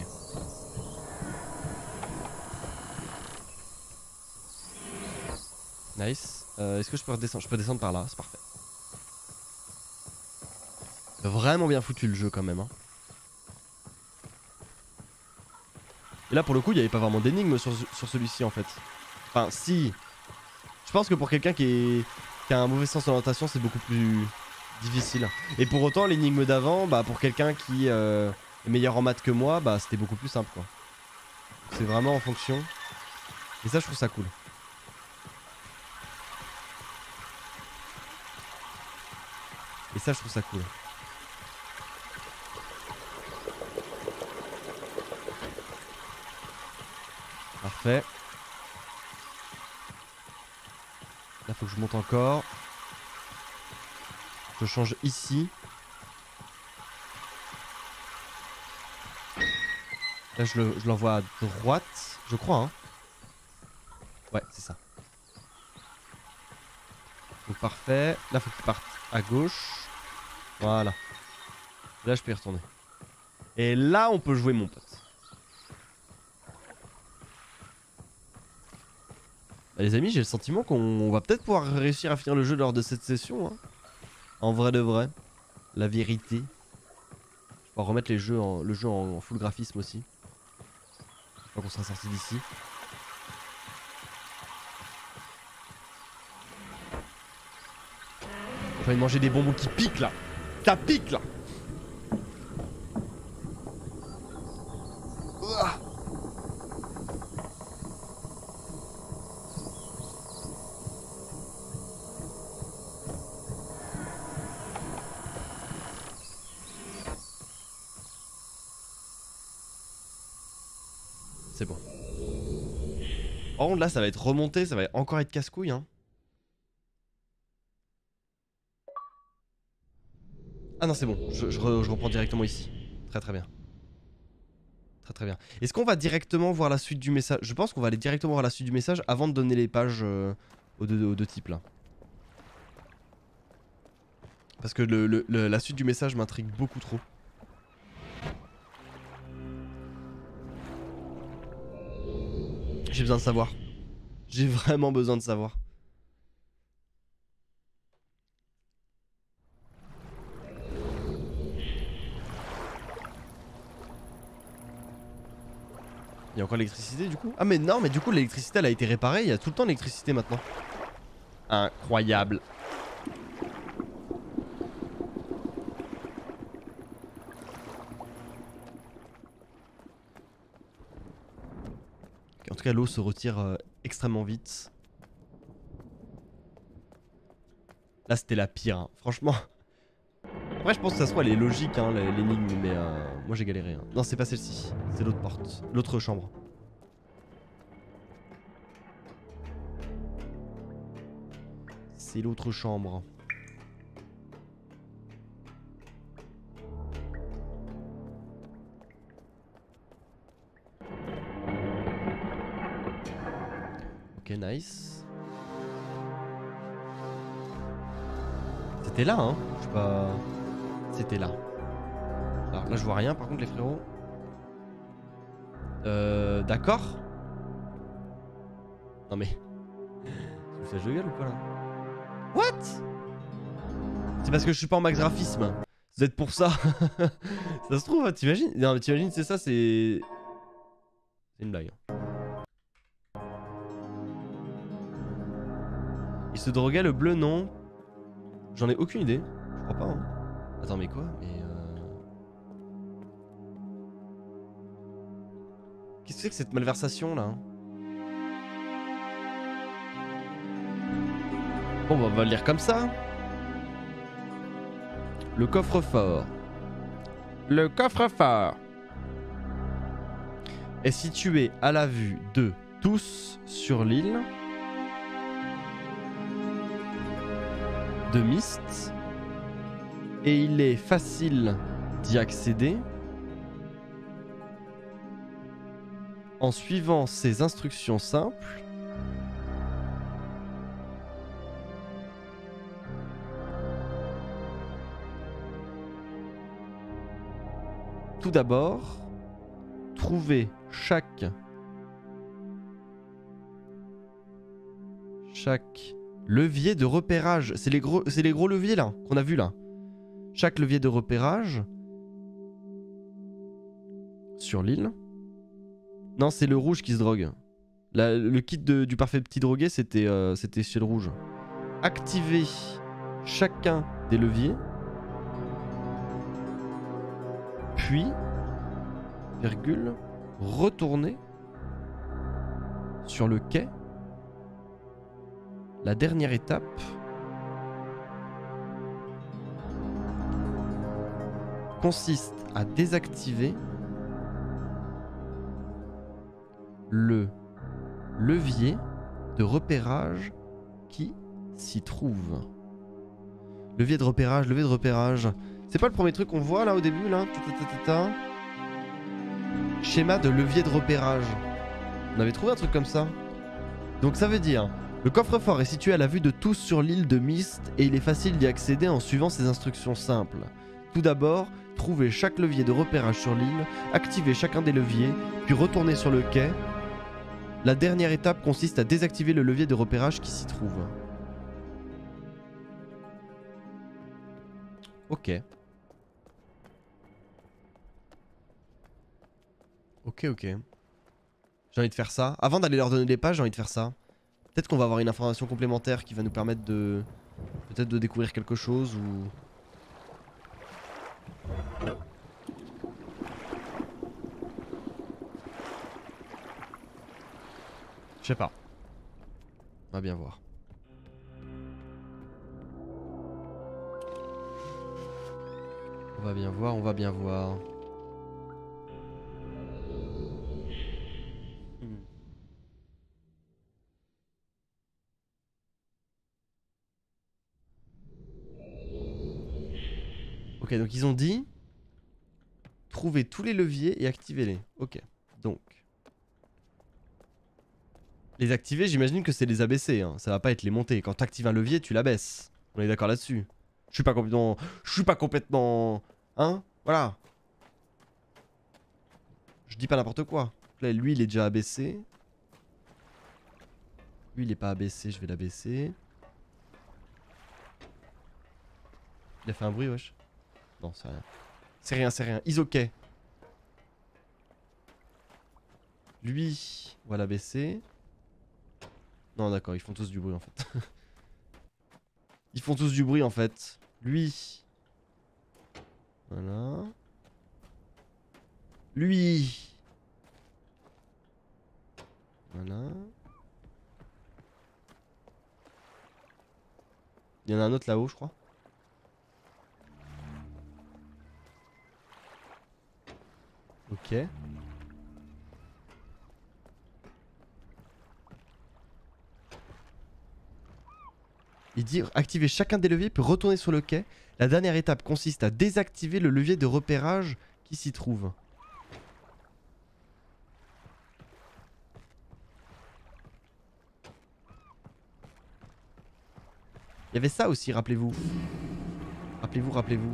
[SPEAKER 1] Nice. Est-ce que je peux redescendre? Je peux descendre par là, c'est parfait. Vraiment bien foutu le jeu quand même. Hein. Et là pour le coup il n'y avait pas vraiment d'énigme sur celui-ci en fait. Enfin si. Je pense que pour quelqu'un qui a un mauvais sens d'orientation c'est beaucoup plus difficile. Et pour autant l'énigme d'avant, bah pour quelqu'un qui est meilleur en maths que moi, bah c'était beaucoup plus simple quoi. C'est vraiment en fonction. Et ça je trouve ça cool. Et ça je trouve ça cool. Parfait. Là faut que je monte encore. Je change ici. Là je l'envoie à droite, je crois hein. Ouais c'est ça. Donc parfait. Là faut qu'il parte à gauche. Voilà. Là je peux y retourner. Et là on peut jouer mon pote. Bah, les amis j'ai le sentiment qu'on va peut-être pouvoir réussir à finir le jeu lors de cette session hein. En vrai de vrai. La vérité. Je vais pouvoir remettre le jeu en full graphisme aussi. Je crois qu'on sera sorti d'ici. J'ai envie de manger des bonbons qui piquent là. Ça pique là. C'est bon. Par contre là ça va être remonté, ça va encore être casse-couille hein. Ah non c'est bon, je reprends directement ici. Très très bien. Très très bien. Est-ce qu'on va directement voir la suite du message? Je pense qu'on va aller directement voir la suite du message avant de donner les pages aux deux types là. Parce que la suite du message m'intrigue beaucoup trop. J'ai besoin de savoir. J'ai vraiment besoin de savoir. Il y a encore l'électricité du coup? Ah mais non mais du coup l'électricité elle a été réparée, il y a tout le temps l'électricité maintenant. Incroyable. En tout cas l'eau se retire extrêmement vite. Là c'était la pire hein. Franchement. Après je pense que ça se trouve elle est logique hein, l'énigme mais moi j'ai galéré hein. Non c'est pas celle-ci, c'est l'autre porte, l'autre chambre. C'est l'autre chambre. Ok nice. C'était là hein, je sais pas... C'était là. Alors là je vois rien par contre les frérots. D'accord. Non mais... Tu me fais de gueule ou quoi là? What? C'est parce que je suis pas en max graphisme. C'est peut-être pour ça. Ça se trouve, t'imagines? Non mais t'imagines c'est ça, c'est... C'est une blague. Il se droguait le bleu non? J'en ai aucune idée. Je crois pas hein. Attends mais quoi? Mais qu'est-ce que c'est que cette malversation là? Bon bah on va le lire comme ça. Le coffre-fort. Le coffre-fort est situé à la vue de tous sur l'île de Myst et il est facile d'y accéder en suivant ces instructions simples. Tout d'abord, trouver chaque levier de repérage. C'est les gros leviers là qu'on a vu là. Chaque levier de repérage sur l'île. Non, c'est le rouge qui se drogue. Le kit du parfait petit drogué, c'était chez le rouge. Activer chacun des leviers. Puis, virgule, retourner sur le quai. La dernière étape consiste à désactiver le levier de repérage qui s'y trouve. Levier de repérage. C'est pas le premier truc qu'on voit là au début là. Schéma de levier de repérage. On avait trouvé un truc comme ça. Donc ça veut dire, le coffre-fort est situé à la vue de tous sur l'île de Myst et il est facile d'y accéder en suivant ces instructions simples. Tout d'abord, trouver chaque levier de repérage sur l'île, activer chacun des leviers, puis retourner sur le quai. La dernière étape consiste à désactiver le levier de repérage qui s'y trouve. Ok. Ok. J'ai envie de faire ça. Avant d'aller leur donner des pages, j'ai envie de faire ça. Peut-être qu'on va avoir une information complémentaire qui va nous permettre de... peut-être de découvrir quelque chose ou... Je sais pas. On va bien voir. On va bien voir. Ok, donc ils ont dit trouver tous les leviers et activez-les. Ok, donc les activer, j'imagine que c'est les abaisser, hein. Ça va pas être les monter. Quand tu actives un levier, tu l'abaisses. On est d'accord là-dessus. Je suis pas complètement... Hein? Voilà. Je dis pas n'importe quoi. Là, lui, il est déjà abaissé. Lui, il est pas abaissé, je vais l'abaisser. Il a fait un bruit, wesh. Non, c'est rien. C'est rien. OK. Lui, on va l'abaisser. Non, d'accord, ils font tous du bruit en fait. Ils font tous du bruit en fait. Lui. Voilà. Lui. Voilà. Il y en a un autre là-haut, je crois. Ok. Il dit activer chacun des leviers puis retourner sur le quai. La dernière étape consiste à désactiver le levier de repérage qui s'y trouve. Il y avait ça aussi, rappelez-vous. Rappelez-vous.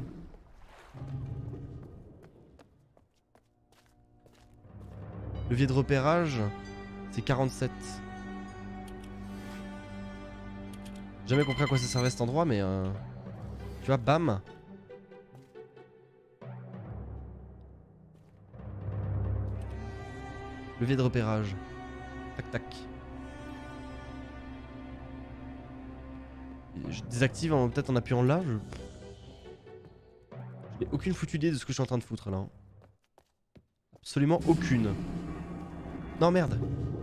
[SPEAKER 1] Levier de repérage, c'est 47. J'ai jamais compris à quoi ça servait cet endroit, mais tu vois, bam. Levier de repérage. Tac tac. Je désactive peut-être en appuyant là. Je n'ai aucune foutue idée de ce que je suis en train de foutre là. Absolument aucune. Non merde.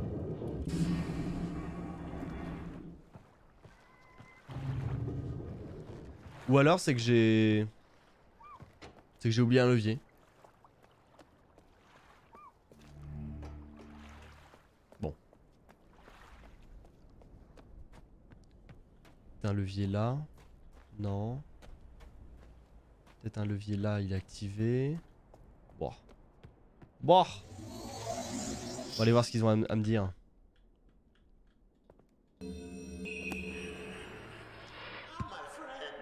[SPEAKER 1] Ou alors c'est que j'ai... oublié un levier. Bon. Un levier là. Non. Peut-être un levier là, il est activé. Bon. Bon. On va aller voir ce qu'ils ont à me dire.
[SPEAKER 2] Ah, my friend.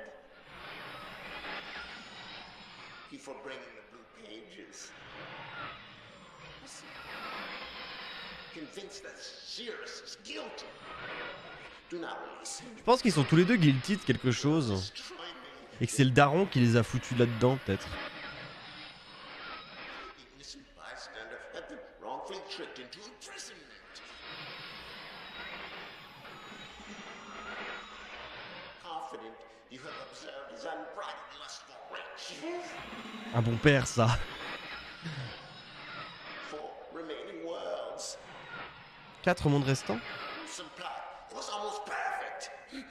[SPEAKER 2] Thank you for bringing the blue pages. Listen. Convinced that Sirius is guilty. Do not release him.
[SPEAKER 1] Je pense qu'ils sont tous les deux guilty de quelque chose.
[SPEAKER 2] Destroy me.
[SPEAKER 1] Et que c'est le daron qui les a foutus là-dedans, peut-être.
[SPEAKER 2] The innocent bystander had been wrongfully tricked into imprisonment. Confident you have observed his unbridled lust for riches.
[SPEAKER 1] Un bon père, ça.
[SPEAKER 2] 4 remaining worlds.
[SPEAKER 1] 4 mondes restants.
[SPEAKER 2] Some plot was almost perfect. A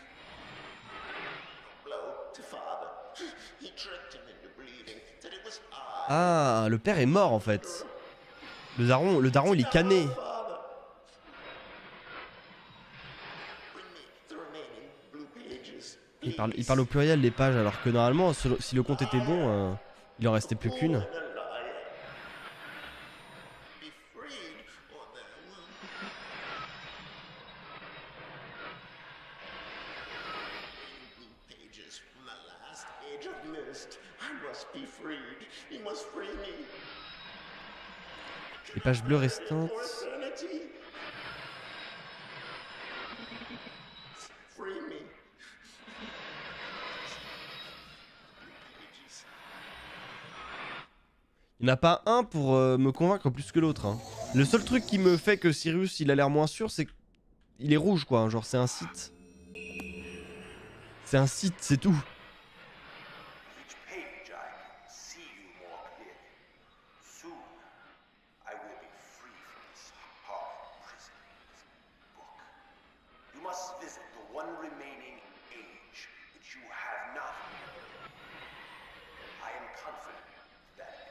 [SPEAKER 2] blow to father. He tricked him into believing that it was I.
[SPEAKER 1] Ah, le père est mort en fait. Le daron il est cané.
[SPEAKER 2] Father. Bring me the remaining blue pages.
[SPEAKER 1] Il parle au pluriel les pages alors que normalement si le compte était bon, il en restait plus qu'une.
[SPEAKER 2] And a liar. Be freed, or there will. Blue pages from the last age of mist. I must be freed. He must free me.
[SPEAKER 1] Les pages bleues restantes.
[SPEAKER 2] For eternity. Free me. Pages.
[SPEAKER 1] Il n'y en a pas un pour me convaincre plus que l'autre. Hein. Le seul truc qui me fait que Sirius il a l'air moins sûr, c'est qu'il est rouge quoi. Hein. Genre c'est un site. C'est un site, c'est tout.
[SPEAKER 3] Each page I can see you more clearly. Soon, I will be free from this horrible prison, this book. You must visit the one remaining age which you have not. I am confident that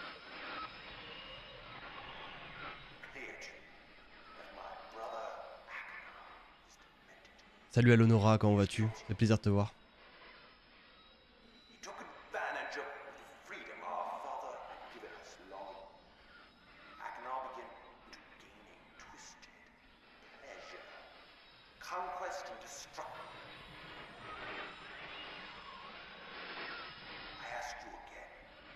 [SPEAKER 3] clear to you that my brother Acheron is demented.
[SPEAKER 1] Salut Alonora, comment vas-tu? Ça fait plaisir de te voir.
[SPEAKER 3] He took advantage of the freedom our father had given us long. Acheron began to gain a twisted pleasure, conquest and destruction. I ask you again.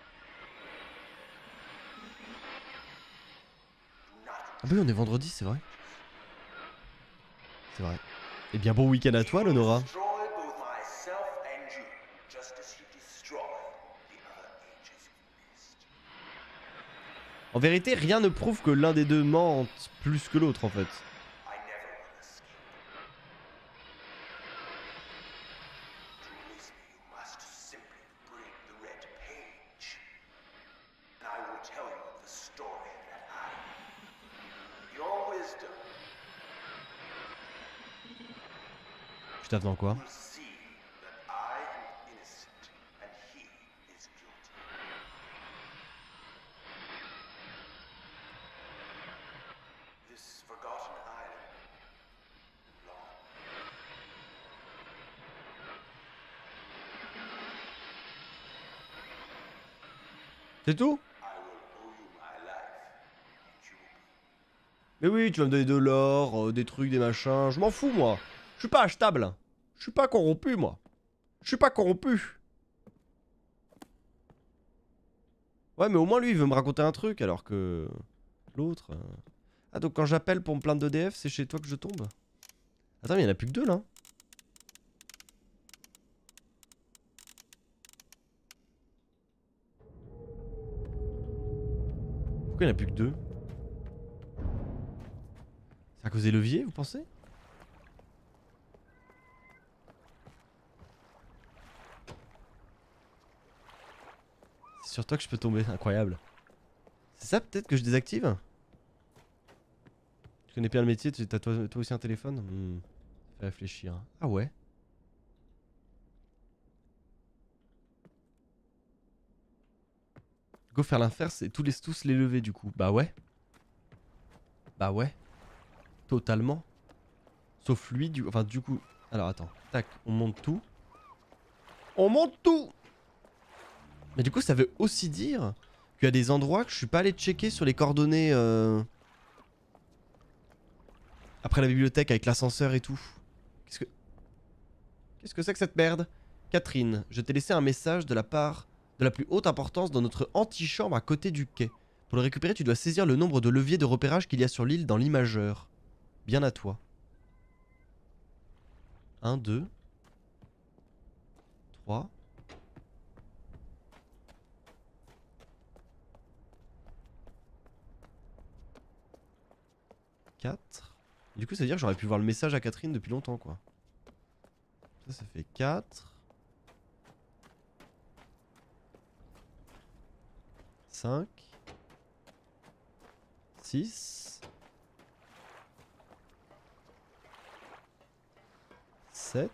[SPEAKER 3] Do not
[SPEAKER 1] Ah bah oui, on est vendredi, c'est vrai. C'est vrai. Eh bien bon week-end à toi Alonora.
[SPEAKER 3] destroy both myself and you, just as he destroyed the other ages of mist.
[SPEAKER 1] En vérité, rien ne prouve que l'un des deux mente plus que l'autre en fait.
[SPEAKER 3] I never will escape. To release me, you must simply bring the red page. And I will tell you the story that I, your wisdom,
[SPEAKER 1] Je tape dans quoi?
[SPEAKER 3] will see that I am innocent and he is guilty. This forgotten island, long.
[SPEAKER 1] C'est tout?
[SPEAKER 3] I will owe you my life, and you will be.
[SPEAKER 1] Mais oui, tu vas me donner de l'or, des trucs, des machins. Je m'en fous moi. Je suis pas achetable. Je suis pas corrompu moi. Je suis pas corrompu. Ouais, mais au moins lui il veut me raconter un truc alors que l'autre. Ah, donc quand j'appelle pour me plaindre d'EDF, c'est chez toi que je tombe? Attends, mais il y en a plus que deux là. Pourquoi il n'y en a plus que deux? C'est à cause des leviers, vous pensez? C'est sur toi que je peux tomber, incroyable. C'est ça peut-être que je désactive? Tu connais bien le métier, t'as toi aussi un téléphone? Fais réfléchir. Ah ouais? Go faire l'inverse, c'est tous les lever du coup. Bah ouais. Bah ouais. Totalement. Sauf lui, enfin du coup... Alors attends, tac, on monte tout. On monte tout! Mais du coup, ça veut aussi dire qu'il y a des endroits que je suis pas allé checker sur les coordonnées après la bibliothèque avec l'ascenseur et tout. Qu'est-ce que c'est que cette merde? Catherine, je t'ai laissé un message de la part de la plus haute importance dans notre antichambre à côté du quai. Pour le récupérer, tu dois saisir le nombre de leviers de repérage qu'il y a sur l'île dans l'imageur. Bien à toi. 1, 2, 3. 4. Du coup, ça veut dire que j'aurais pu voir le message à Catherine depuis longtemps, quoi. Ça fait 4. 5. 6. 7.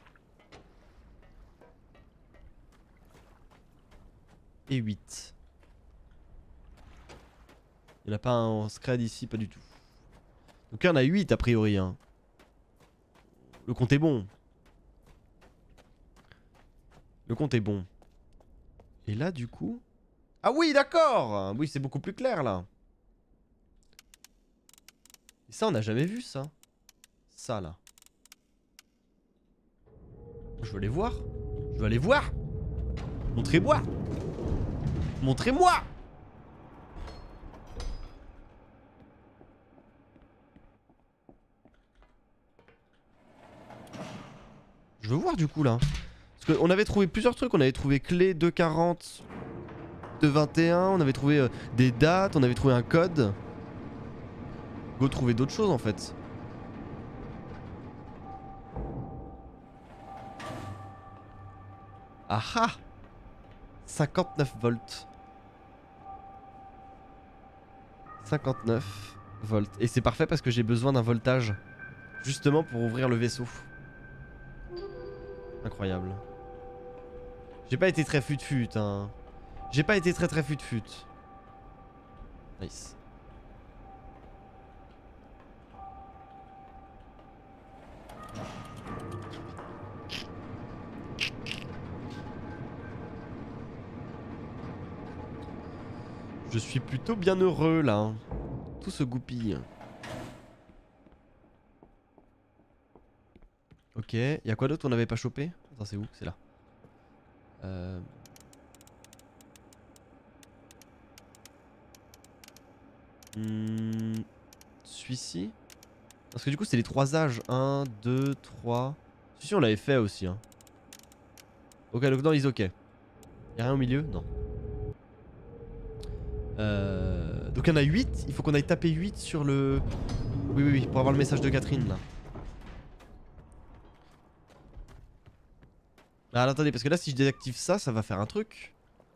[SPEAKER 1] Et 8. Il n'y en a pas un en scred ici, pas du tout. Donc là, on a 8 a priori. Hein. Le compte est bon. Le compte est bon. Et là, du coup... Ah oui, d'accord. Oui, c'est beaucoup plus clair, là. Et ça, on n'a jamais vu, ça. Ça, là. Je veux aller voir. Je veux aller voir. Montrez-moi. Montrez-moi. Je veux voir, du coup, là. Parce qu'on avait trouvé plusieurs trucs. On avait trouvé clé 240... de 21, on avait trouvé des dates, on avait trouvé un code. Go trouver d'autres choses en fait. Ah ah 59 volts. 59 volts. Et c'est parfait parce que j'ai besoin d'un voltage. Justement pour ouvrir le vaisseau. Incroyable. J'ai pas été très fut-fut hein. J'ai pas été très fut-fut. Nice. Je suis plutôt bien heureux là. Tout se goupille. Ok, y'a quoi d'autre on n'avait pas chopé? Attends, c'est où? C'est là. Celui-ci. Parce que du coup c'est les 3 âges. 1, 2, 3. Celui-ci on l'avait fait aussi hein. Ok donc non ils ok. Y'a rien au milieu? Non. Donc il y en a 8. Il faut qu'on aille taper 8 sur le... Oui pour avoir le message de Catherine là. Ah attendez parce que là si je désactive ça, ça va faire un truc.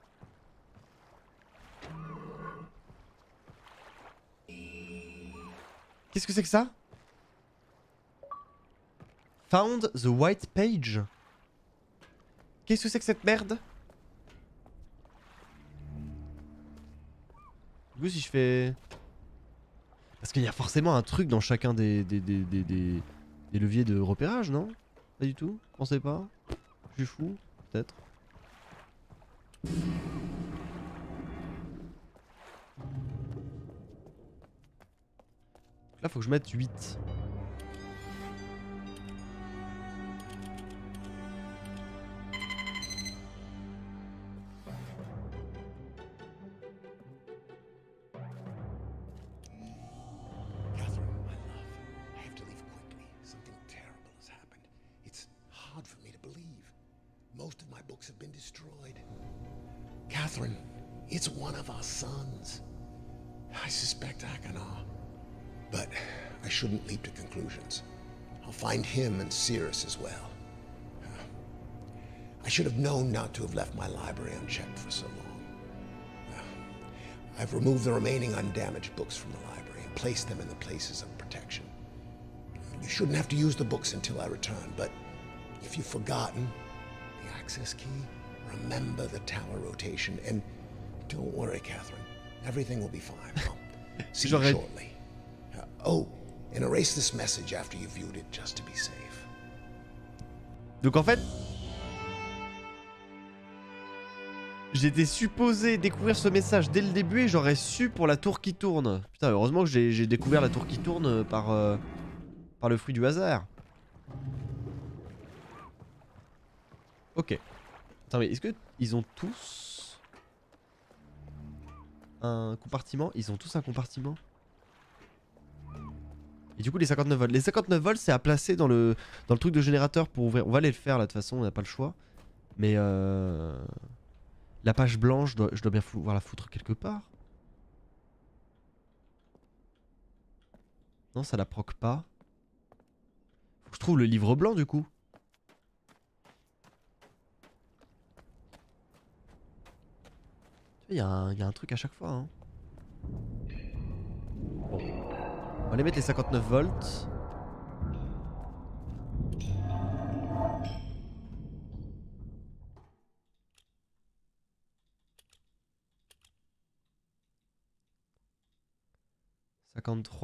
[SPEAKER 1] Qu'est-ce que c'est que ça? Found the white page. Qu'est-ce que c'est que cette merde? Du coup si je fais... Parce qu'il y a forcément un truc dans chacun des leviers de repérage, non? Pas du tout? Pensez pas? Je suis fou? Peut-être. Là faut que je mette 8.
[SPEAKER 2] Have been destroyed. Catherine, it's one of our sons. I suspect Achenar. But I shouldn't leap to conclusions. I'll find him and Cirrus as well. I should have known not to have left my library unchecked for so long. I've removed the remaining undamaged books from the library and placed them in the places of protection. You shouldn't have to use the books until I return, but if you've forgotten the access key, remember the tower rotation, and don't worry, Catherine. Everything will be fine. I'll see you shortly. Oh, and erase this message after you've viewed it, just to be safe.
[SPEAKER 1] Donc en fait... J'étais supposé découvrir ce message dès le début et j'aurais su pour la tour qui tourne. Putain, heureusement que j'ai découvert la tour qui tourne par le fruit du hasard. Ok. Attends, mais est-ce que ils ont tous un compartiment? Ils ont tous un compartiment? Et du coup les 59 volts. Les 59 volts c'est à placer dans le truc de générateur pour ouvrir. On va aller le faire là de toute façon, on n'a pas le choix. Mais la page blanche, je dois bien pouvoir la foutre quelque part. Non, ça la proc pas. Faut que je trouve le livre blanc du coup. Il y a un truc à chaque fois. Hein. Bon. On va aller mettre les 59 volts. « 53 »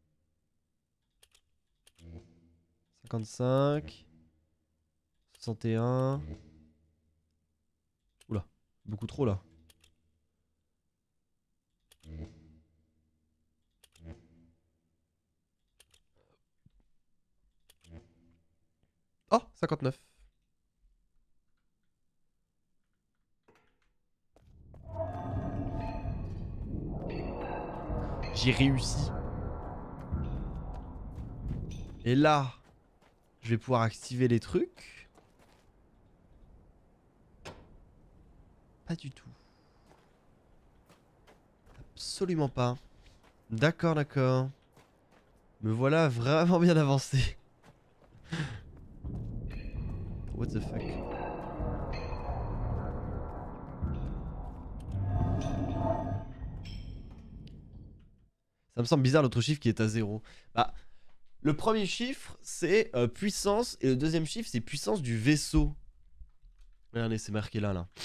[SPEAKER 1] 55 61. Oula, beaucoup trop là. Oh, 59. J'ai réussi. Et là, je vais pouvoir activer les trucs. Pas du tout. Absolument pas. D'accord, d'accord. Me voilà vraiment bien avancé. What the fuck? Ça me semble bizarre l'autre chiffre qui est à 0. Bah, le premier chiffre c'est puissance et le deuxième chiffre c'est puissance du vaisseau. Regardez, c'est marqué là, là.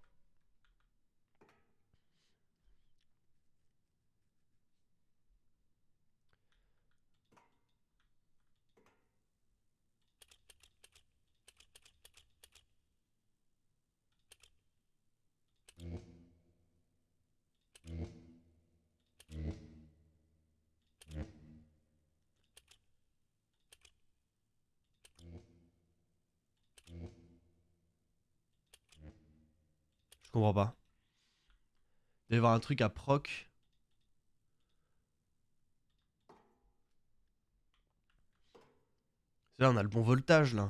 [SPEAKER 1] Je comprends pas. Il doit y avoir un truc à proc. Là, on a le bon voltage là.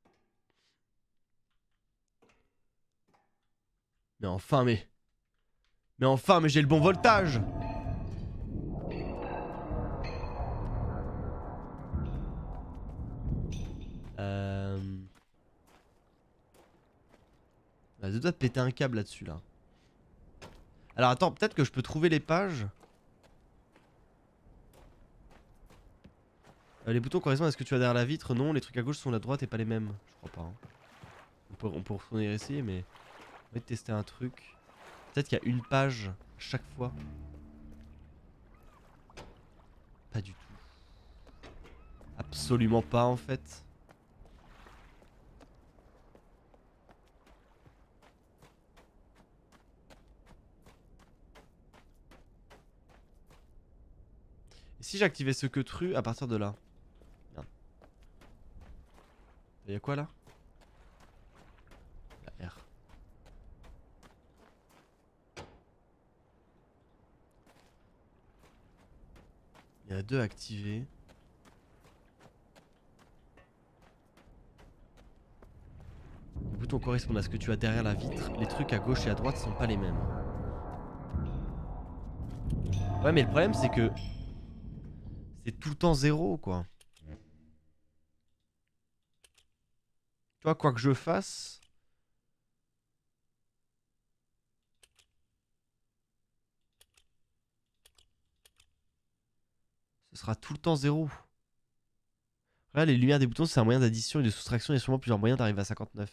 [SPEAKER 1] Mais enfin, mais j'ai le bon voltage. On a deux doigts de péter un câble là-dessus là. Alors attends, peut-être que je peux trouver les pages. Les boutons correspondent à ce que tu as derrière la vitre. Non, les trucs à gauche sont à droite et pas les mêmes. Je crois pas. Hein. On peut retourner essayer, mais on va tester un truc. Peut-être qu'il y a une page à chaque fois. Pas du tout. Absolument pas en fait. Et si j'activais ce que tru à partir de là? Merde. Il y a quoi là? La R. Il y en a deux activés. Les boutons correspondent à ce que tu as derrière la vitre. Les trucs à gauche et à droite sont pas les mêmes. Ouais, mais le problème c'est que c'est tout le temps 0 quoi. Tu vois, quoi que je fasse. Ce sera tout le temps 0. Là, les lumières des boutons, c'est un moyen d'addition et de soustraction. Il y a sûrement plusieurs moyens d'arriver à 59.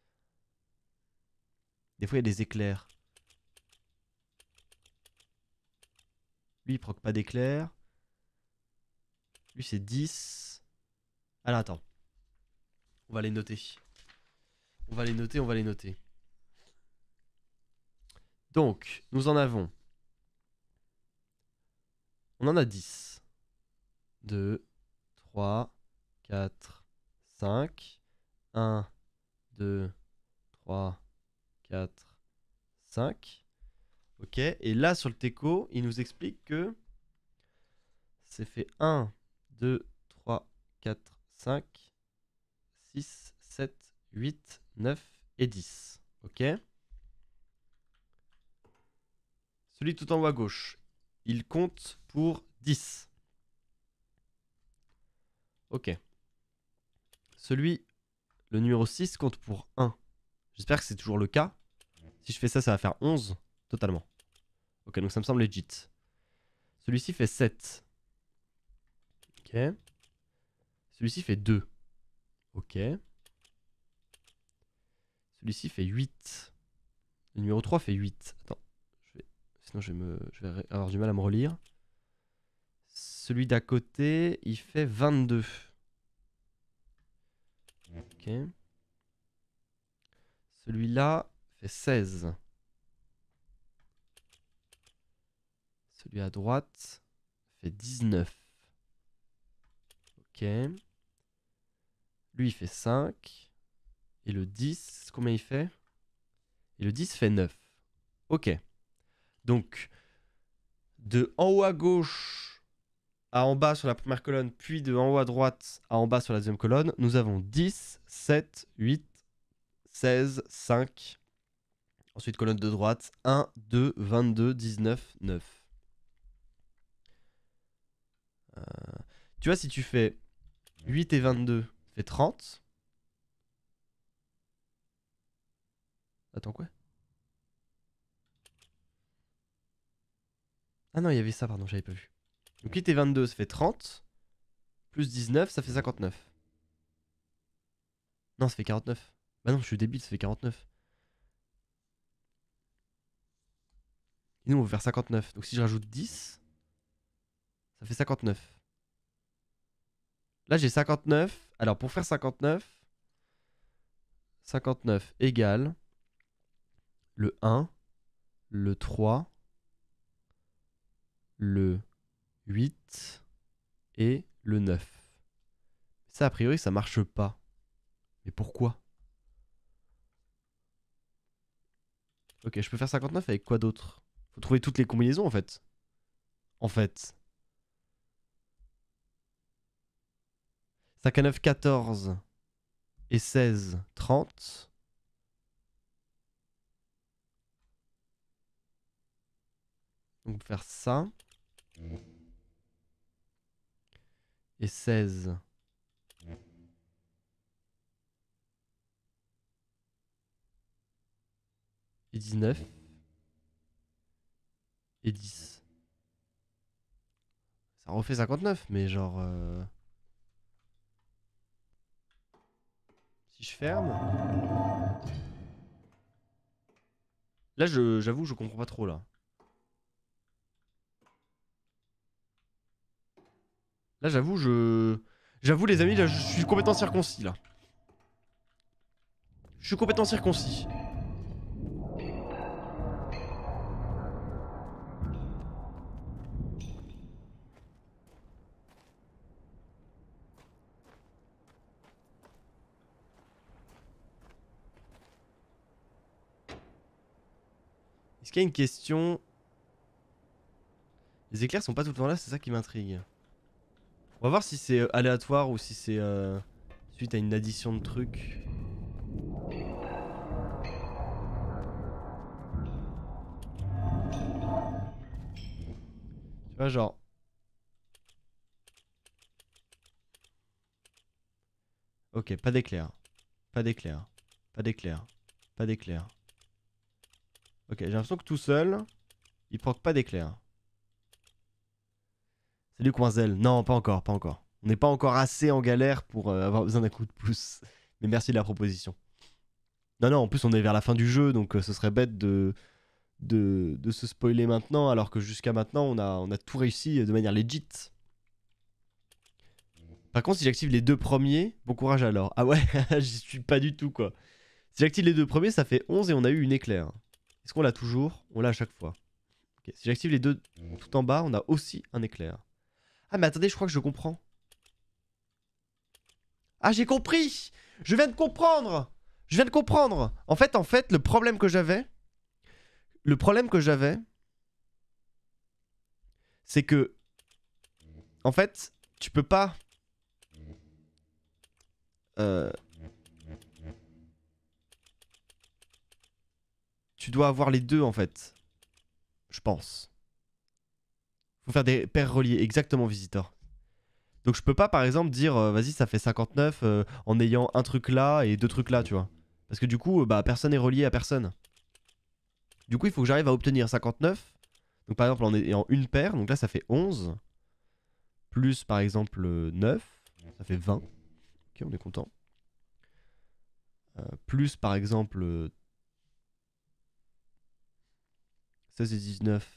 [SPEAKER 1] Des fois, il y a des éclairs. Lui, il proc pas d'éclairs. Lui, c'est 10. Alors, attends. On va les noter. On va les noter, on va les noter. Donc, nous en avons. On en a 10. 2, 3, 4, 5. 1, 2, 3, 4, 5. Ok, et là sur le teco, il nous explique que c'est fait 1, 2, 3, 4, 5, 6, 7, 8, 9 et 10. Ok. Celui tout en haut à gauche, il compte pour 10. Ok. Celui, le numéro 6, compte pour 1. J'espère que c'est toujours le cas. Si je fais ça, ça va faire 11 totalement. Ok, donc ça me semble legit. Celui-ci fait 7. Ok. Celui-ci fait 2. Ok. Celui-ci fait 8. Le numéro 3 fait 8. Attends. Sinon je vais avoir du mal à me relire. Celui d'à côté, il fait 22. Ok. Celui-là fait 16. Celui à droite fait 19. Ok. Lui, il fait 5. Et le 10, combien il fait? Et le 10 fait 9. Ok. Donc, de en haut à gauche à en bas sur la première colonne, puis de en haut à droite à en bas sur la deuxième colonne, nous avons 10, 7, 8, 16, 5. Ensuite, colonne de droite, 1, 2, 22, 19, 9. Tu vois, si tu fais 8 et 22, ça fait 30. Attends, quoi? Ah non, il y avait ça, pardon, j'avais pas vu. Donc 8 et 22, ça fait 30. Plus 19, ça fait 59. Non, ça fait 49. Bah non, je suis débile, ça fait 49. Et nous, on veut faire 59. Donc si je rajoute 10, ça fait 59. Là, j'ai 59. Alors, pour faire 59, 59 égale le 1, le 3, le 8 et le 9. Ça, a priori, ça marche pas. Mais pourquoi? Ok, je peux faire 59 avec quoi d'autre? Faut trouver toutes les combinaisons, en fait. En fait. 5 à 9, 14. Et 16, 30. Donc, on peut faire ça. Et 16. Et 19. Et 10. Ça refait 59, mais genre... Si je ferme... Là, j'avoue, je comprends pas trop, là. Là, j'avoue, J'avoue, les amis, là, je suis complètement circoncis, là. Je suis complètement circoncis. Est-ce qu'il y a une question? Les éclairs sont pas tout le temps là, c'est ça qui m'intrigue. On va voir si c'est aléatoire ou si c'est suite à une addition de trucs. Tu vois, genre... Ok, pas d'éclair. Pas d'éclair. Pas d'éclair. Pas d'éclair. Ok, j'ai l'impression que tout seul, il proc pas d'éclair. Salut Coinzel. Non, pas encore, pas encore. On n'est pas encore assez en galère pour avoir besoin d'un coup de pouce. Mais merci de la proposition. Non, non, en plus on est vers la fin du jeu, donc ce serait bête de se spoiler maintenant, alors que jusqu'à maintenant on a tout réussi de manière legit. Par contre, si j'active les deux premiers, bon courage alors. Ah ouais, j'y suis pas du tout quoi. Si j'active les deux premiers, ça fait 11 et on a eu une éclair. Est-ce qu'on l'a toujours? On l'a à chaque fois. Ok, si j'active les deux tout en bas, on a aussi un éclair. Ah mais attendez, je crois que je comprends. Ah j'ai compris! Je viens de comprendre! Je viens de comprendre! En fait, le problème que j'avais... C'est que... En fait, tu peux pas... Tu dois avoir les deux en fait. Je pense. Faut faire des paires reliées. Exactement, Visitor. Donc je peux pas par exemple dire vas-y ça fait 59 en ayant un truc là et deux trucs là, tu vois. Parce que du coup, bah personne est relié à personne. Du coup, il faut que j'arrive à obtenir 59. Donc par exemple en ayant une paire, donc là ça fait 11. Plus par exemple 9, ça fait 20. Ok, on est content. Plus par exemple 16 et 19,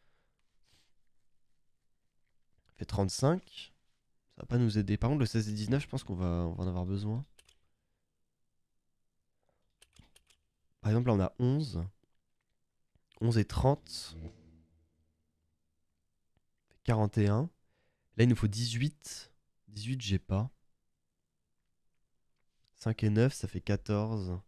[SPEAKER 1] ça fait 35. Ça va pas nous aider. Par contre, le 16 et 19, je pense qu'on va en avoir besoin. Par exemple, là, on a 11. 11 et 30. 41. Là, il nous faut 18. 18, j'ai pas. 5 et 9, ça fait 14.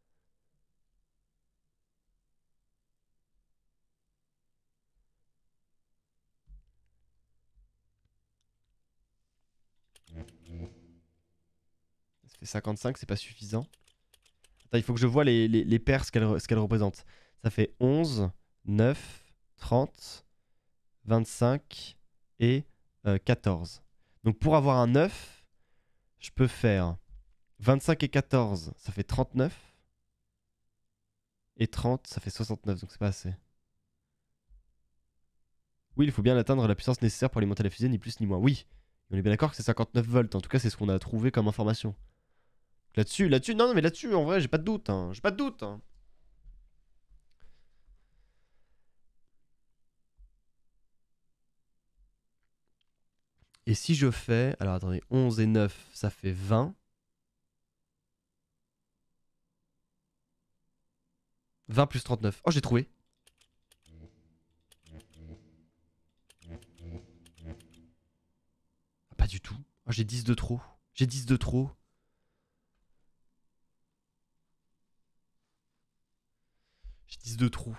[SPEAKER 1] Ça fait 55, c'est pas suffisant. Attends, il faut que je vois les paires, ce qu'elles représentent. Ça fait 11, 9, 30, 25 et 14. Donc pour avoir un 9, je peux faire 25 et 14, ça fait 39. Et 30, ça fait 69, donc c'est pas assez. Oui, il faut bien atteindre la puissance nécessaire pour alimenter la fusée, ni plus ni moins. Oui, on est bien d'accord que c'est 59 volts. En tout cas, c'est ce qu'on a trouvé comme information. Là-dessus, non, non, mais là-dessus, en vrai, j'ai pas de doute. J'ai pas de doute. Et si je fais... Alors attendez, 11 et 9, ça fait 20. 20 plus 39. Oh, j'ai trouvé. Ah, pas du tout. Oh, j'ai 10 de trop. J'ai 10 de trop. J'ai 10 de trop.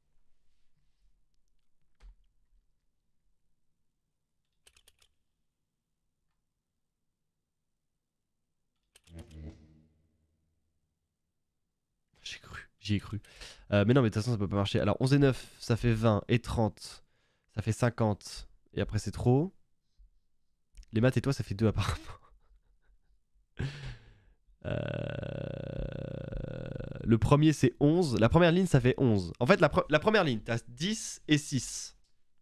[SPEAKER 1] J'ai cru. J'y ai cru. Mais non, mais de toute façon, ça peut pas marcher. Alors, 11 et 9, ça fait 20. Et 30, ça fait 50. Et après, c'est trop. Les maths et toi, ça fait 2 apparemment. Le premier, c'est 11. La première ligne, ça fait 11. En fait, la première ligne, t'as 10 et 6.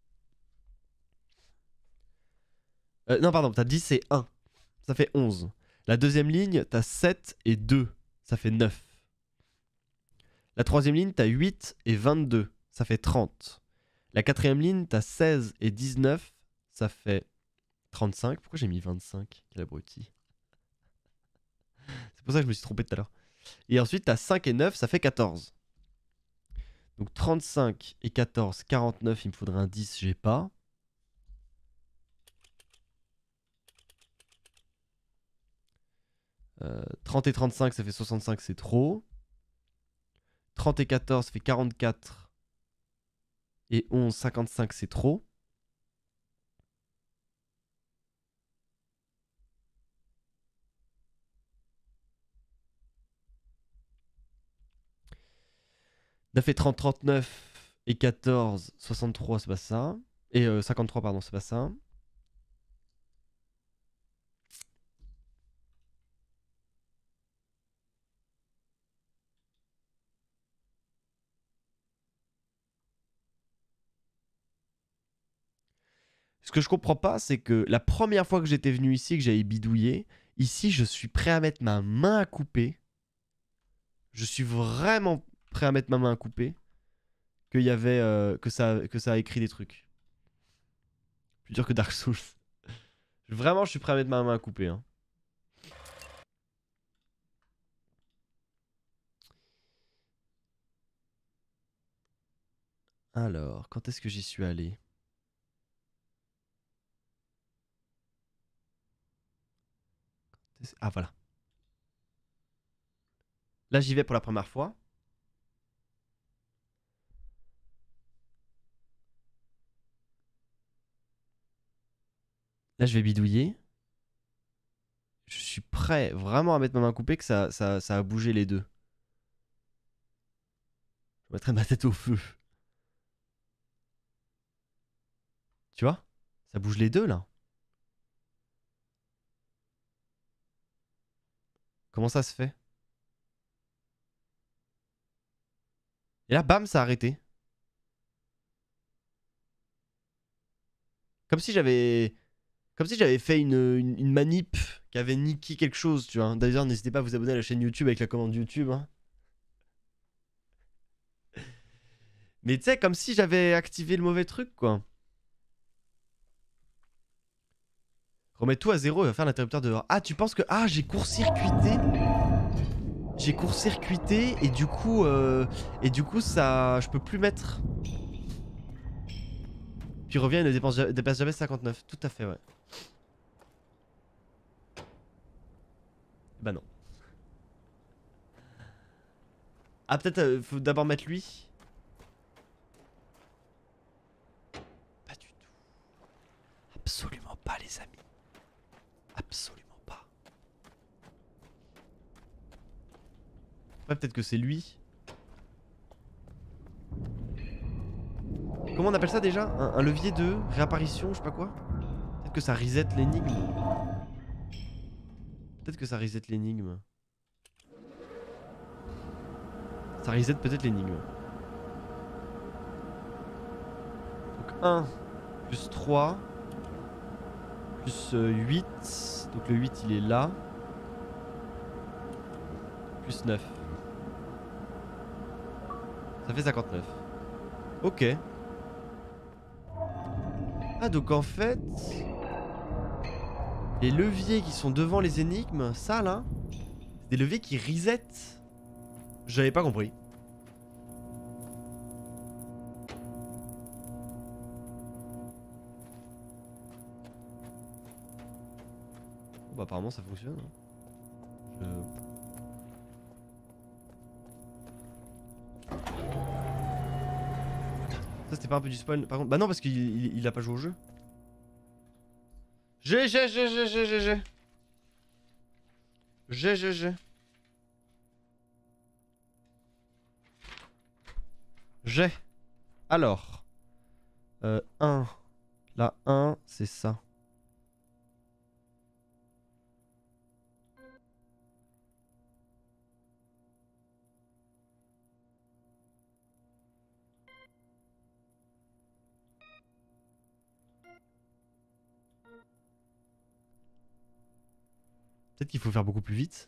[SPEAKER 1] Non, pardon, t'as 10 et 1. Ça fait 11. La deuxième ligne, t'as 7 et 2. Ça fait 9. La troisième ligne, t'as 8 et 22. Ça fait 30. La quatrième ligne, t'as 16 et 19. Ça fait 35. Pourquoi j'ai mis 25? Quel abruti. C'est pour ça que je me suis trompé tout à l'heure. Et ensuite, t'as 5 et 9, ça fait 14. Donc 35 et 14, 49, il me faudrait un 10, j'ai pas. Euh, 30 et 35, ça fait 65, c'est trop. 30 et 14, ça fait 44. Et 11, 55, c'est trop. Ça fait 30, 39 et 14, 63, c'est pas ça. Et 53, pardon, c'est pas ça. Ce que je comprends pas, c'est que la première fois que j'étais venu ici, que j'avais bidouillé, ici, je suis prêt à mettre ma main à couper. Je suis vraiment prêt à mettre ma main à couper. Qu'il y avait, que ça a écrit des trucs. Plus dur que Dark Souls. Vraiment, je suis prêt à mettre ma main à couper. Hein. Alors, quand est-ce que j'y suis allé? Ah voilà. Là j'y vais pour la première fois. Là je vais bidouiller. Je suis prêt vraiment à mettre ma main coupée que ça a bougé les deux. Je mettrai ma tête au feu. Tu vois? Ça bouge les deux là. Comment ça se fait? Et là bam ça a arrêté. Comme si j'avais fait une manip qui avait niqué quelque chose, tu vois. D'ailleurs, n'hésitez pas à vous abonner à la chaîne YouTube avec la commande YouTube. Hein. Mais tu sais, comme si j'avais activé le mauvais truc, quoi. Remets tout à zéro et va faire l'interrupteur dehors. Ah, tu penses que... Ah, j'ai court-circuité. J'ai court-circuité et du coup... ça... Je peux plus mettre... Puis revient et ne dépasse jamais 59. Tout à fait, ouais. Bah non. Ah, peut-être faut d'abord mettre lui. Pas du tout. Absolument pas, les amis. Absolument pas. Ouais, peut-être que c'est lui. Comment on appelle ça déjà? Un levier de réapparition, je sais pas quoi. Peut-être que ça reset l'énigme. Peut-être que ça reset l'énigme. Ça reset peut-être l'énigme. Donc 1 plus 3 plus 8. Donc le 8 il est là. Plus 9. Ça fait 59. Ok. Ah donc en fait... Les leviers qui sont devant les énigmes, ça là, c'est des leviers qui reset. J'avais pas compris. Bon, bah apparemment ça fonctionne. Ça c'était pas un peu du spoil par contre. Bah non parce qu'il a pas joué au jeu. J'ai. J'ai. Alors. 1. La 1, c'est ça. Peut-être qu'il faut faire beaucoup plus vite.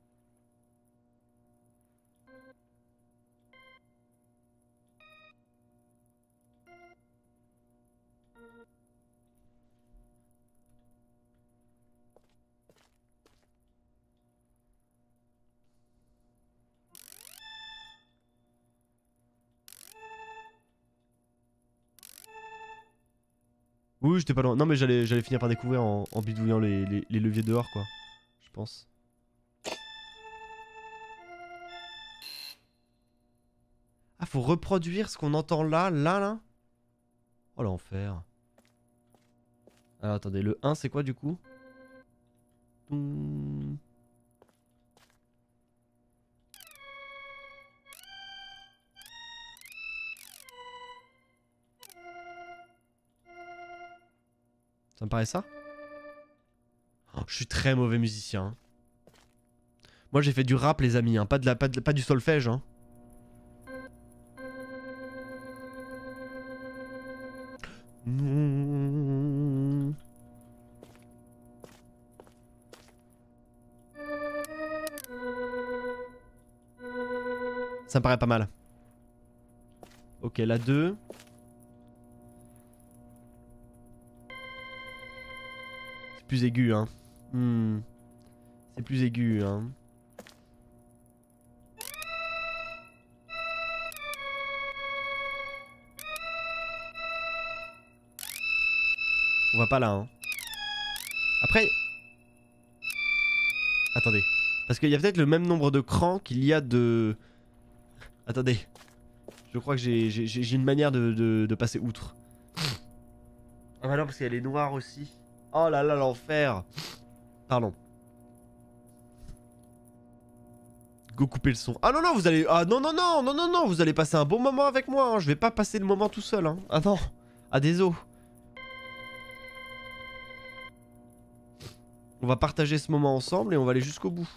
[SPEAKER 1] Oui, j'étais pas loin. Non, mais j'allais finir par découvrir en bidouillant les leviers dehors, quoi. Je pense. Ah, faut reproduire ce qu'on entend là. Oh l'enfer. Alors attendez, le 1 c'est quoi du coup? Ça me paraît ça? Oh, je suis très mauvais musicien. Hein. Moi j'ai fait du rap les amis, hein. Pas du solfège. Hein. Ça me paraît pas mal. Ok, la 2. C'est plus aigu, hein. C'est plus aigu, hein. On va pas là, hein. Après... Attendez. Parce qu'il y a peut-être le même nombre de crans qu'il y a de... Attendez. Je crois que j'ai une manière de passer outre. Ah bah non, parce qu'elle est noire aussi. Oh là là, l'enfer. Pardon. Go couper le son. Ah non, non, vous allez... Ah non, non, non, non, non, non, vous allez passer un bon moment avec moi. Hein. Je vais pas passer le moment tout seul. Hein. Ah non. Ah désolé. On va partager ce moment ensemble et on va aller jusqu'au bout.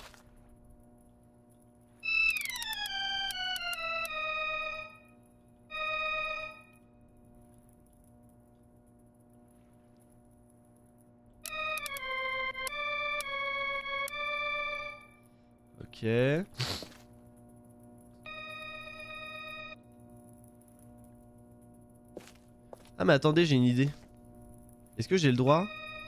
[SPEAKER 1] Ok. Ah mais attendez, j'ai une idée. Est-ce que j'ai le droit?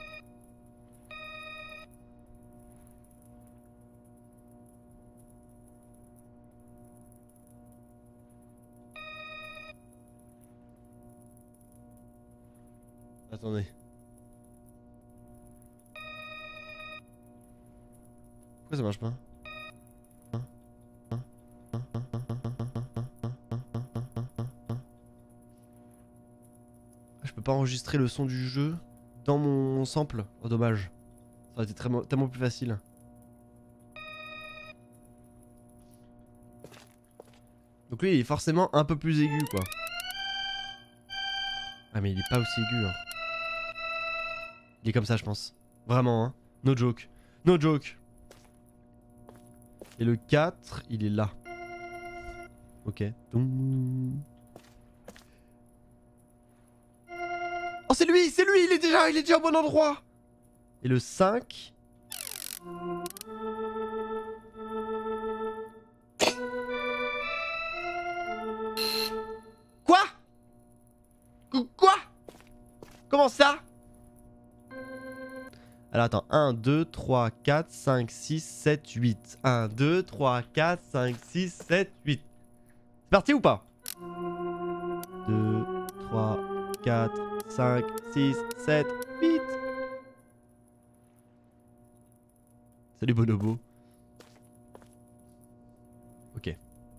[SPEAKER 1] Attendez. Pourquoi ça marche pas? Je peux pas enregistrer le son du jeu dans mon sample. Oh dommage. Ça aurait été tellement plus facile. Donc lui il est forcément un peu plus aigu quoi. Ah mais il est pas aussi aigu hein. Il est comme ça je pense. Vraiment hein. No joke. No joke. Et le 4 il est là. Ok. Oh c'est lui, il est déjà au bon endroit. Et le 5. Quoi? Quoi? Comment ça? Alors attends, 1, 2, 3, 4, 5, 6, 7, 8. 1, 2, 3, 4, 5, 6, 7, 8. C'est parti ou pas? 2, 3, 4, 5, 6, 7, 8. Salut Bonobo. Ok.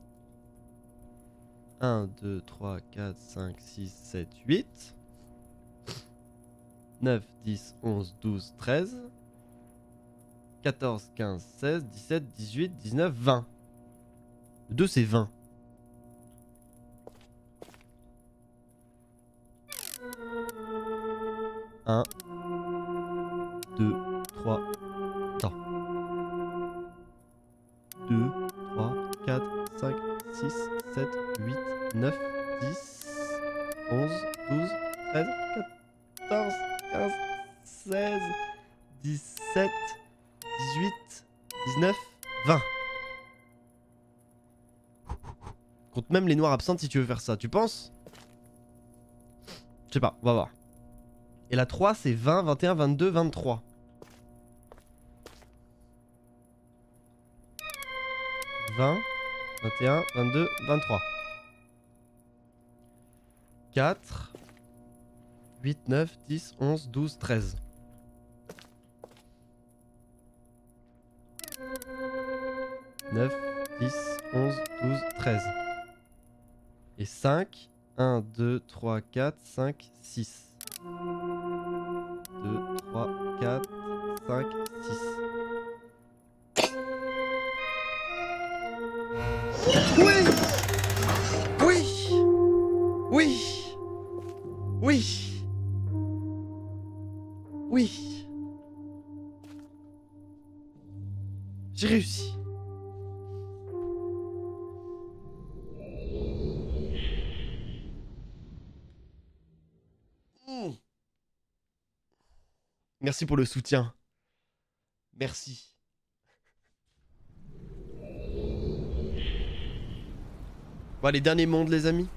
[SPEAKER 1] 1, 2, 3, 4, 5, 6, 7, 8. 9, 10, 11, 12, 13. 14, 15, 16, 17, 18, 19, 20. Le 2 c'est 20. Un, 2, 3. Attends. 2, 3, 4, 5, 6, 7, 8, 9, 10, 11, 12, 13, 14, 15, 16, 17, 18, 19, 20. Compte même les noirs absentes si tu veux faire ça, tu penses? Je sais pas, on va voir. Et la 3 c'est 20, 21, 22, 23. 20, 21, 22, 23. 4, 8, 9, 10, 11, 12, 13. 9, 10, 11, 12, 13. Et 5, 1, 2, 3, 4, 5, 6. 2, 3, 4, 5, 6. Oui! Oui! Oui! Oui! Oui! J'ai réussi. Merci pour le soutien. Merci. Bon, les derniers mondes, les amis.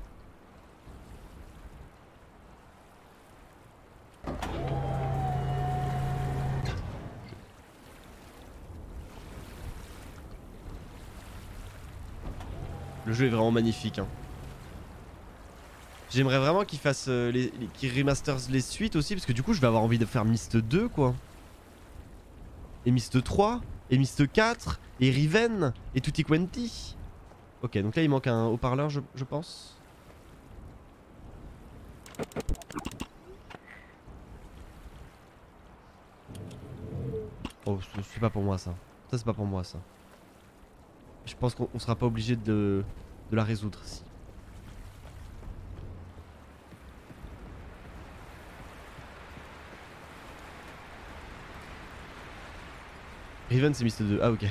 [SPEAKER 1] Le jeu est vraiment magnifique. Hein. J'aimerais vraiment qu'ils fassent qu'ils remasters les suites aussi parce que du coup je vais avoir envie de faire Myst 2 quoi. Et Myst 3, et Myst 4, et Riven, et Tutti Quanti. Ok, donc là il manque un haut-parleur je pense. Oh c'est pas pour moi ça. Ça c'est pas pour moi ça. Je pense qu'on sera pas obligé de la résoudre si. Riven c'est Myst 2, ah ok.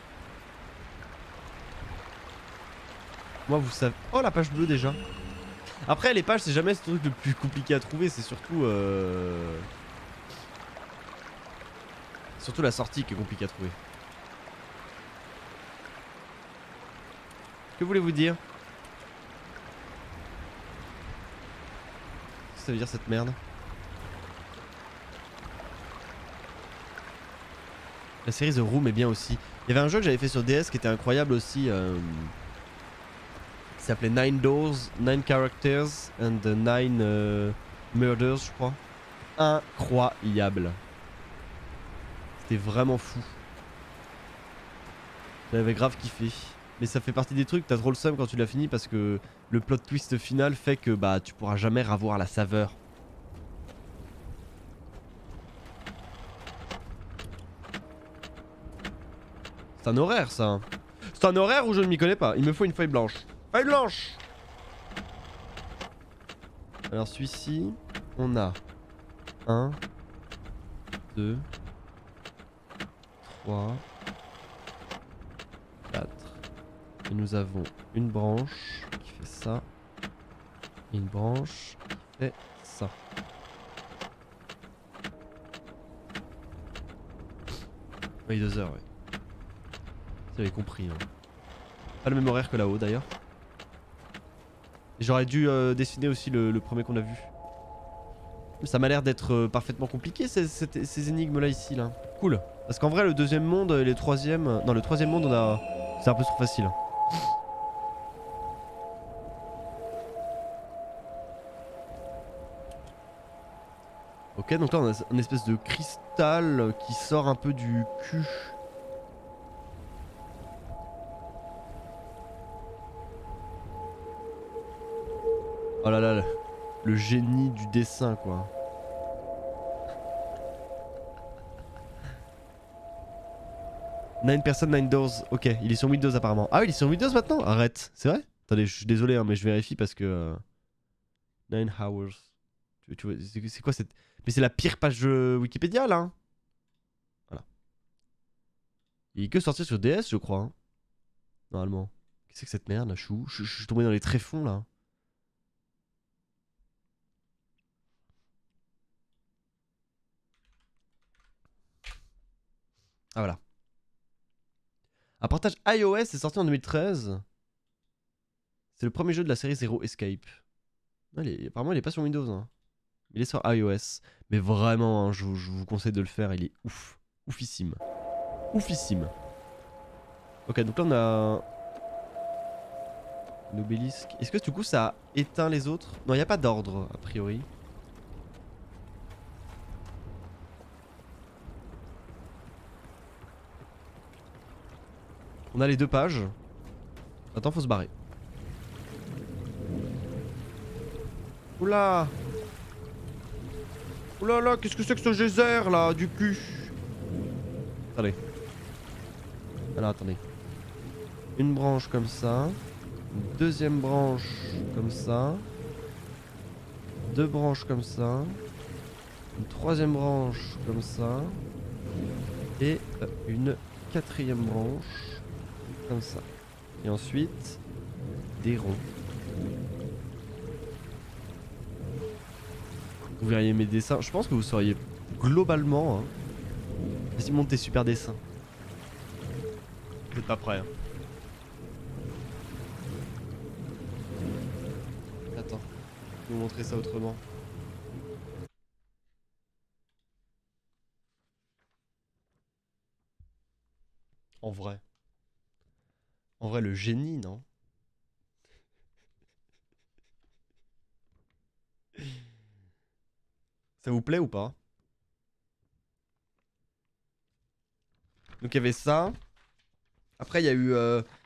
[SPEAKER 1] Moi vous savez... Oh la page bleue déjà. Après les pages c'est jamais ce truc le plus compliqué à trouver, c'est surtout... Surtout la sortie qui est compliquée à trouver. Que voulez-vous dire? Qu'est-ce que ça veut dire cette merde? La série The Room est bien aussi. Il y avait un jeu que j'avais fait sur DS qui était incroyable aussi. Qui s'appelait 9 Doors, 9 Characters and 9 Murders, je crois. Incroyable. C'était vraiment fou. J'avais grave kiffé. Mais ça fait partie des trucs, t'as trop le seum quand tu l'as fini parce que le plot twist final fait que bah tu pourras jamais revoir la saveur. C'est un horaire ça. C'est un horaire où je ne m'y connais pas. Il me faut une feuille blanche. Feuille blanche! Alors celui-ci, on a 1, 2, 3, 4. Et nous avons une branche qui fait ça. Et une branche qui fait ça. Oui, 2 heures, ouais. J'avais compris. Hein. Pas le même horaire que là-haut d'ailleurs. Et j'aurais dû dessiner aussi le premier qu'on a vu. Ça m'a l'air d'être parfaitement compliqué ces énigmes là ici là. Cool. Parce qu'en vrai le deuxième monde et le troisième... Non le troisième monde on a... C'est un peu trop facile. Ok donc là on a une espèce de cristal qui sort un peu du cul. Oh là là, le génie du dessin quoi. Nine personnes, 9 doors. Ok, il est sur Windows apparemment. Ah oui, il est sur Windows maintenant? Arrête, c'est vrai? Attendez, je suis désolé, hein, mais je vérifie parce que... 9 hours. Tu vois, c'est quoi cette... Mais c'est la pire page Wikipédia là. Hein. Voilà. Il est que sorti sur DS je crois. Hein. Normalement. Qu'est-ce que c'est que cette merde là? Je suis tombé dans les tréfonds là. Ah voilà. Un portage iOS est sorti en 2013. C'est le premier jeu de la série Zero Escape. Apparemment il est pas sur Windows. Hein. Il est sur iOS. Mais vraiment, hein, je vous conseille de le faire. Il est ouf. Oufissime. Oufissime. Ok, donc là on a... Un obélisque. Est-ce que du coup ça éteint les autres? Non, il n'y a pas d'ordre, a priori. On a les 2 pages. Attends, faut se barrer. Oula! Oula là, qu'est-ce que c'est que ce geyser là, du cul? Attendez. Alors attendez. Une branche comme ça. Une deuxième branche comme ça. 2 branches comme ça. Une troisième branche comme ça. Et une 4e branche comme ça. Et ensuite, des ronds. Vous verriez mes dessins. Je pense que vous seriez globalement... Hein, vas-y, monte tes super dessins. Vous êtes pas prêts. Hein. Attends. Je vais vous montrer ça autrement. En vrai. En vrai, le génie, non? Ça vous plaît ou pas? Donc il y avait ça. Après il y a eu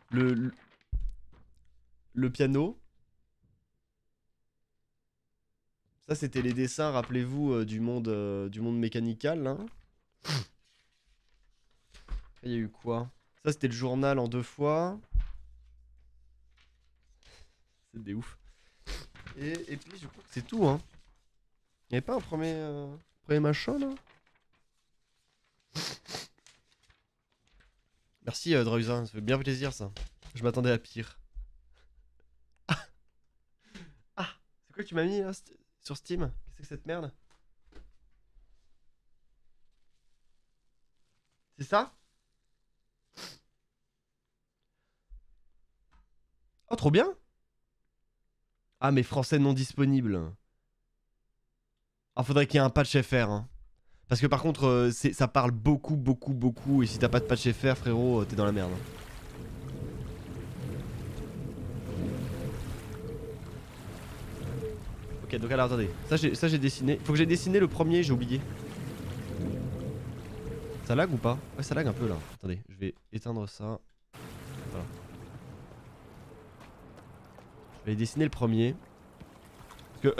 [SPEAKER 1] le piano. Ça c'était les dessins, rappelez-vous, du monde mécanical là. Il y a eu quoi? Ça c'était le journal en 2 fois. C'est des ouf. Et puis je crois que c'est tout hein. Il n'y avait pas un premier machin là? Merci Dreuza, ça fait bien plaisir ça. Je m'attendais à pire. Ah, c'est quoi que tu m'as mis là sur Steam? Qu'est-ce que c'est que cette merde? C'est ça? Oh trop bien! Ah mais français non disponible. Ah faudrait qu'il y ait un patch FR hein. Parce que par contre ça parle beaucoup et si t'as pas de patch FR frérot t'es dans la merde. Ok donc alors attendez, ça j'ai dessiné. Faut que j'ai dessiné le premier, j'ai oublié. Ça lag ou pas? Ouais ça lag un peu là. Attendez, je vais éteindre ça. Voilà. Je vais dessiner le premier. Parce que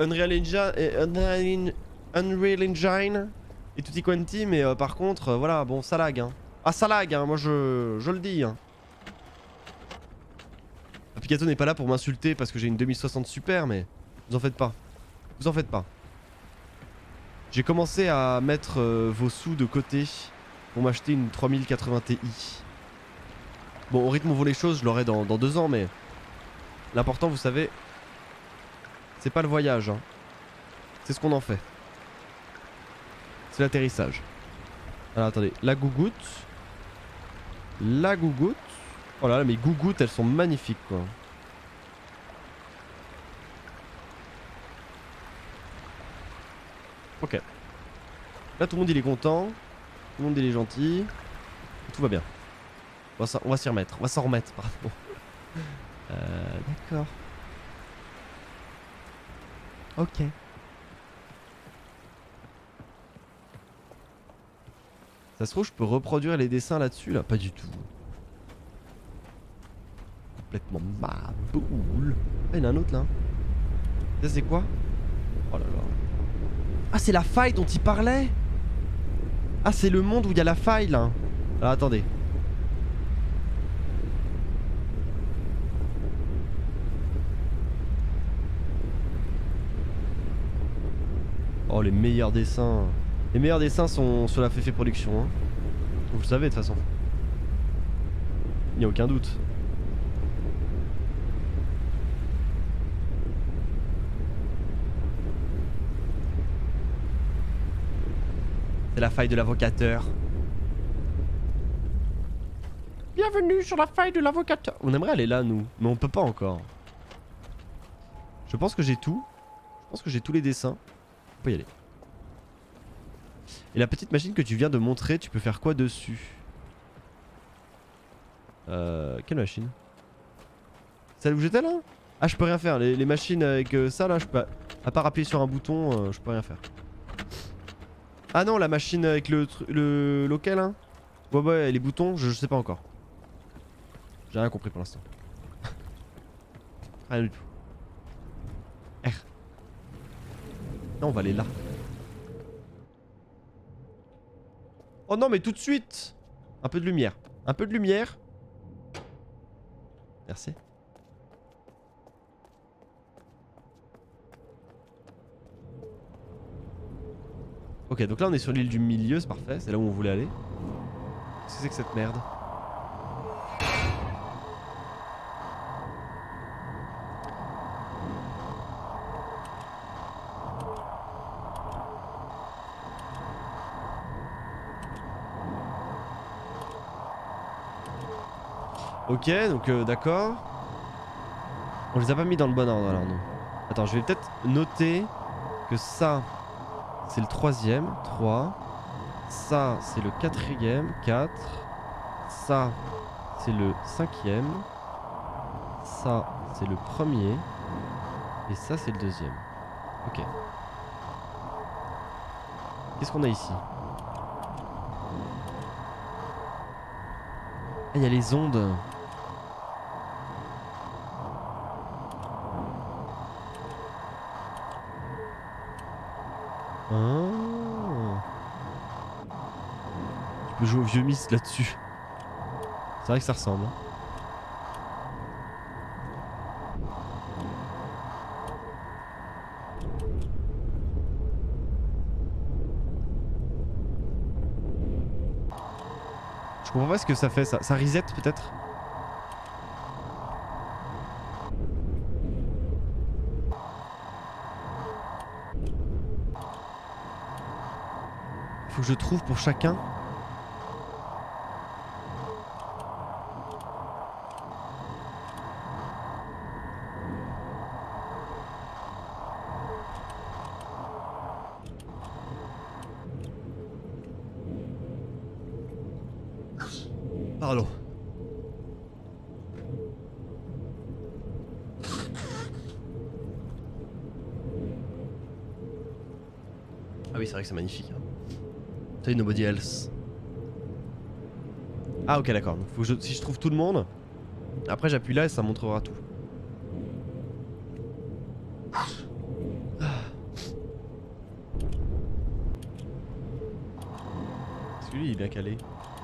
[SPEAKER 1] Unreal Engine et tutti quanti, mais par contre, voilà, bon, ça lag. Hein. Ah, ça lag, hein, moi je le dis. Hein. Applicato n'est pas là pour m'insulter parce que j'ai une 2060 Super, mais vous en faites pas. Vous en faites pas. J'ai commencé à mettre vos sous de côté pour m'acheter une 3080 Ti. Bon, au rythme où on vaut les choses, je l'aurai dans 2 ans, mais l'important, vous savez, c'est pas le voyage. Hein. C'est ce qu'on en fait. C'est l'atterrissage. Alors attendez, la gougoute. La gougoute. Oh là là, mes gougouttes, elles sont magnifiques quoi. Ok. Là tout le monde il est content. Tout le monde il est gentil. Tout va bien. On va s'y remettre. On va s'en remettre, pardon. D'accord. Ok. Ça se trouve, je peux reproduire les dessins là-dessus, là? Pas du tout. Complètement ma boule. Ah, il y en a un autre là. Ça, c'est quoi? Oh là là. Ah, c'est la faille dont il parlait? Ah, c'est le monde où il y a la faille là. Alors, attendez. Oh, les meilleurs dessins. Les meilleurs dessins sont sur la Fefe Production. Hein. Vous le savez de toute façon. Il n'y a aucun doute. C'est la faille de l'avocateur. Bienvenue sur la faille de l'avocateur. On aimerait aller là nous, mais on peut pas encore. Je pense que j'ai tout. Je pense que j'ai tous les dessins. On peut y aller. Et la petite machine que tu viens de montrer, tu peux faire quoi dessus? Quelle machine? Celle où j'étais là? Ah je peux rien faire, les machines avec ça là, je peux... À part appuyer sur un bouton, je peux rien faire. Ah non, la machine avec le local hein? Ouais, les boutons, je sais pas encore. J'ai rien compris pour l'instant. Rien du tout. R. Non, on va aller là. Oh non, mais tout de suite! Un peu de lumière. Un peu de lumière. Merci. Ok, donc là on est sur l'île du milieu, c'est parfait. C'est là où on voulait aller. Qu'est-ce que c'est que cette merde? Ok, donc d'accord. On les a pas mis dans le bon ordre alors non. Attends, je vais peut-être noter que ça c'est le 3ème, 3. Ça c'est le 4ème, 4. Ça c'est le 5ème. Ça c'est le 1er. Et ça c'est le 2ème. Ok. Qu'est-ce qu'on a ici? Ah, il y a les ondes. Ah. Tu peux jouer au vieux Myst là-dessus. C'est vrai que ça ressemble. Je comprends pas ce que ça fait ça. Ça reset peut-être? Faut que je trouve pour chacun. Pardon. Ah oui, c'est vrai que c'est magnifique. T'as nobody else. Ah ok, d'accord. Donc faut que si je trouve tout le monde, après j'appuie là et ça montrera tout. Est-ce que lui il est bien calé?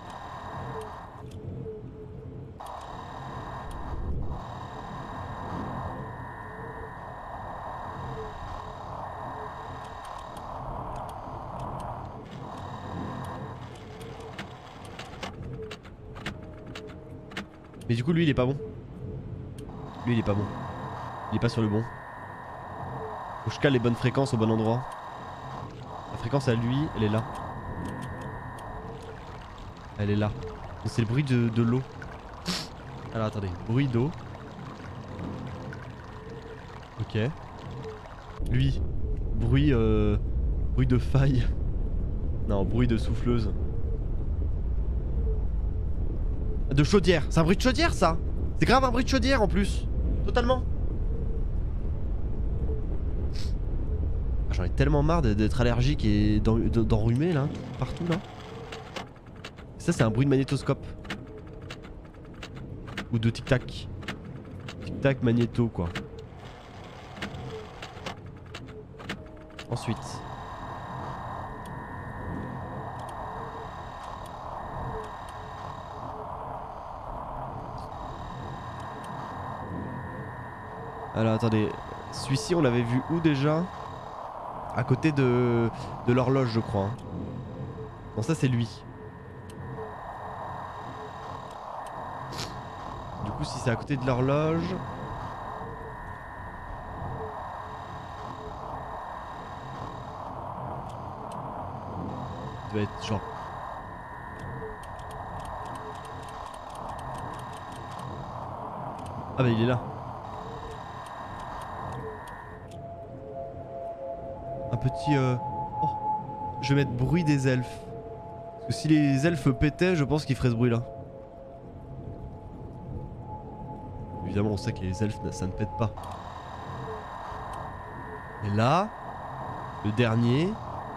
[SPEAKER 1] Mais du coup lui il est pas bon. Lui il est pas bon. Il est pas sur le bon. Faut que je cale les bonnes fréquences au bon endroit. La fréquence à lui, elle est là. Elle est là. C'est le bruit de l'eau. Alors attendez, bruit d'eau. Ok. Lui, bruit bruit de faille. Non, bruit de souffleuse. De chaudière. C'est un bruit de chaudière ça. C'est grave un bruit de chaudière en plus. Totalement. Ah, j'en ai tellement marre d'être allergique et d'enrhumer là. Partout là. Ça c'est un bruit de magnétoscope. Ou de tic-tac. Tic-tac magnéto quoi. Ensuite. Alors attendez, celui-ci on l'avait vu où déjà? À côté de l'horloge je crois. Non ça c'est lui. Du coup si c'est à côté de l'horloge... Il doit être genre... Ah bah il est là. Un petit... Oh, je vais mettre bruit des elfes. Parce que si les elfes pétaient, je pense qu'ils feraient ce bruit là. Évidemment on sait que les elfes ça ne pète pas. Et là, le dernier...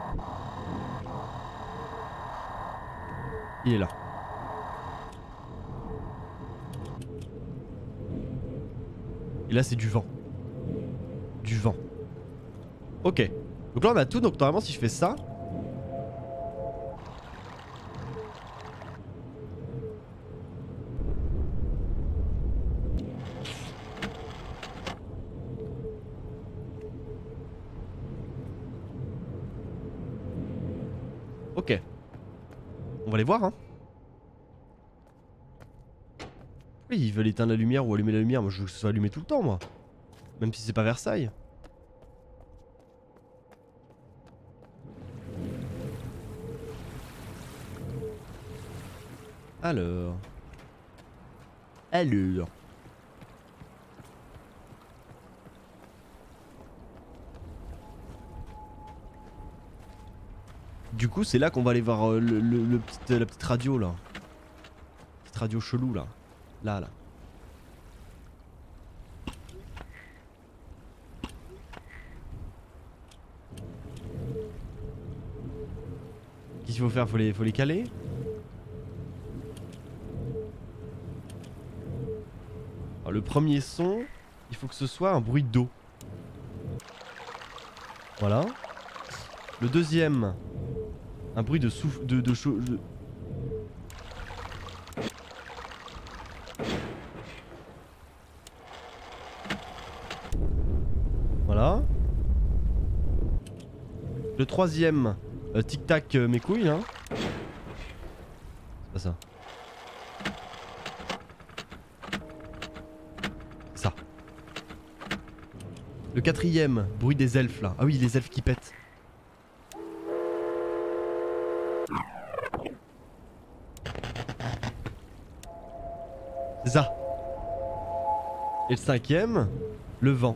[SPEAKER 1] Il est là. Et là c'est du vent. Du vent. Ok. Donc là on a tout, donc normalement si je fais ça... Ok. On va les voir hein. Oui, ils veulent éteindre la lumière ou allumer la lumière, moi je veux que ce soit allumé tout le temps moi. Même si c'est pas Versailles. Alors. Du coup c'est là qu'on va aller voir la petite radio là. Petite radio chelou là. Là. qu'il faut faire? Faut les caler. Alors, le premier son, il faut que ce soit un bruit d'eau. Voilà. Le deuxième, un bruit de souffle, de chaud. Voilà. Le troisième, tic tac mes couilles hein. C'est pas ça. Ça. Le quatrième, bruit des elfes là. Ah oui, les elfes qui pètent. C'est ça. Et le cinquième, le vent.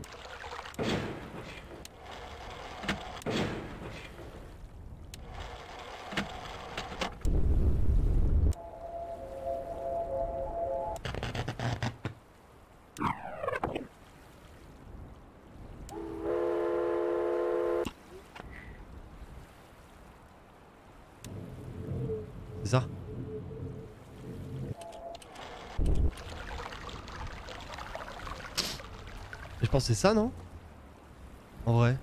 [SPEAKER 1] C'est ça. Je pense que c'est ça, non? En vrai.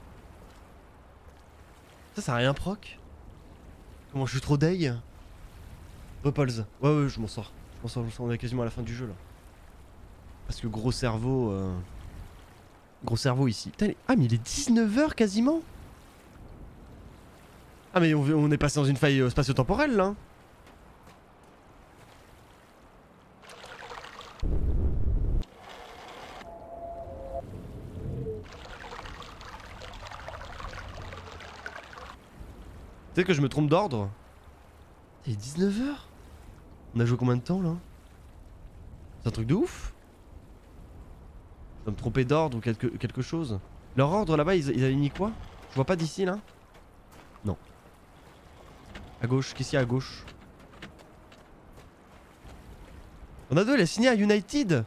[SPEAKER 1] Ça a rien proc? Comment je suis trop deg? Repulse. Ouais, je m'en sors. On est quasiment à la fin du jeu là. Parce que gros cerveau. Gros cerveau ici. Putain, ah, mais il est 19 h quasiment? Ah, mais on est passé dans une faille spatio-temporelle là. Peut-être que je me trompe d'ordre. Il est 19 h. On a joué combien de temps là? C'est un truc de ouf. Je dois me tromper d'ordre ou quelque chose. Leur ordre là-bas, ils avaient mis quoi? Je vois pas d'ici là. Non. À gauche, qu'est-ce qu'il y a à gauche? On a deux, elle a signé à United.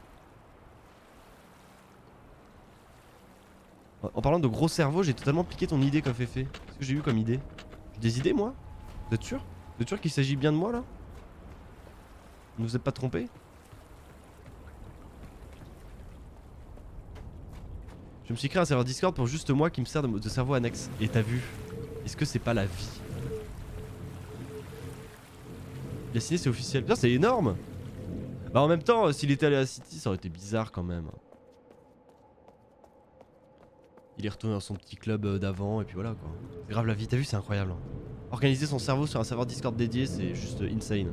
[SPEAKER 1] En parlant de gros cerveau, j'ai totalement piqué ton idée comme Féfé. Qu'est-ce que j'ai eu comme idée? J'ai des idées moi? Vous êtes sûr? Vous êtes sûr qu'il s'agit bien de moi là? Ne vous êtes pas trompé? Je me suis créé un serveur Discord pour juste moi qui me sert de cerveau annexe. Et t'as vu? Est-ce que c'est pas la vie? Il a signé, c'est officiel. Putain, c'est énorme! Bah en même temps, s'il était allé à City, ça aurait été bizarre quand même. Il est retourné dans son petit club d'avant et puis voilà quoi. C'est grave la vie, t'as vu, c'est incroyable. Organiser son cerveau sur un serveur Discord dédié, c'est juste insane.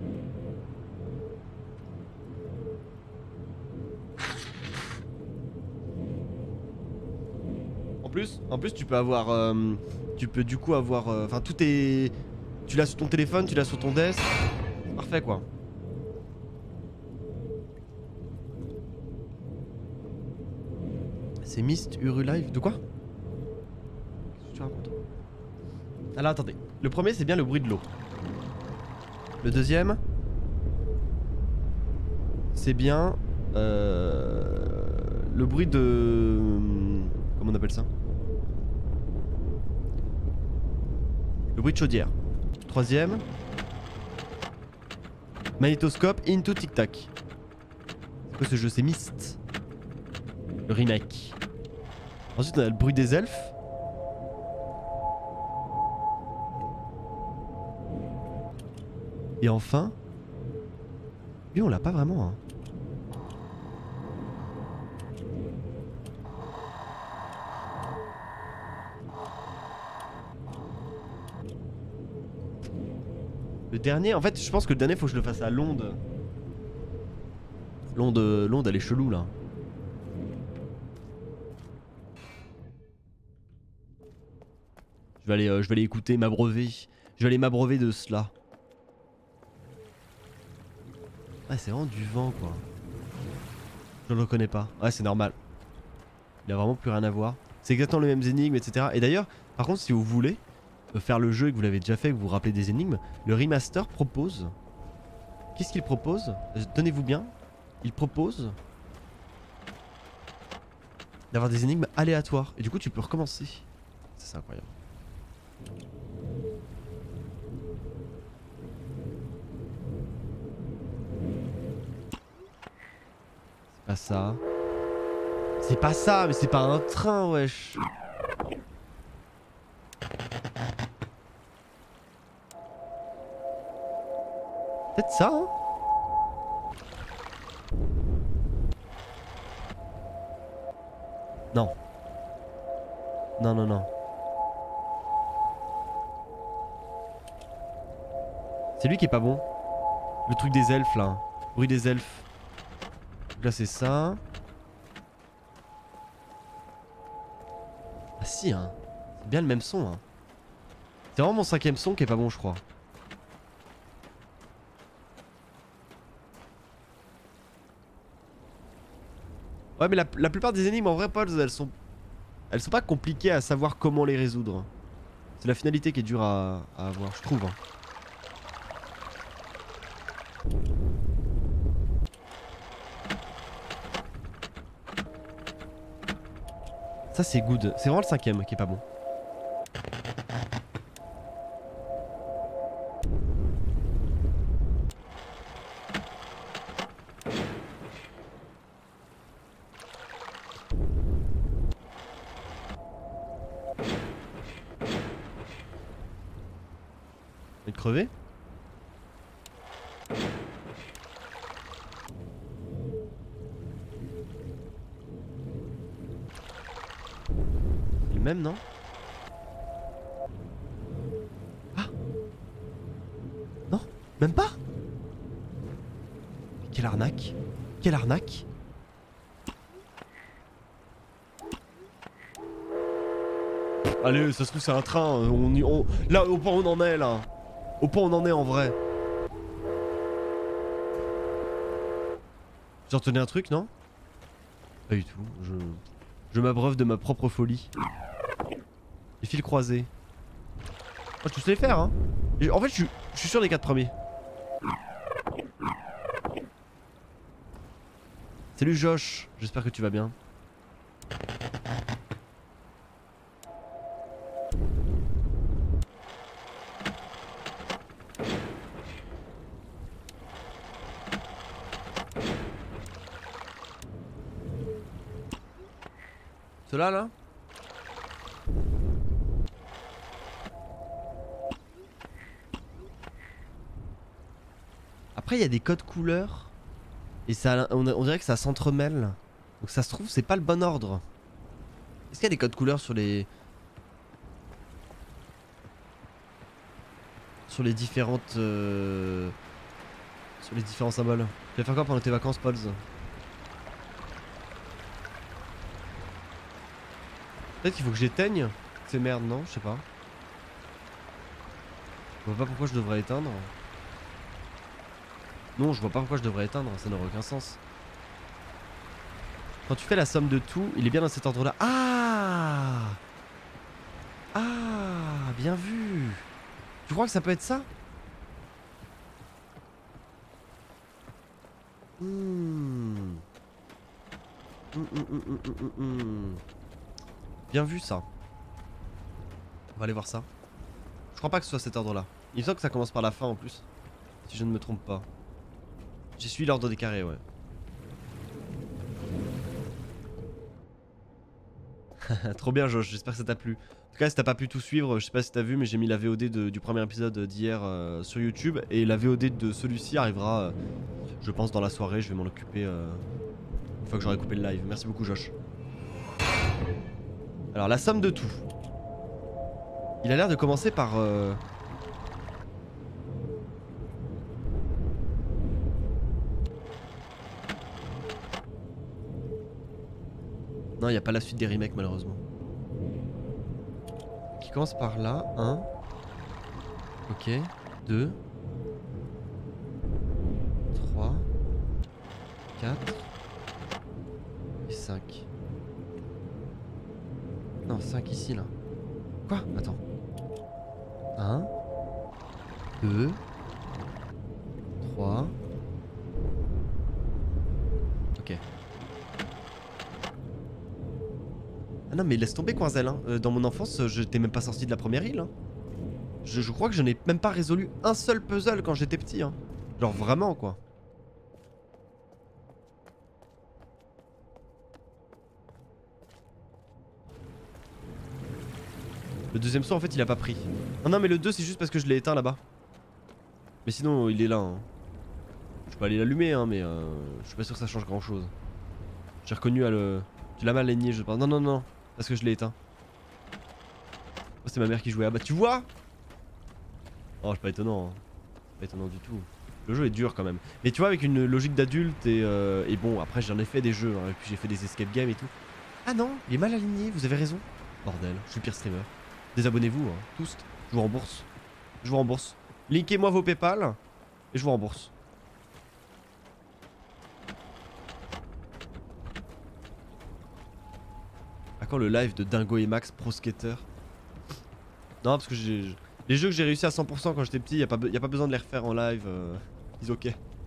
[SPEAKER 1] En plus tu peux avoir... tu peux du coup avoir... Enfin tout est... Tu l'as sur ton téléphone, tu l'as sur ton desk. Parfait quoi. C'est Myst Uru Live. De quoi? Qu'est-ce que tu racontes? Alors attendez. Le premier c'est bien le bruit de l'eau. Le deuxième c'est bien le bruit de... Comment on appelle ça? Le bruit de chaudière. Troisième, magnétoscope into tic tac. C'est quoi ce jeu? C'est Myst. Le remake. Ensuite on a le bruit des elfes. Et enfin, lui on l'a pas vraiment hein. Le dernier, en fait je pense que le dernier faut que je le fasse à Londres. Londres elle est chelou là. Je vais aller écouter, m'abreuver. Je vais aller m'abreuver de cela. Ouais, c'est vraiment du vent quoi. Je le reconnais pas. Ouais, c'est normal. Il a vraiment plus rien à voir. C'est exactement les mêmes énigmes, etc. Et d'ailleurs, par contre, si vous voulez faire le jeu et que vous l'avez déjà fait, que vous vous rappelez des énigmes, le remaster propose... Qu'est-ce qu'il propose? Tenez-vous bien. Il propose d'avoir des énigmes aléatoires. Et du coup, tu peux recommencer. Ça, c'est incroyable. pas ça. C'est pas ça, mais c'est pas un train, wesh. Peut-être ça, hein. Non. Non, non, non. C'est lui qui est pas bon. Le truc des elfes là. Bruit des elfes. Donc là c'est ça. Ah si hein. C'est bien le même son hein. C'est vraiment mon 5ème son qui est pas bon je crois. Ouais mais la plupart des énigmes en vrai Paul elles sont pas compliquées à savoir comment les résoudre. C'est la finalité qui est dure à avoir je trouve hein. Ça c'est good, c'est vraiment le 5ème qui est pas bon. Il est crevé. Même non? Ah! Non? Même pas? Quelle arnaque! Quelle arnaque! Allez, ça se trouve c'est un train, là au point où on en est là! Au point où on en est en vrai! J'ai retenu un truc, non? Pas du tout, je m'abreuve de ma propre folie. Les fils croisés. Oh, je te sais les faire hein. Et en fait je suis sûr des 4 premiers. Salut Josh, j'espère que tu vas bien. Ceux-là là? Après il y a des codes couleurs et ça, on dirait que ça s'entremêle. Donc ça se trouve c'est pas le bon ordre. Est-ce qu'il y a des codes couleurs sur les différentes sur les différents symboles? Tu vas faire quoi pendant tes vacances, Pauls? Peut-être qu'il faut que j'éteigne ces merdes, non? Je sais pas. Je vois pas pourquoi je devrais éteindre. Non, je vois pas pourquoi je devrais éteindre, ça n'aurait aucun sens. Quand tu fais la somme de tout, il est bien dans cet ordre-là. Ah! Ah! Bien vu! Tu crois que ça peut être ça? Bien vu ça. On va aller voir ça. Je crois pas que ce soit cet ordre-là. Il me semble que ça commence par la fin en plus. Si je ne me trompe pas. J'y suis l'ordre des carrés, ouais. Trop bien Josh, j'espère que ça t'a plu. En tout cas si t'as pas pu tout suivre, je sais pas si t'as vu mais j'ai mis la VOD du premier épisode d'hier sur YouTube. Et la VOD de celui-ci arrivera je pense dans la soirée, je vais m'en occuper une fois que j'aurai coupé le live. Merci beaucoup Josh. Alors la somme de tout. Il a l'air de commencer par... Non, il n'y a pas la suite des remakes malheureusement. Qui commence par là. 1. Ok. 2. 3. 4. Et 5. Non, 5 ici là. Quoi? Attends. 1. 2. 3. Ok. Ah non mais laisse tomber Coinzel hein. Dans mon enfance j'étais même pas sorti de la première île hein. Je crois que je n'ai même pas résolu un seul puzzle quand j'étais petit hein. Genre vraiment quoi. Le deuxième saut en fait il a pas pris. Non mais le 2 c'est juste parce que je l'ai éteint là-bas. Mais sinon il est là hein. Je peux aller l'allumer hein mais je suis pas sûr que ça change grand chose. J'ai reconnu à le... Tu l'as mal aligné je pense. Non parce que je l'ai éteint. Oh, c'est ma mère qui jouait. Ah bah tu vois. Oh c'est pas étonnant hein. Pas étonnant du tout. Le jeu est dur quand même. Mais tu vois avec une logique d'adulte et bon après j'en ai fait des jeux hein, et puis j'ai fait des escape games et tout. Ah non il est mal aligné vous avez raison. Bordel je suis le pire streamer. Désabonnez-vous hein, tous. Je vous rembourse. Je vous rembourse. Linkez-moi vos Paypal et je vous rembourse. À quand le live de Dingo et Max Pro Skater? Non parce que les jeux que j'ai réussi à 100% quand j'étais petit, y a pas besoin de les refaire en live. Ils ok.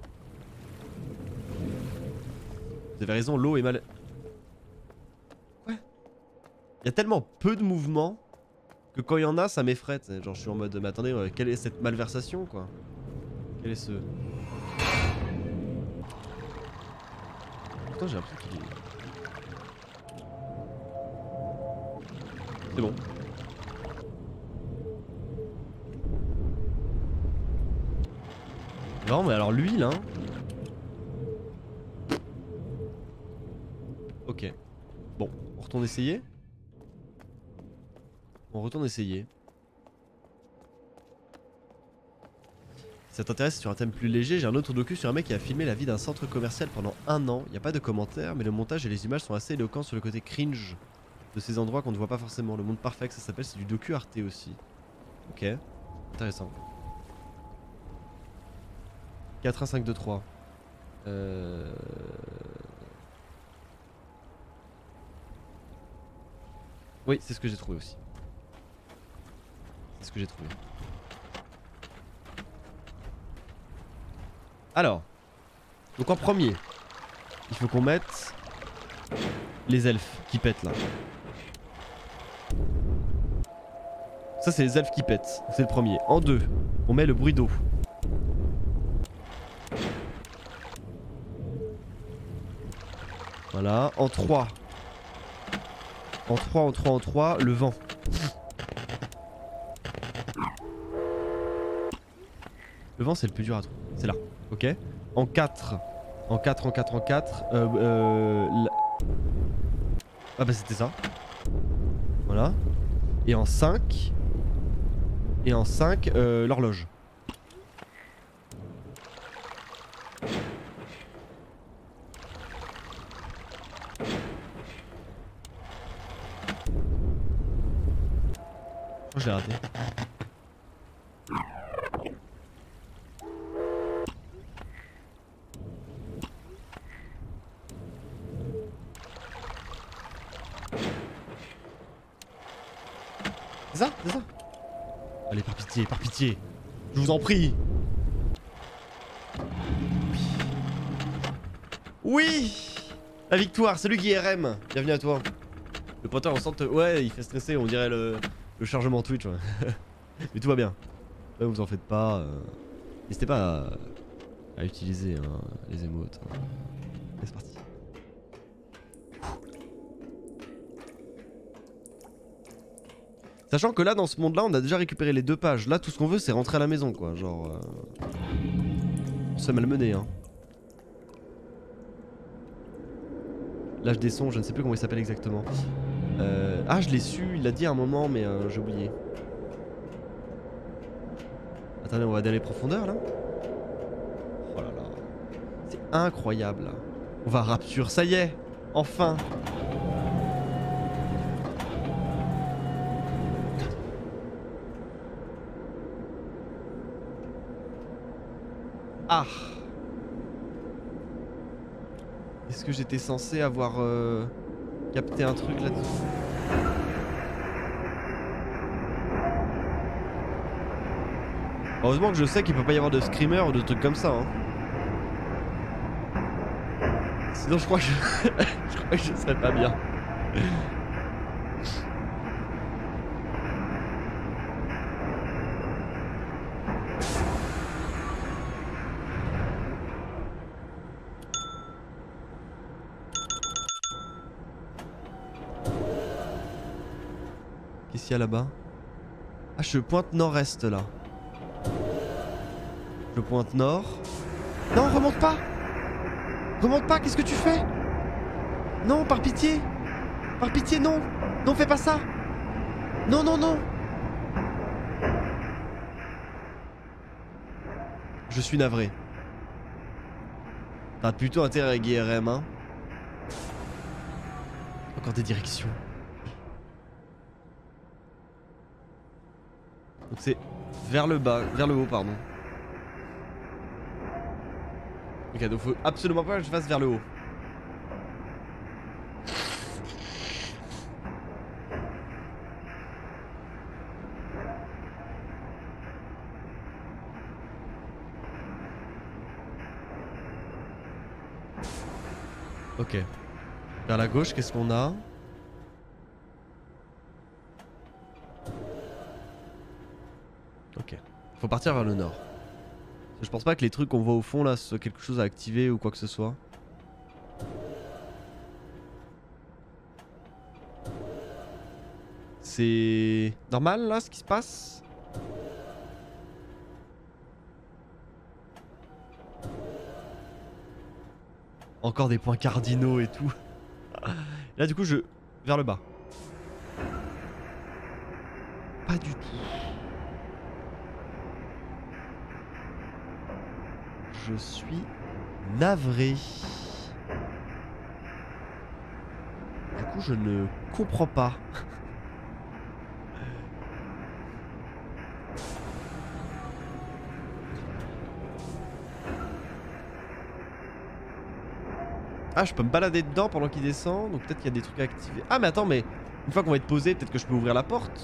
[SPEAKER 1] Vous avez raison, l'eau est mal... Ouais. Y a tellement peu de mouvements que quand il y en a ça m'effraie. Genre je suis en mode mais attendez quelle est cette malversation quoi? Quel est ce... Putain j'ai l'impression qu'il est... C'est bon. Non mais alors lui là... Ok. Bon, on retourne essayer. On retourne essayer. Si ça t'intéresse sur un thème plus léger, j'ai un autre docu sur un mec qui a filmé la vie d'un centre commercial pendant 1 an. Il n'y a pas de commentaires, mais le montage et les images sont assez éloquents sur le côté cringe de ces endroits qu'on ne voit pas forcément. Le monde parfait, ça s'appelle, c'est du docu Arte aussi. Ok, intéressant. 4 1 5 2 3. Oui, c'est ce que j'ai trouvé aussi. C'est ce que j'ai trouvé. Alors, donc en premier, il faut qu'on mette les elfes qui pètent là. Ça c'est les elfes qui pètent, c'est le premier. En 2, on met le bruit d'eau. Voilà, en 3. En 3, le vent. Le vent c'est le plus dur à trouver, c'est là, ok. En 4, Ah bah c'était ça. Voilà. Et en 5, l'horloge. Je l'ai raté. C'est ça, c'est ça. Allez, par pitié. Je vous en prie. Oui. La victoire, salut Guilherme. Bienvenue à toi. Le poteur on sent... Ouais, il fait stresser, on dirait le chargement Twitch. Ouais. Mais tout va bien. Ouais, vous en faites pas. N'hésitez pas à utiliser hein, les émotes. Hein. Et c'est parti. Sachant que là, dans ce monde-là, on a déjà récupéré les 2 pages. Là, tout ce qu'on veut, c'est rentrer à la maison, quoi. Genre... On se fait malmener, hein. L'âge des sons, je ne sais plus comment il s'appelle exactement. Ah, je l'ai su, il l'a dit à un moment, mais j'ai oublié. Attendez, on va aller dans les profondeurs, là. Oh là là. C'est incroyable, là. On va à Rapture, ça y est. Enfin. Ah. Est-ce que j'étais censé avoir capté un truc là-dessus? Heureusement que je sais qu'il peut pas y avoir de screamer ou de trucs comme ça. Hein. Sinon je crois que je crois que je serais pas bien. Qu'est-ce qu'il y a là-bas? Ah, je pointe nord-est là. Je pointe nord. Non, remonte pas! Remonte pas, qu'est-ce que tu fais? Non, par pitié! Par pitié, non! Non, fais pas ça! Non, non, non! Je suis navré. T'as plutôt intérêt à IRM, hein? Encore des directions. Donc c'est vers le bas, vers le haut, pardon. Ok, donc faut absolument pas que je fasse vers le haut. Ok. Vers la gauche, qu'est-ce qu'on a? Ok. Faut partir vers le nord. Je pense pas que les trucs qu'on voit au fond là, ce soit quelque chose à activer ou quoi que ce soit. C'est normal là ce qui se passe? Encore des points cardinaux et tout. Là du coup je... vers le bas. Pas du tout. Je suis navré. Du coup je ne comprends pas. Ah, je peux me balader dedans pendant qu'il descend, donc peut-être qu'il y a des trucs à activer. Ah mais attends, mais une fois qu'on va être posé, peut-être que je peux ouvrir la porte.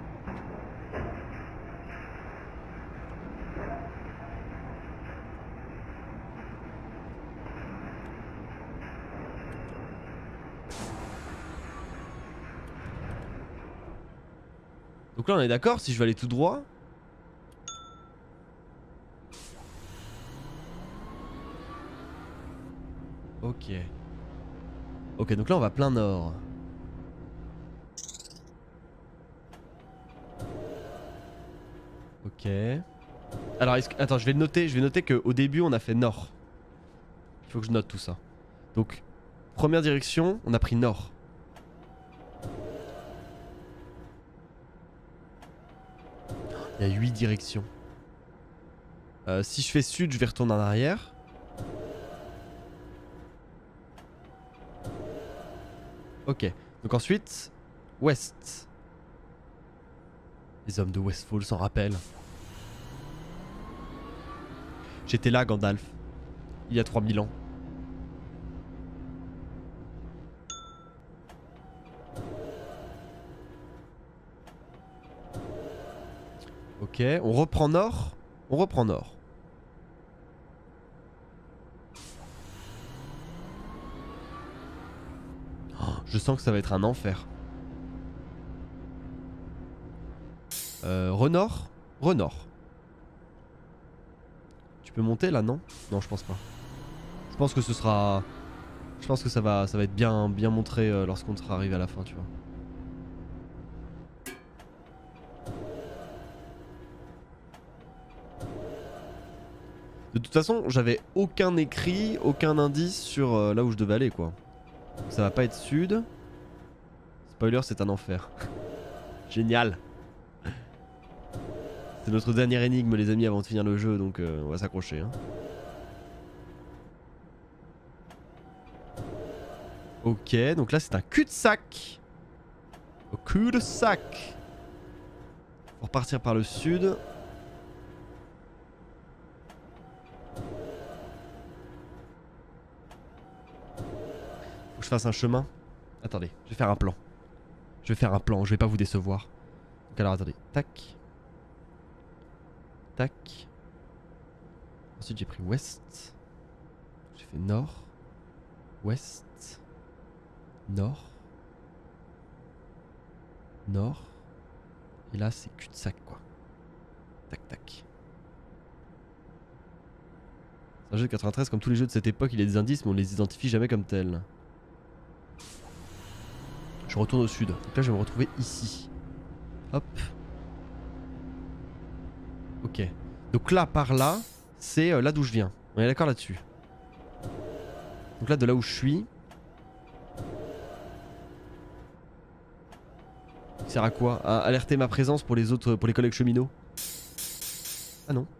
[SPEAKER 1] Donc là on est d'accord, si je vais aller tout droit. Ok. Ok, donc là on va plein nord. Ok. Alors attends, je vais noter qu'au début on a fait nord. Il faut que je note tout ça. Donc, première direction, on a pris nord. Il y a 8 directions. Si je fais sud, je vais retourner en arrière. Ok, donc ensuite, ouest. Les hommes de Westfall s'en rappellent. J'étais là, Gandalf. Il y a 3000 ans. Ok, on reprend nord. On reprend nord. Oh, je sens que ça va être un enfer. Renord. Renord. Tu peux monter là, non? Non, je pense pas. Je pense que ce sera... Je pense que ça va être bien montré lorsqu'on sera arrivé à la fin, tu vois. De toute façon, j'avais aucun écrit, aucun indice sur là où je devais aller, quoi. Ça va pas être sud. Spoiler, c'est un enfer. Génial. C'est notre dernière énigme, les amis, avant de finir le jeu, donc on va s'accrocher. Hein. Ok, donc là c'est un cul-de-sac. Au cul-de-sac. Faut repartir par le sud. Faut que je fasse un chemin. Attendez, je vais faire un plan. Je vais faire un plan, je vais pas vous décevoir. Donc alors attendez, tac. Tac. Ensuite j'ai pris ouest. J'ai fait nord. Ouest. Nord. Nord. Et là c'est cul-de-sac quoi. Tac tac. C'est un jeu de 93, comme tous les jeux de cette époque, il y a des indices mais on les identifie jamais comme tels. Je retourne au sud. Donc là je vais me retrouver ici. Hop. Ok. Donc là, par là, c'est là d'où je viens. On est d'accord là-dessus. Donc là, de là où je suis. Ça sert à quoi? À alerter ma présence pour les autres, pour les collègues cheminots? Ah non.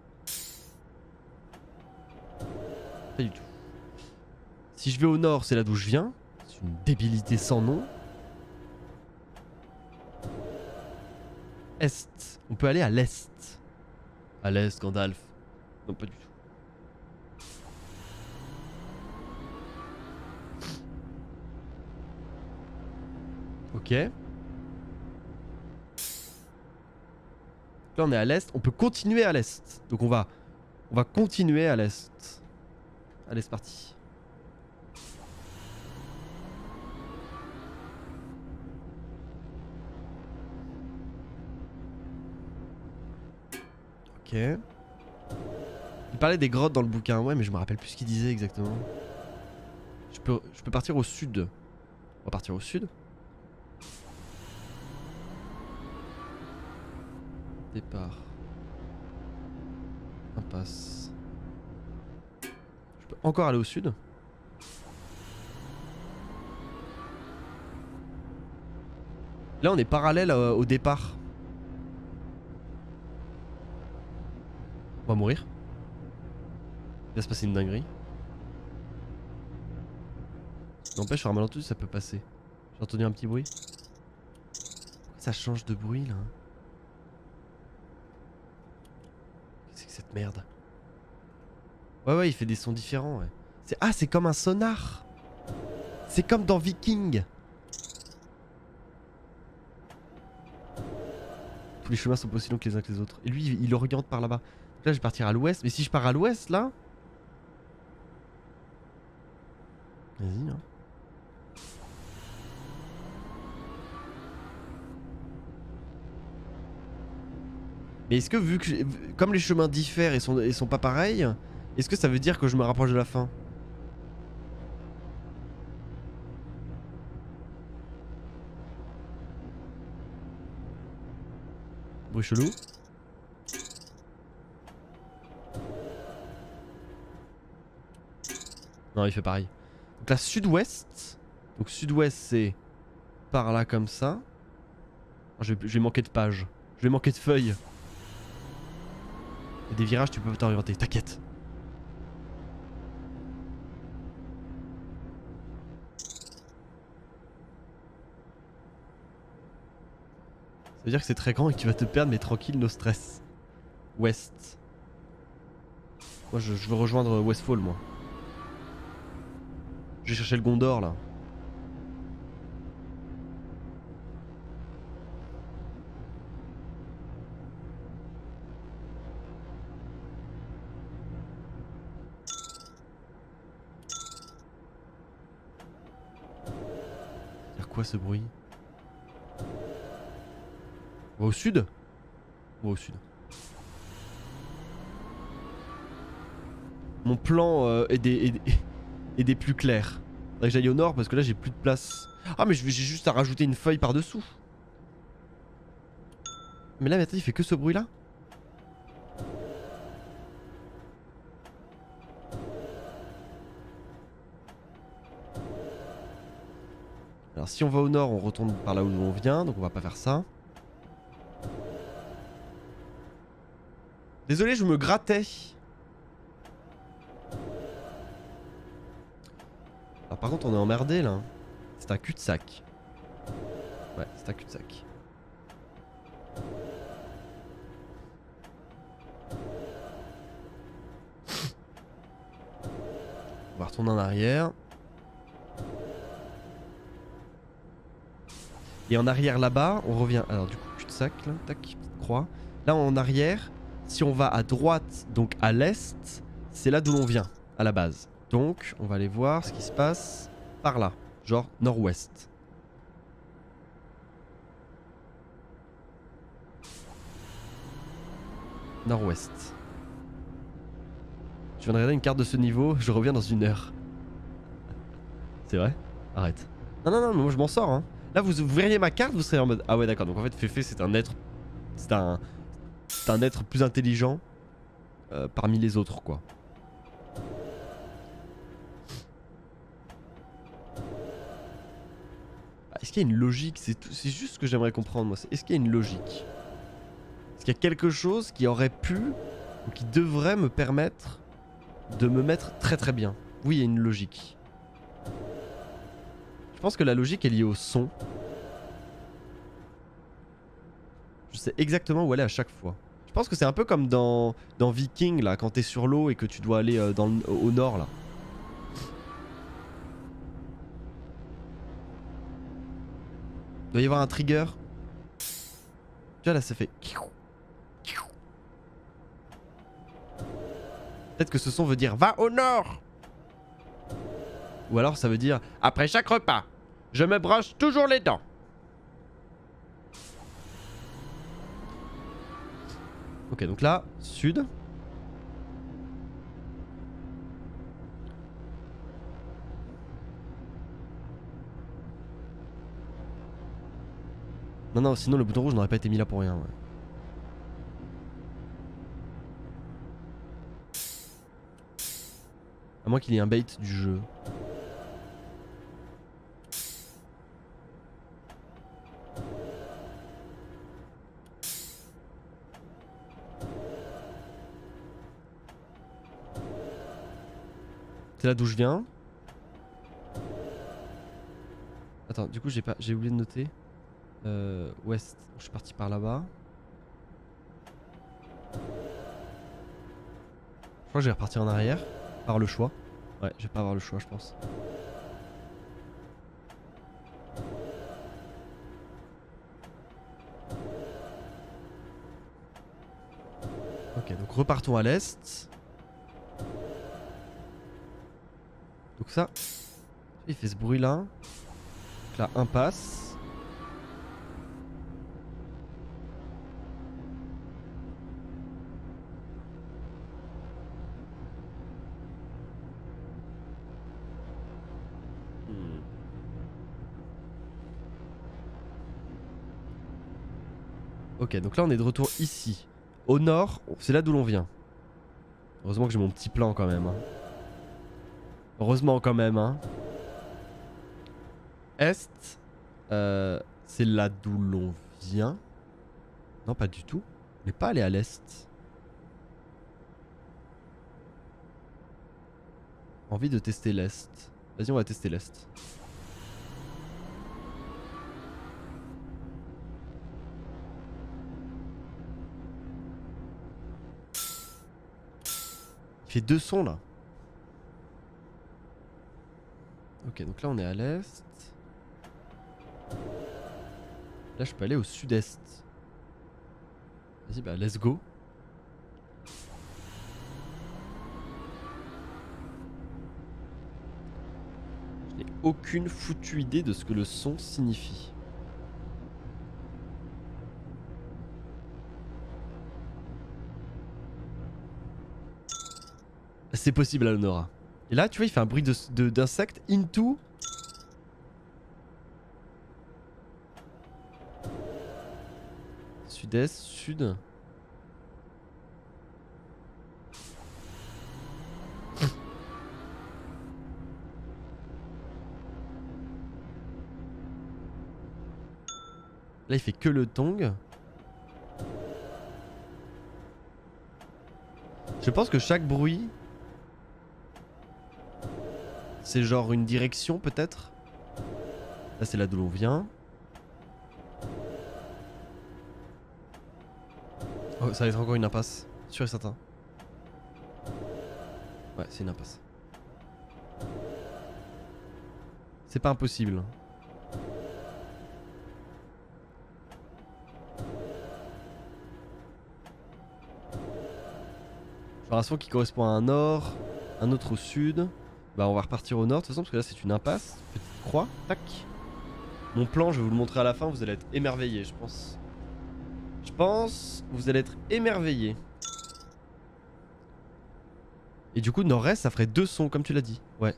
[SPEAKER 1] Pas du tout. Si je vais au nord, c'est là d'où je viens. C'est une débilité sans nom. Est. On peut aller à l'est. À l'est, Gandalf. Non, pas du tout. Ok. Là, on est à l'est. On peut continuer à l'est. Donc on va continuer à l'est. Allez, c'est parti. Ok. Il parlait des grottes dans le bouquin. Ouais, mais je me rappelle plus ce qu'il disait exactement. Je peux partir au sud. On va partir au sud. Départ. Impasse. Je peux encore aller au sud. Là on est parallèle au départ. On va mourir. Il va se passer une dinguerie. N'empêche, sur un malentendu ça peut passer. J'ai entendu un petit bruit. Pourquoi ça change de bruit là? Qu'est-ce que c'est que cette merde? Ouais, il fait des sons différents, ouais. Ah, c'est comme un sonar. C'est comme dans Viking. Tous les chemins sont pas aussi longs que les uns que les autres. Et lui, il oriente par là-bas. Là, je vais partir à l'ouest. Mais si je pars à l'ouest, là... Vas-y, hein. Mais est-ce que vu que... Comme les chemins diffèrent et sont pas pareils, est-ce que ça veut dire que je me rapproche de la fin? Bruit chelou. Non, il fait pareil. Donc là, sud-ouest. Donc sud-ouest, c'est par là comme ça. Je vais manquer de pages. Je vais manquer de feuilles. Il y a des virages, tu peux t'orienter, t'inquiète. Ça veut dire que c'est très grand et que tu vas te perdre, mais tranquille, no stress. Ouest. Moi, je veux rejoindre Westfall, moi. Je vais chercher le Gondor, là. C'est quoi ce bruit? On va au sud? On va au sud. Mon plan est des plus clairs. Faudrait que j'aille au nord parce que là j'ai plus de place. Ah mais j'ai juste à rajouter une feuille par dessous. Mais là maintenant il fait que ce bruit là. Alors si on va au nord on retourne par là où on vient, donc on va pas faire ça. Désolé, je me grattais. Alors par contre on est emmerdé là. C'est un cul-de-sac. Ouais, c'est un cul-de-sac. On va retourner en arrière. Et en arrière là-bas, on revient. Alors du coup, cul-de-sac là, tac, petite croix. Là en arrière, si on va à droite, donc à l'est, c'est là d'où l'on vient, à la base. Donc, on va aller voir ce qui se passe par là, genre nord-ouest. Nord-ouest. Je viens de regarder une carte de ce niveau, je reviens dans 1 heure. C'est vrai? Arrête. Non, mais moi je m'en sors, hein. Là, vous verriez ma carte, vous serez en mode... Ah ouais, d'accord, donc en fait, Féfé, c'est un être... C'est un... c'est un être plus intelligent parmi les autres, quoi. Est-ce qu'il y a une logique? C'est juste ce que j'aimerais comprendre, moi. Est-ce qu'il y a une logique? Est-ce qu'il y a quelque chose qui aurait pu ou qui devrait me permettre de me mettre très très bien? Oui, il y a une logique. Je pense que la logique est liée au son. Je sais exactement où aller à chaque fois. Je pense que c'est un peu comme dans Viking, là, quand t'es sur l'eau et que tu dois aller au nord, là. Il doit y avoir un trigger. Tu vois, là, ça fait... Peut-être que ce son veut dire « Va au nord !» Ou alors ça veut dire « Après chaque repas, je me brosse toujours les dents !» Ok, donc là, sud. Non, non, sinon le bouton rouge n'aurait pas été mis là pour rien. Ouais. À moins qu'il y ait un bait du jeu. C'est là d'où je viens. Attends, du coup j'ai oublié de noter. Ouest, je suis parti par là-bas. Je crois que je vais repartir en arrière. Par le choix. Ouais, je vais pas avoir le choix, je pense. Ok, donc repartons à l'est. Donc ça, il fait ce bruit là. Donc là, impasse. Ok, donc là on est de retour ici. Au nord, c'est là d'où l'on vient. Heureusement que j'ai mon petit plan quand même. Hein. Heureusement quand même. Hein. Est, c'est là d'où l'on vient. Non, pas du tout. On n'est pas allé à l'est. Envie de tester l'est. Vas-y, on va tester l'est. Il fait deux sons là. Ok, donc là on est à l'est. Là je peux aller au sud-est. Vas-y, bah let's go. Je n'ai aucune foutue idée de ce que le son signifie. C'est possible, Alonora. Et là, tu vois, il fait un bruit d'insecte into. Sud-est, sud. Là, il fait que le tong. Je pense que chaque bruit, c'est genre une direction peut-être. Là, c'est là d'où l'on vient. Oh, ça va être encore une impasse. Sûr et certain. Ouais, c'est une impasse. C'est pas impossible. Genre un son qui correspond à un nord, un autre au sud. Bah on va repartir au nord de toute façon parce que là c'est une impasse. Petite croix, tac. Mon plan je vais vous le montrer à la fin, vous allez être émerveillés je pense. Je pense vous allez être émerveillés. Et du coup nord-est ça ferait deux sons comme tu l'as dit. Ouais.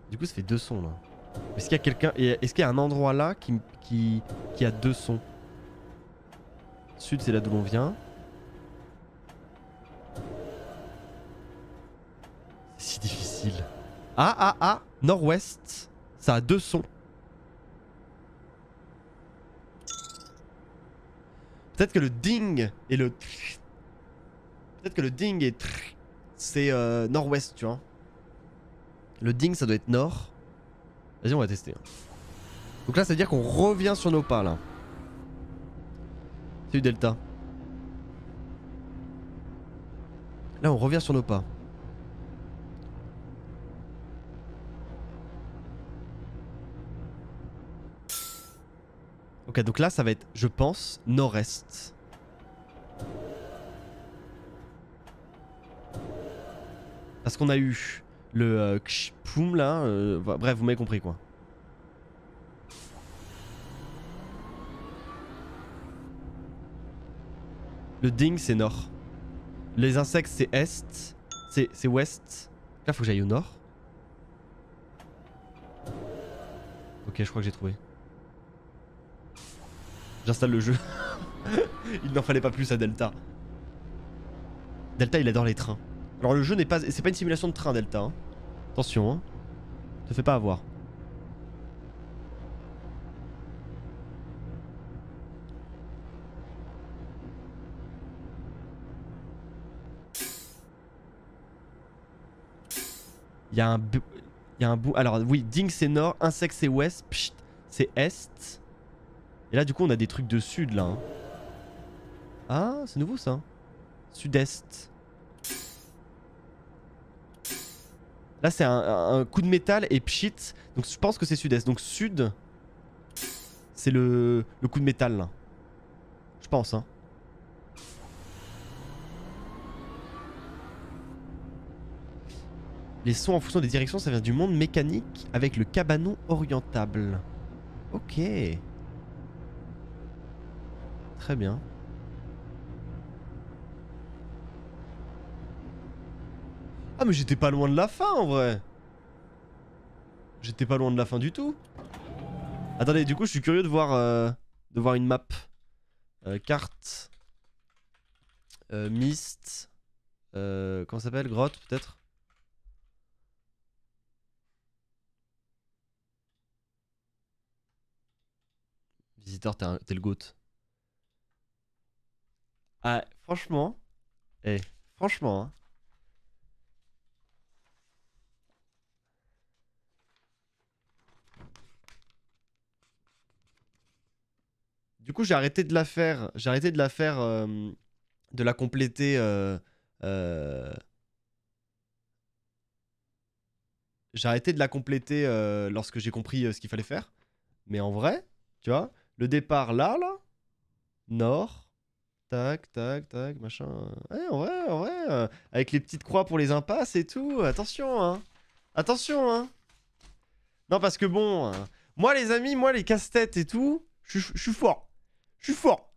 [SPEAKER 1] Du coup ça fait 2 sons là. Est-ce qu'il y a quelqu'un... Est-ce qu'il y a un endroit là qui a 2 sons? Sud c'est là d'où l'on vient. C'est si difficile. Ah. Nord-ouest. Ça a 2 sons. Peut-être que le ding et le... Peut-être que le ding et... C'est nord-ouest, tu vois. Le ding ça doit être nord. Vas-y on va tester. Donc là ça veut dire qu'on revient sur nos pas là. Salut Delta. Là on revient sur nos pas. Ok donc là ça va être je pense nord-est. Parce qu'on a eu le kshpoum là, bref vous m'avez compris quoi. Le ding c'est nord. Les insectes c'est est. C'est ouest. Là faut que j'aille au nord. Ok je crois que j'ai trouvé. J'installe le jeu. Il n'en fallait pas plus à Delta. Delta il adore les trains. Alors le jeu n'est pas... C'est pas une simulation de train Delta hein. Attention hein. Te fais pas avoir. Il y a un bout... Alors oui, ding c'est nord, insecte c'est ouest, pchit c'est est. Et là du coup on a des trucs de sud là. Hein. Ah c'est nouveau ça. Sud-est. Là c'est un coup de métal et pchit. Donc je pense que c'est sud-est. Donc sud c'est le coup de métal là. Je pense hein. Les sons en fonction des directions ça vient du monde mécanique avec le cabanon orientable. Ok. Très bien. Ah mais j'étais pas loin de la fin en vrai. J'étais pas loin de la fin du tout. Attendez, du coup je suis curieux de voir une map. Carte. Mist. Comment ça s'appelle? Grotte peut-être? Visiteur, t'es le GOAT. Ah franchement. Franchement hein. Du coup j'ai arrêté de la faire. J'ai arrêté de la faire. De la compléter. J'ai arrêté de la compléter lorsque j'ai compris ce qu'il fallait faire. Mais en vrai, tu vois, le départ là. Nord. Tac, tac, tac, machin. Ouais, en vrai. Avec les petites croix pour les impasses et tout. Attention, hein. Attention, hein. Non, parce que bon. Moi, les amis, moi, les casse-têtes et tout, je suis fort. Je suis fort.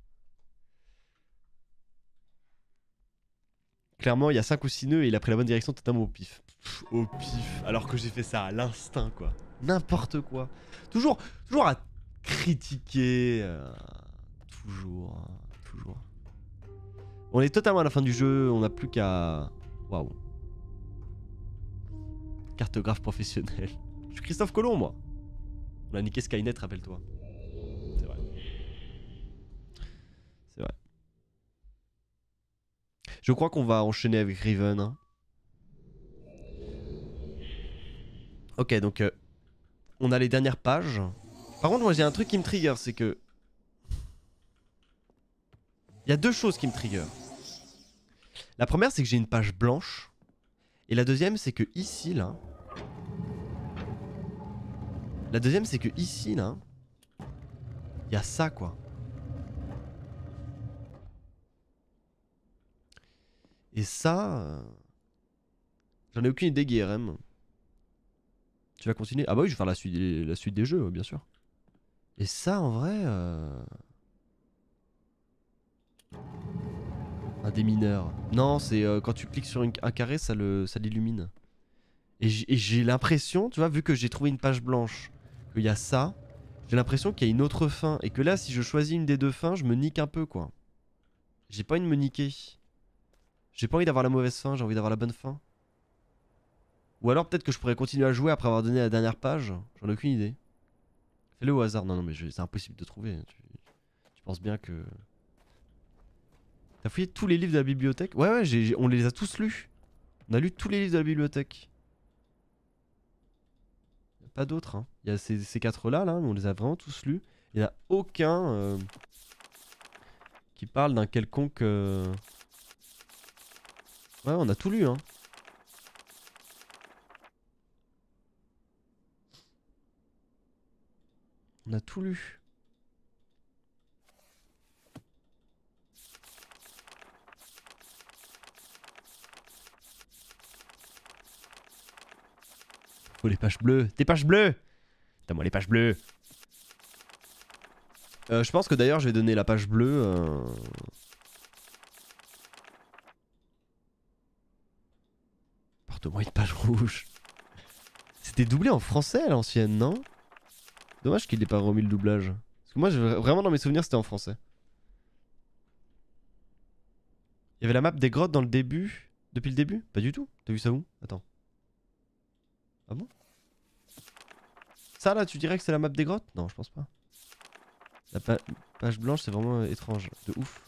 [SPEAKER 1] Clairement, il y a 5 ou 6 nœuds et il a pris la bonne direction totalement au pif. Au pif. Alors que j'ai fait ça à l'instinct, quoi. N'importe quoi. Toujours à critiquer. Toujours. On est totalement à la fin du jeu, on n'a plus qu'à... Waouh. Cartographe professionnel. Je suis Christophe Colomb, moi. On a niqué Skynet, rappelle-toi. C'est vrai. C'est vrai. Je crois qu'on va enchaîner avec Riven. Hein. Ok, donc... on a les dernières pages. Par contre, moi j'ai un truc qui me trigger, c'est que... Il y a 2 choses qui me trigger. La première, c'est que j'ai une page blanche. Et la deuxième, c'est que ici, là... La deuxième, c'est que ici, là... Il y a ça, quoi. Et ça... J'en ai aucune idée, GRM. Tu vas continuer? Ah bah oui, je vais faire la suite des jeux, bien sûr. Et ça, en vrai... Un démineur. Non, c'est quand tu cliques sur un carré, ça l'illumine. Et j'ai l'impression, tu vois, vu que j'ai trouvé une page blanche, qu'il y a ça, j'ai l'impression qu'il y a une autre fin. Et que là, si je choisis une des deux fins, je me nique un peu, quoi. J'ai pas envie de me niquer. J'ai pas envie d'avoir la mauvaise fin, j'ai envie d'avoir la bonne fin. Ou alors peut-être que je pourrais continuer à jouer après avoir donné la dernière page. J'en ai aucune idée. Fais-le au hasard. Non, non, mais c'est impossible de trouver. Tu penses bien que... T'as fouillé tous les livres de la bibliothèque? Ouais, ouais, on les a tous lus. On a lu tous les livres de la bibliothèque. Y a pas d'autres, hein. Il y a ces quatre-là, là, mais on les a vraiment tous lus. Il n'y en a aucun qui parle d'un quelconque... Ouais, on a tout lu, hein. On a tout lu. Oh, les pages bleues. Des pages bleues! T'as-moi les pages bleues. Je pense que d'ailleurs, je vais donner la page bleue. Porte-moi une page rouge. C'était doublé en français à l'ancienne, non? Dommage qu'il n'ait pas remis le doublage. Parce que moi, vraiment dans mes souvenirs, c'était en français. Il y avait la map des grottes dans le début. Depuis le début? Pas du tout. T'as vu ça où? Attends. Ah bon? Ça là, tu dirais que c'est la map des grottes? Non, je pense pas. La page blanche, c'est vraiment étrange. De ouf.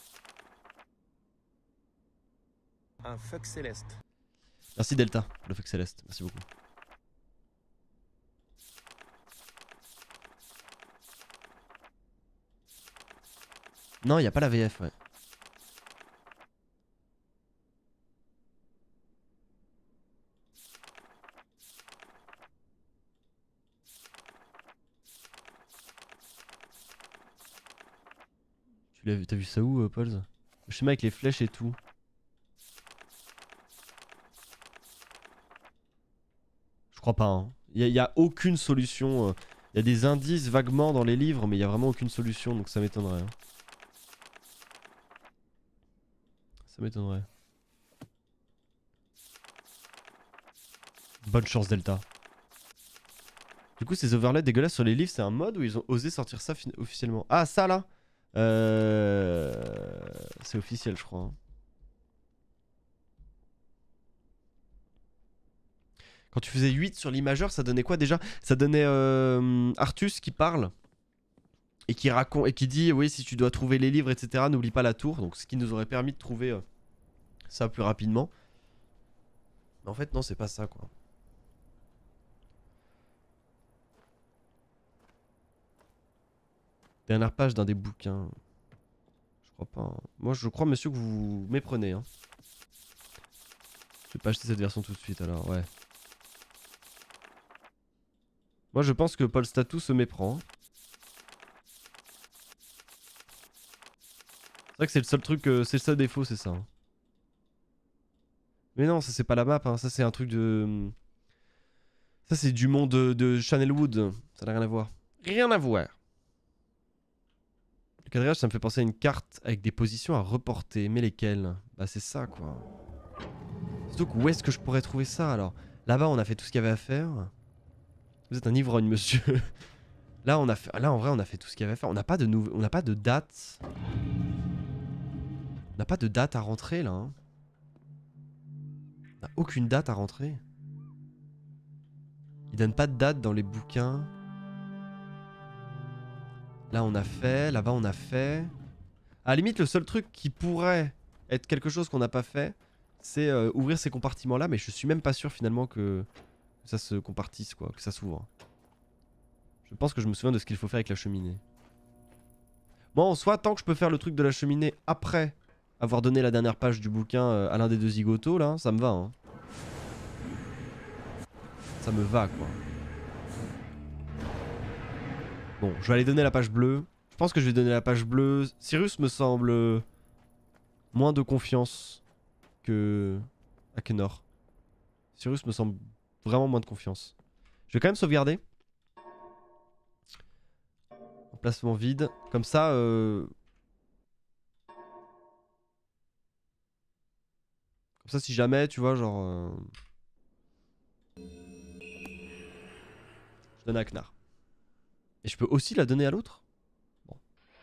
[SPEAKER 4] Un fuck céleste.
[SPEAKER 1] Merci Delta, le fuck céleste. Merci beaucoup. Non, il n'y a pas la VF, ouais. T'as vu ça où, Paul? Le schéma avec les flèches et tout. Je crois pas, hein. Il y a aucune solution. Il y a des indices vaguement dans les livres, mais il y a vraiment aucune solution, donc ça m'étonnerait. Hein. Ça m'étonnerait. Bonne chance, Delta. Du coup, ces overlays dégueulasses sur les livres, c'est un mode où ils ont osé sortir ça officiellement. Ah, ça là c'est officiel, je crois. Hein. Quand tu faisais 8 sur l'imageur, ça donnait quoi déjà? Ça donnait Artus qui parle et qui raconte et qui dit oui, si tu dois trouver les livres, etc., n'oublie pas la tour. Donc ce qui nous aurait permis de trouver ça plus rapidement. Mais en fait, non, c'est pas ça quoi. Dernière page d'un des bouquins. Je crois pas. Hein. Moi, je crois, monsieur, que vous méprenez. Hein. Je vais pas acheter cette version tout de suite alors, ouais. Moi, je pense que Paul Statou se méprend. C'est vrai que c'est le seul truc, c'est le seul défaut, c'est ça. Hein. Mais non, ça c'est pas la map, hein. Ça c'est un truc de... Ça c'est du monde de Channel Wood. Ça n'a rien à voir. Rien à voir. Le quadrillage, ça me fait penser à une carte avec des positions à reporter. Mais lesquelles? Bah c'est ça quoi. Surtout que où est-ce que je pourrais trouver ça alors? Là-bas on a fait tout ce qu'il y avait à faire. Vous êtes un ivrogne monsieur. Là on a fait... Là en vrai on a fait tout ce qu'il y avait à faire. On n'a pas de on n'a pas de date. On n'a pas de date à rentrer là. Hein. On n'a aucune date à rentrer. Ils donnent pas de date dans les bouquins. Là on a fait, là-bas on a fait. À la limite le seul truc qui pourrait être quelque chose qu'on n'a pas fait, c'est ouvrir ces compartiments là, mais je suis même pas sûr finalement que ça se compartisse quoi, que ça s'ouvre. Je pense que je me souviens de ce qu'il faut faire avec la cheminée. Bon en soit tant que je peux faire le truc de la cheminée après avoir donné la dernière page du bouquin à l'un des deux zigotos là, ça me va hein. Ça me va quoi. Bon, je vais aller donner la page bleue. Je pense que je vais donner la page bleue. Cyrus me semble moins de confiance que Akenor. Cyrus me semble vraiment moins de confiance. Je vais quand même sauvegarder. Emplacement vide. Comme ça... Comme ça si jamais, tu vois, genre... Je donne à Knar. Et je peux aussi la donner à l'autre? Bon.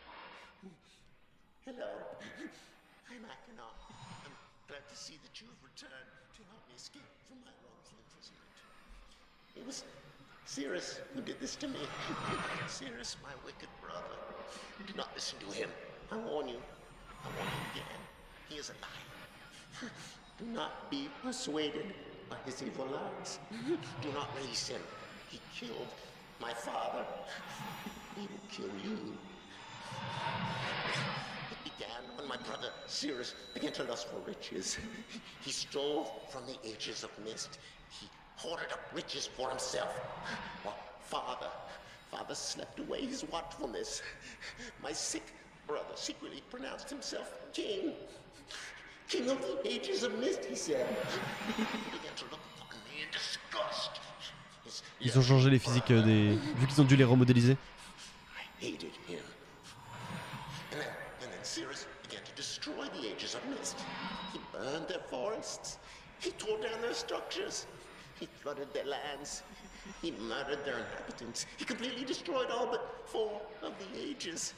[SPEAKER 5] Hello. I'm Achenar. I'm glad to see that you have returned to help me escape from my wrongful imprisonment. It was Cirrus who did this to me. Cirrus, my wicked brother. Do not listen to him. I warn you. I warn you again. He is a liar. Do not be persuaded by his evil lies. Do not release him. He killed my father. He will kill you. It began when my brother Cirrus began to lust for riches. He stole from the ages of mist. He hoarded up riches for himself. While father slept away his watchfulness. My sick brother secretly pronounced himself king. King of the ages of mist, he said. He began to look upon me in disgust.
[SPEAKER 1] Ils ont changé les physiques des... Vu qu'ils ont dû les remodéliser.
[SPEAKER 5] I hated him. And then Cirrus began to destroy the ages of mist. He burned their forests. He tore down their structures. He flooded their lands. He murdered their inhabitants. He completely destroyed all but 4 of the ages.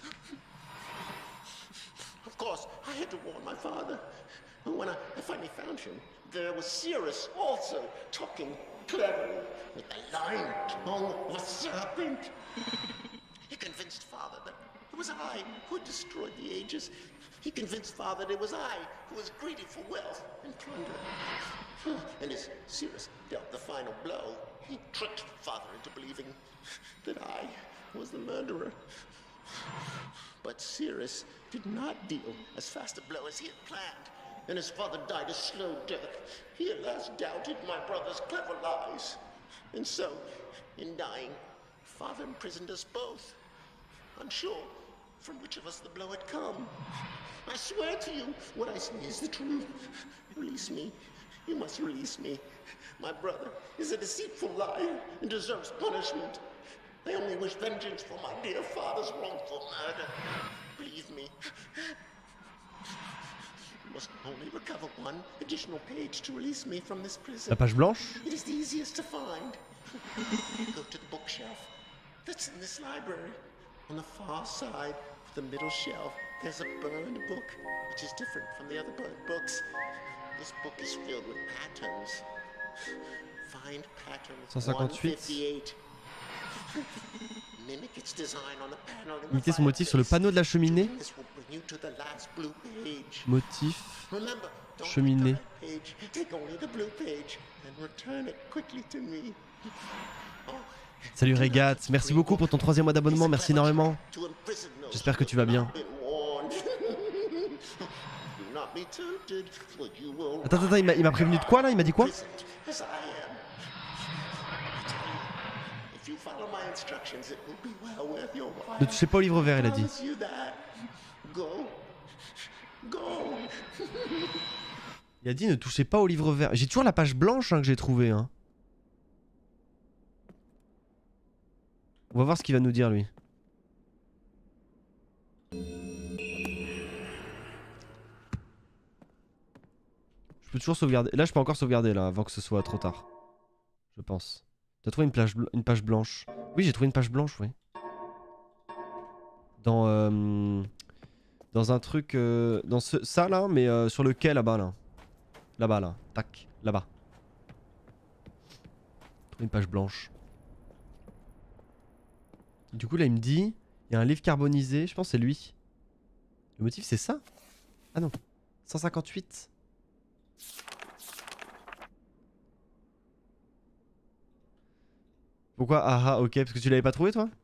[SPEAKER 5] Of course, I had to warn my father. And when I finally found him, there was Cirrus also talking cleverly with the lying tongue of a serpent. He convinced father that it was I who had destroyed the ages. He convinced father that it was I who was greedy for wealth and plunder. And as Cirrus dealt the final blow, he tricked father into believing that I was the murderer. But Cirrus did not deal as fast a blow as he had planned, and his father died a slow death. He at last doubted my brother's clever lies. And so, in dying, father imprisoned us both, unsure from which of us the blow had come. I swear to you, what I say is the truth. Release me. You must release me. My brother is a deceitful liar and deserves punishment. I only wish vengeance for my dear father's wrongful murder. Believe me. You must only recover 1 additional page to release me from this prison.
[SPEAKER 1] La page blanche?
[SPEAKER 5] It is the easiest to find. Go to the bookshelf that's in this library. On the far side of the middle shelf, there's a burned book, which is different from the other burned books. This book is filled with patterns. Find pattern 158. Mimic its design on the panel in the
[SPEAKER 1] Imiter son motif sur le panneau de la cheminée.
[SPEAKER 5] This will bring you to the last blue page.
[SPEAKER 1] Motif.
[SPEAKER 5] Remember, don't
[SPEAKER 1] Cheminée.
[SPEAKER 5] read the red page. Take only the blue page and return it quickly to me. Oh,
[SPEAKER 1] Salut Regat, merci beaucoup pour ton 3e mois d'abonnement, merci énormément. J'espère que tu vas bien. Attends, il m'a prévenu de quoi là? Il m'a dit quoi? Ne touchez pas au livre vert, il a dit. Il a dit ne touchez pas au livre vert. J'ai toujours la page blanche hein, que j'ai trouvée. Hein. On va voir ce qu'il va nous dire lui. Je peux toujours sauvegarder. Là je peux encore sauvegarder là avant que ce soit trop tard. Je pense. T'as trouvé une page blanche. Oui j'ai trouvé une page blanche oui. Dans un truc dans ça là mais sur le quai là-bas là. Là-bas là. Tac. Là-bas. Trouvé une page blanche. Du coup là il me dit il y a un livre carbonisé, je pense que c'est lui. Le motif c'est ça? Ah non. 158. Pourquoi? Ah ok, parce que tu l'avais pas trouvé toi?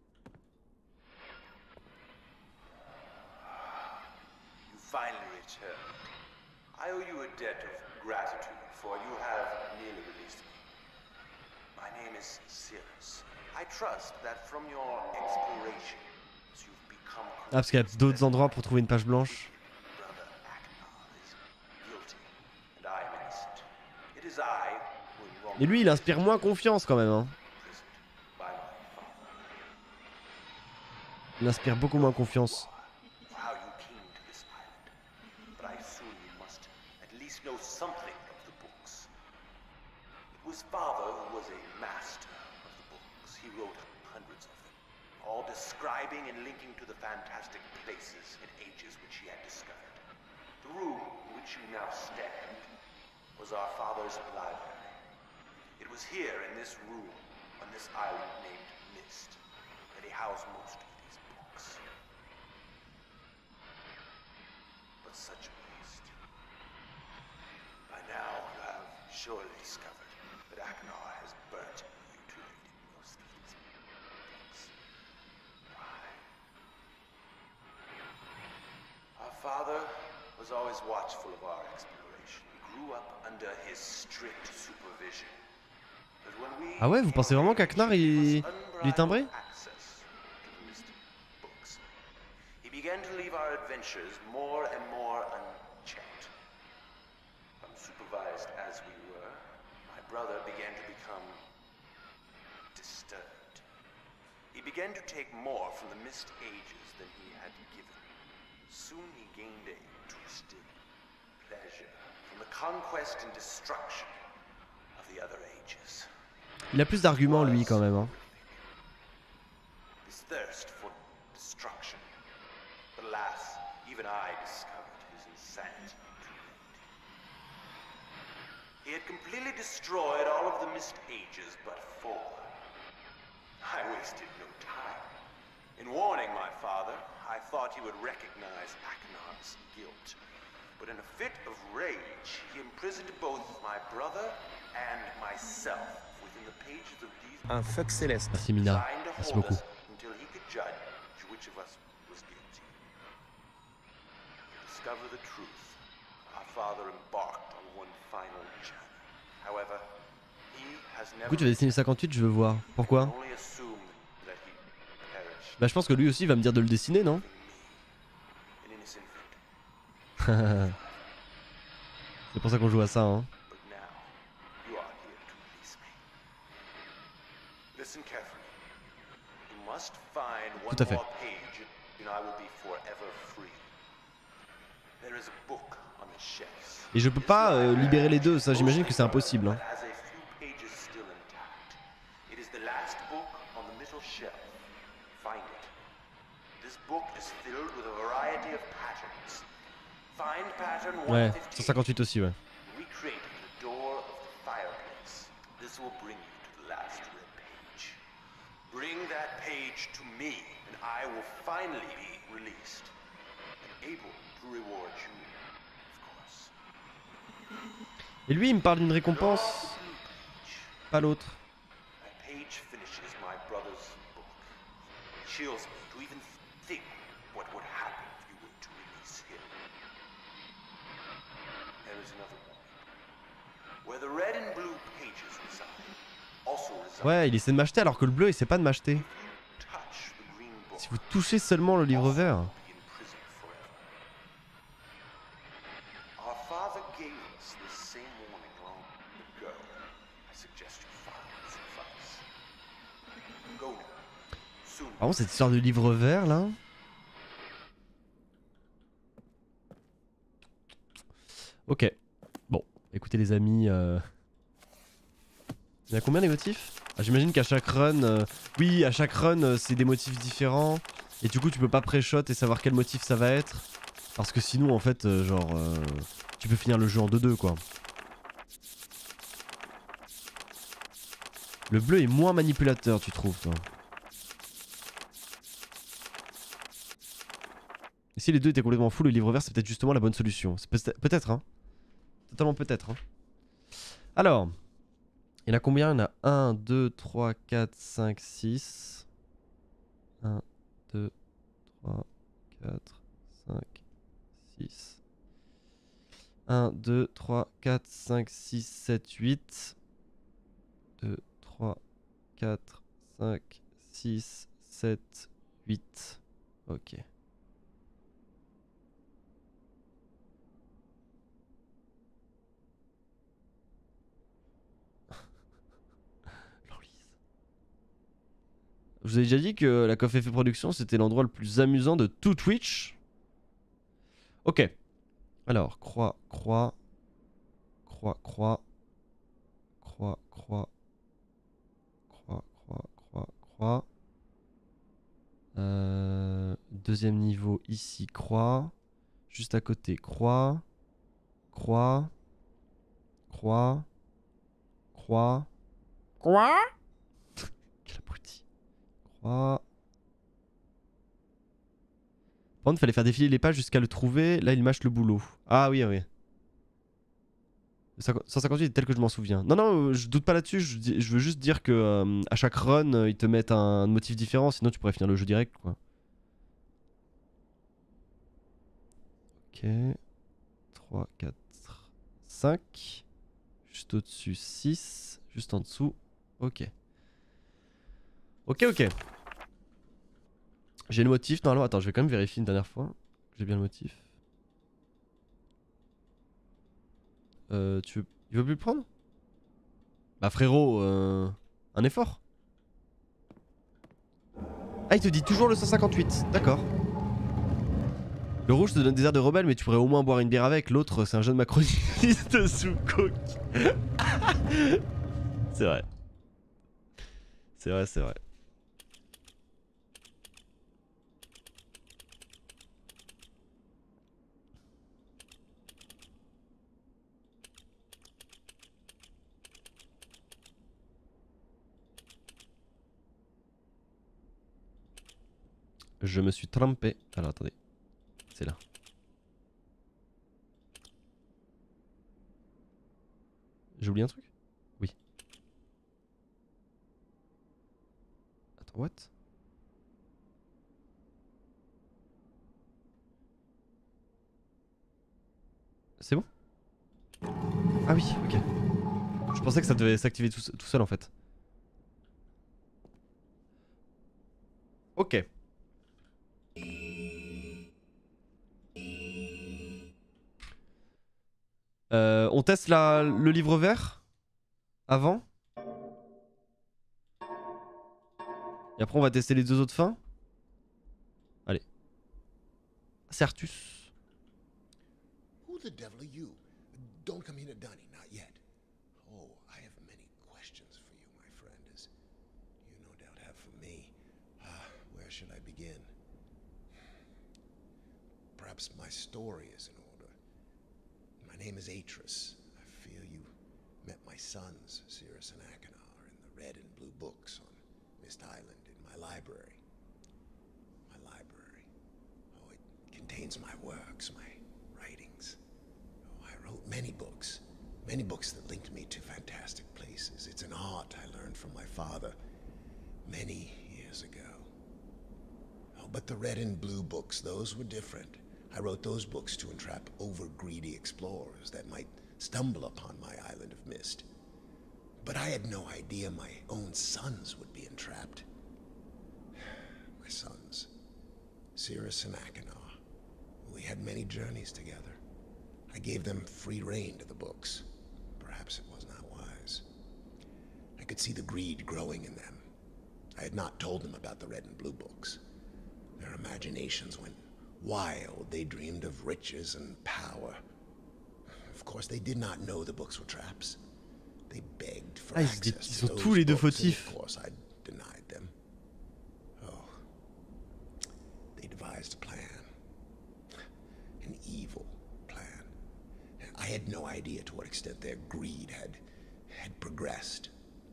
[SPEAKER 3] You finally returned. I owe you a debt of gratitude, for you have nearly released me. My name is Cirrus. I trust that from your explorations you've become
[SPEAKER 1] Ah parce qu'il y a d'autres endroits pour trouver une page blanche.
[SPEAKER 3] brother Achenar is guilty, and I am innocent. It is I who am
[SPEAKER 1] Et lui il inspire moins confiance quand même hein.
[SPEAKER 3] imprisoned by my father.
[SPEAKER 1] Il inspire beaucoup moins confiance.
[SPEAKER 3] How you came to this island, but I assume you must at least know something of the books. It was father who was a master of the books. books. He wrote hundreds of them, all describing and linking to the fantastic places and ages which he had discovered. The room in which you now stand was our father's library. It was here in this room, on this island named Mist, that he housed most of these books. But such a waste. By now, you have surely discovered that Aknar has burnt and mutilated most of these books. Why? Our father was always watchful of our exploration. We grew up under his strict supervision. But when we
[SPEAKER 1] Ah ouais, vous pensez vraiment qu'Aknar il est timbré?
[SPEAKER 3] access to the Mist books. He began to leave our adventures more and more unchecked. Unsupervised as we were, my brother began to become disturbed. He began to take more from the Mist ages than he had given. Soon he gained a twisted pleasure from the conquest and destruction of the other ages.
[SPEAKER 1] Il a plus d'arguments lui quand même. Hein.
[SPEAKER 3] His thirst for destruction. But alas, even I discovered his insanity too late. He had completely destroyed all of the Mist ages but 4. I wasted no time. In warning my father, I thought he would recognize Aknar's guilt. But in a fit of rage, he imprisoned both my brother and myself within the pages of these
[SPEAKER 4] Un fuck céleste.
[SPEAKER 1] Merci Mina.
[SPEAKER 3] designed to
[SPEAKER 1] Merci
[SPEAKER 3] hold
[SPEAKER 1] beaucoup.
[SPEAKER 3] us until he could judge which of us was guilty. To discover the truth, our father embarked on one final journey. However, he has never
[SPEAKER 1] Du coup tu vas dessiner 58, je veux voir. Pourquoi?
[SPEAKER 3] only assumed that he perished.
[SPEAKER 1] Bah je pense que lui aussi va me dire de le dessiner, non?
[SPEAKER 3] An innocent victim.
[SPEAKER 1] C'est pour ça qu'on joue à ça, hein.
[SPEAKER 3] But now, you are here to release me. Listen carefully. You must find one
[SPEAKER 1] Tout à fait.
[SPEAKER 3] more page, and I will be forever free. There is a book on the shelves.
[SPEAKER 1] Et je peux pas libérer les deux, ça j'imagine que c'est impossible. Hein.
[SPEAKER 3] But has a few pages still intact. It is the last book on the middle shelf. Find it. This book is filled with a variety of patterns. Find pattern
[SPEAKER 1] Ouais,
[SPEAKER 3] 115.
[SPEAKER 1] 158 aussi, ouais.
[SPEAKER 3] Recreate the door of the fireplace. This will bring you to the last red page. Bring that page to me, and I will finally be released. And able to reward you, of course.
[SPEAKER 1] Et lui il me parle d'une récompense, pas l'autre.
[SPEAKER 3] That page finishes my brother's book. It chills me to even think what would happen if you were to release him. There is another warning. Where the red and blue pages reside, also reside.
[SPEAKER 1] Ouais, il essaie de m'acheter alors que le bleu il sait pas de m'acheter.
[SPEAKER 3] Touch the green book.
[SPEAKER 1] Si vous touchez seulement le livre vert.
[SPEAKER 3] Be in prison forever. Our father gave us this same warning long ago. I suggest you follow his advice. Go now. Soon.
[SPEAKER 1] Par contre cette histoire de livre vert là. Ok. Bon, écoutez les amis. Il y a combien les motifs? Ah, j'imagine qu'à chaque run, oui, à chaque run, c'est des motifs différents. Et du coup, tu peux pas pré-shot et savoir quel motif ça va être. Parce que sinon, en fait, tu peux finir le jeu en 2-2 quoi. Le bleu est moins manipulateur, tu trouves, toi? Et si les deux étaient complètement full, le livre vert, c'est peut-être justement la bonne solution. C'est peut-être, hein. Totalement peut-être, hein. Alors. Il y en a combien? Il y en a 1, 2, 3, 4, 5, 6. 1, 2, 3, 4, 5, 6. 1, 2, 3, 4, 5, 6, 7, 8. 2, 3, 4, 5, 6, 7, 8. Ok. Je vous ai déjà dit que la Coffee Fait Production c'était l'endroit le plus amusant de tout Twitch. Ok. Alors, croix, croix. Croix, croix. Croix, croix. Croix, croix, croix. Deuxième niveau ici, croix. Juste à côté, croix. Croix. Croix. Croix. Croix. Quel abruti. Croix. Par contre, il fallait faire défiler les pages jusqu'à le trouver. Là, il mâche le boulot. Ah oui, oui. 158 est tel que je m'en souviens. Non, non, je doute pas là-dessus. Je veux juste dire que à chaque run, ils te mettent un motif différent. Sinon, tu pourrais finir le jeu direct, quoi. Ok. 3, 4, 5. Juste au-dessus, 6. Juste en dessous. Ok. Ok, ok. J'ai le motif. Normalement, attends, je vais quand même vérifier une dernière fois que j'ai bien le motif. Tu veux... Il veut plus le prendre? Bah frérot, un effort. Ah, il te dit toujours le 158, d'accord. Le rouge te donne des airs de rebelle, mais tu pourrais au moins boire une bière avec. L'autre, c'est un jeune macroniste sous coke. C'est vrai. C'est vrai, c'est vrai. Je me suis trompé. Alors attendez. C'est là. J'ai oublié un truc? Oui. Attends, what? C'est bon? Ah oui, ok. Je pensais que ça devait s'activer tout seul en fait. Ok. On teste le livre vert avant. Et après on va tester les deux autres fins. Allez. Certus.
[SPEAKER 2] Who the devil are you? Don't come here to Dunny, not yet. Oh, I have many questions for you, my friend, as you no doubt have for me. Where should I begin? Perhaps my story is in order. My name is Atris. I fear you met my sons, Cirrus and Achenar, in the red and blue books on Mist Island in my library. My library. Oh, it contains my works, my writings. Oh, I wrote many books that linked me to fantastic places. It's an art I learned from my father many years ago. Oh, but the red and blue books, those were different. I wrote those books to entrap over-greedy explorers that might stumble upon my island of mist. But I had no idea my own sons would be entrapped. My sons, Cirrus and Achenar. We had many journeys together. I gave them free rein to the books. Perhaps it was not wise. I could see the greed growing in them. I had not told them about the red and blue books. Their imaginations went wild. They dreamed of riches and power. Of course, they did not know the books were traps. They begged for access
[SPEAKER 1] ils
[SPEAKER 2] to
[SPEAKER 1] sont
[SPEAKER 2] those
[SPEAKER 1] tous les deux
[SPEAKER 2] books, and
[SPEAKER 1] fautifs.
[SPEAKER 2] of course, I denied them. Oh, they devised a plan, an evil plan. I had no idea to what extent their greed had progressed.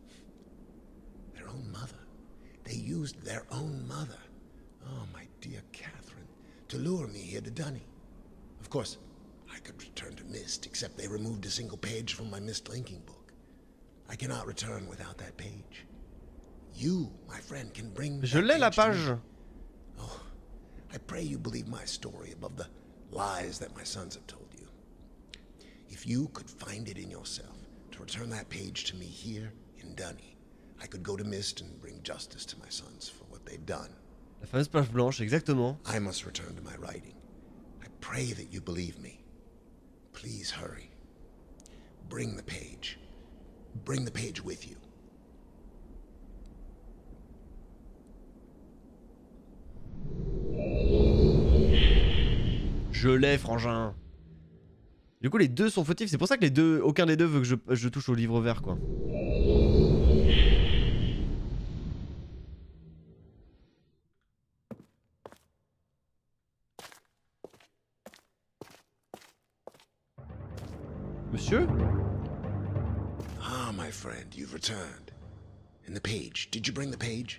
[SPEAKER 2] Their own mother. They used their own mother. Oh, my dear Catherine, to lure me here to Dunny. Of course, I could return to Mist, except they removed a single page from my Mist linking book. I cannot return without that page. You, my friend, can bring
[SPEAKER 1] Je
[SPEAKER 2] that
[SPEAKER 1] l'ai la
[SPEAKER 2] page to
[SPEAKER 1] page.
[SPEAKER 2] me. Oh, I pray you believe my story above the lies that my sons have told you. If you could find it in yourself to return that page to me here in Dunny, I could go to Mist and bring justice to my sons for what they've done.
[SPEAKER 1] La fameuse page blanche, exactement.
[SPEAKER 2] I must return to my writing. I pray that you believe me. Please hurry. Bring the page. Bring the page with you.
[SPEAKER 1] Je l'ai, frangin. Du coup, les deux sont fautifs. C'est pour ça que les deux, aucun des deux veut que je touche au livre vert, quoi. Monsieur?
[SPEAKER 2] Ah, my friend, you've returned. And the page. Did you bring the page?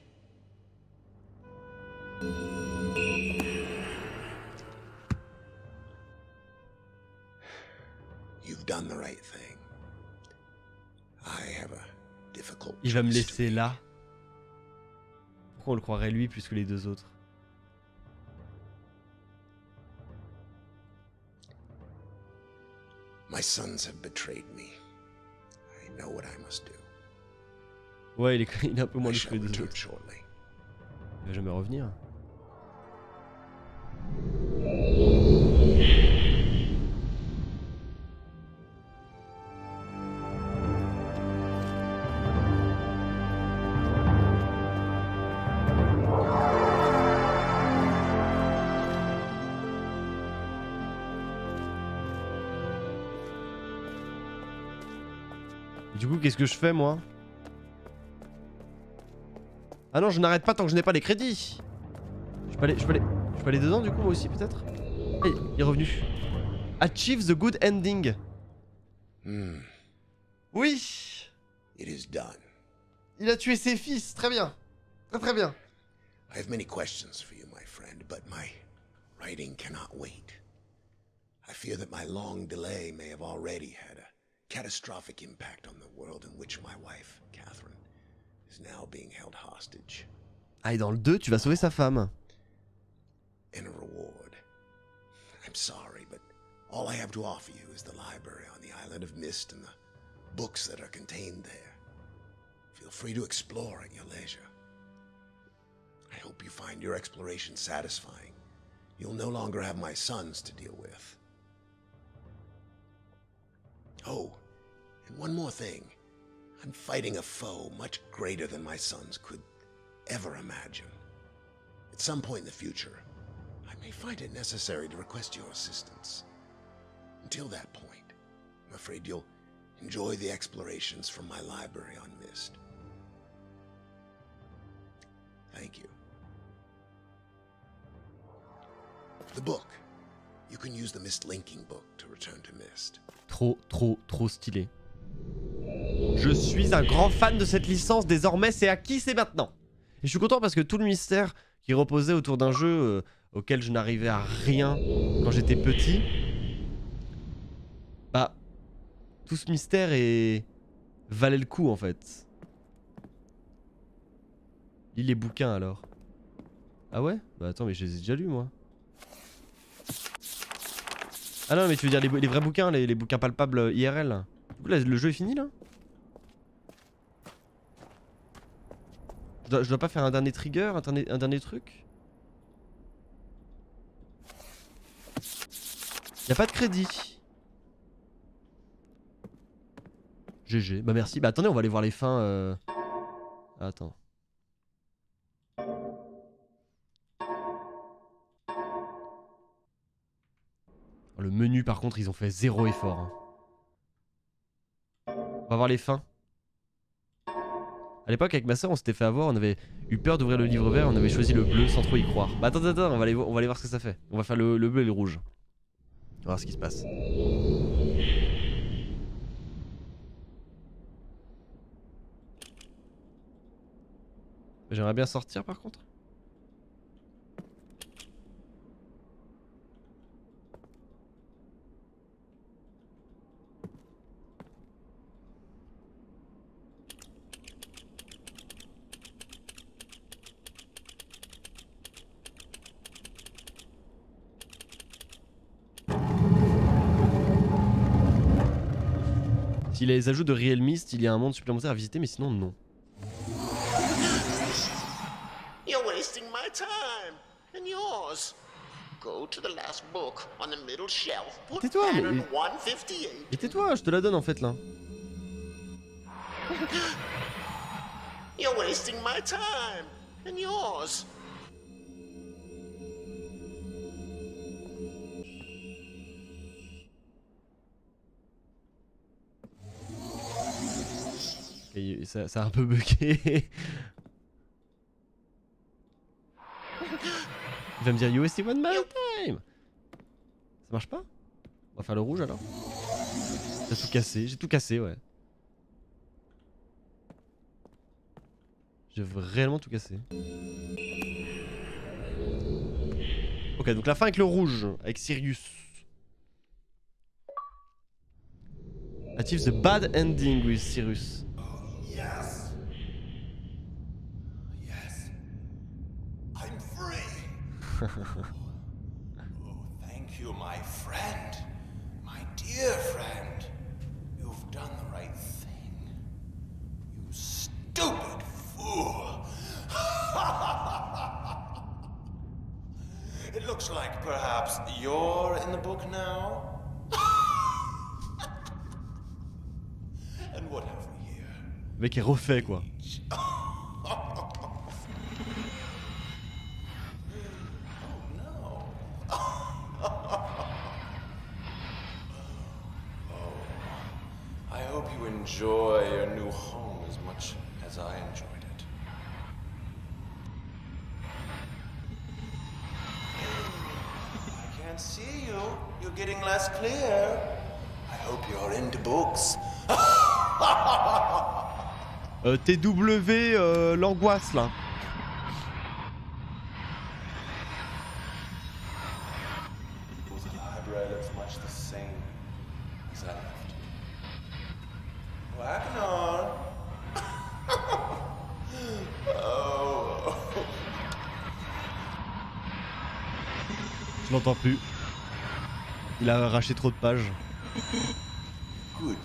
[SPEAKER 2] You've done the right thing. I have a difficult
[SPEAKER 1] Il va me
[SPEAKER 2] choice to
[SPEAKER 1] laisser
[SPEAKER 2] make.
[SPEAKER 1] là. Pourquoi on le croirait lui plus que les deux autres?
[SPEAKER 2] My sons have betrayed me. I know what I must do.
[SPEAKER 1] Ouais, il est un peu moins
[SPEAKER 2] I
[SPEAKER 1] louche que
[SPEAKER 2] shall
[SPEAKER 1] les deux
[SPEAKER 2] return
[SPEAKER 1] autres.
[SPEAKER 2] shortly.
[SPEAKER 1] Il va jamais revenir. Du coup, qu'est-ce que je fais moi? Ah non, je n'arrête pas tant que je n'ai pas les crédits. Je peux aller dedans du coup moi aussi peut-être? Hey, il est revenu. Achieve the good ending.
[SPEAKER 2] Hmm.
[SPEAKER 1] Oui.
[SPEAKER 2] It is done.
[SPEAKER 1] Il a tué ses fils, très bien. Très très bien.
[SPEAKER 2] I have many questions for you, my friend, but my writing cannot wait. I fear that my long delay may have already had a catastrophic impact on the world in which my wife, Catherine, is now being held hostage.
[SPEAKER 1] Ah et dans le 2, tu vas sauver sa femme.
[SPEAKER 2] In a reward. I'm sorry, but all I have to offer you is the library on the Island of Mist and the books that are contained there. Feel free to explore at your leisure. I hope you find your exploration satisfying. You'll no longer have my sons to deal with. Oh, and one more thing. I'm fighting a foe much greater than my sons could ever imagine. At some point in the future, I may find it necessary to request your assistance. Until that point, I'm afraid you'll enjoy the explorations from my library on Mist. Thank you. The book. You can use the Mist linking book to return to Mist.
[SPEAKER 1] Trop stylé. Je suis un grand fan de cette licence, désormais c'est acquis, c'est maintenant. Et je suis content parce que tout le mystère qui reposait autour d'un jeu auquel je n'arrivais à rien quand j'étais petit, bah, tout ce mystère valait le coup en fait. Lis les bouquins alors. Ah ouais? Bah attends, mais je les ai déjà lus moi. Ah non, mais tu veux dire les vrais bouquins, les bouquins palpables IRL. Du coup là, le jeu est fini là? Je dois pas faire un dernier trigger, un dernier truc? Y'a pas de crédit. GG, bah merci. Bah attendez, on va aller voir les fins. Attends. Le menu par contre, ils ont fait zéro effort. Hein. On va voir les fins. À l'époque avec ma soeur on s'était fait avoir, on avait eu peur d'ouvrir le livre vert, on avait choisi le bleu sans trop y croire. Bah attends, on va aller voir ce que ça fait. On va faire le bleu et le rouge. On va voir ce qui se passe. J'aimerais bien sortir par contre. S'il y a les ajouts de Real Mist, il y a un monde supplémentaire à visiter, mais sinon non.
[SPEAKER 5] You're wasting my time and yours. Go to the last book on the middle shelf. Put
[SPEAKER 1] Tais-toi, mais-
[SPEAKER 5] pattern 158.
[SPEAKER 1] Et tais-toi, je te la donne en fait là.
[SPEAKER 5] You're wasting my time and yours.
[SPEAKER 1] Et ça a un peu bugué. Il va me dire you wasting one my time. Ça marche pas? On va faire le rouge alors. T'as tout cassé, j'ai tout cassé, ouais. J'ai réellement tout cassé. Ok, donc la fin avec le rouge, avec Sirius. Achieve the bad ending with Sirius.
[SPEAKER 3] Yes. Yes. I'm free. Oh, thank you, my friend. My dear friend. You've done the right thing. You stupid fool. It looks like perhaps you're in the book now. And what have we here?
[SPEAKER 1] Le mec est refait quoi.
[SPEAKER 3] I hope you enjoy your new home as much as I enjoyed it. I can't see you. You're getting less clear. I hope you're into books.
[SPEAKER 1] TW, l'angoisse là.
[SPEAKER 3] The library looks much the same as I left. Whacking on. Oh.
[SPEAKER 1] Je l'entends plus. Il a arraché trop de pages.
[SPEAKER 3] Goodbye.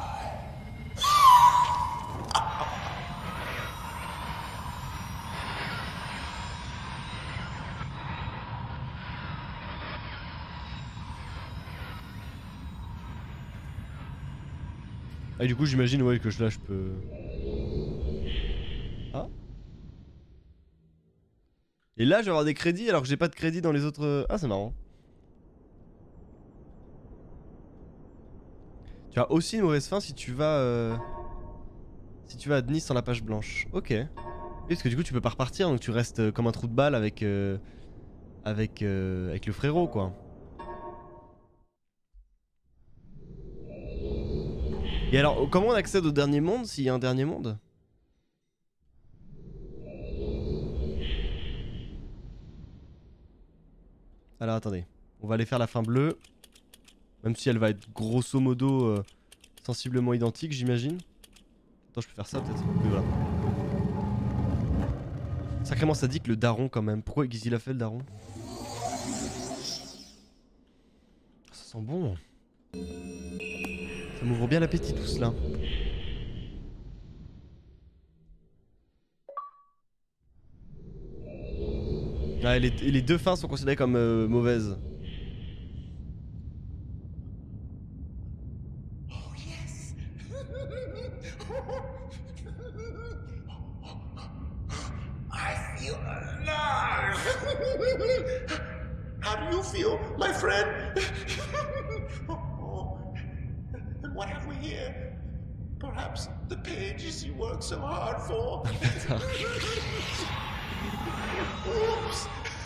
[SPEAKER 1] Ah, du coup, j'imagine ouais, que là je peux. Ah. Et là, je vais avoir des crédits alors que j'ai pas de crédit dans les autres. Ah, c'est marrant. Tu as aussi une mauvaise fin si tu vas. Si tu vas à Nice sans la page blanche. Ok. Oui, parce que du coup, tu peux pas repartir donc tu restes comme un trou de balle avec. Avec le frérot quoi. Et alors, comment on accède au dernier monde s'il y a un dernier monde? Alors attendez, on va aller faire la fin bleue. Même si elle va être grosso modo sensiblement identique j'imagine. Attends, je peux faire ça peut-être. Oui, voilà. Sacrément sadique le daron quand même. Pourquoi qu'est-ce qu'il a fait le daron? Ça sent bon. Ça m'ouvre bien l'appétit tout cela. Ah, les deux fins sont considérées comme mauvaises.
[SPEAKER 5] Oh, yes. I feel alive. How do you feel, my friend? Oh, and what have we here? Perhaps the pages you worked so hard for. Oops.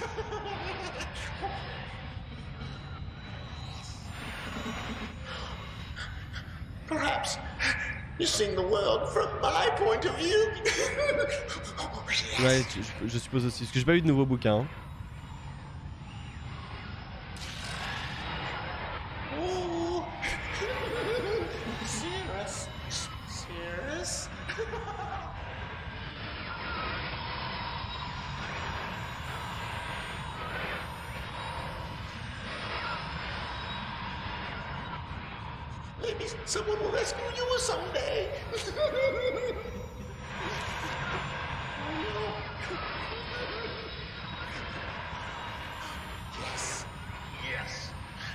[SPEAKER 5] Perhaps you're seeing the world from my point of view.
[SPEAKER 1] Ouais, je suppose aussi. Parce que j'ai pas eu de nouveaux bouquins. Hein.
[SPEAKER 5] Oh. Serious. Serious. Maybe someone will rescue you someday. Oh no. Yes. Yes.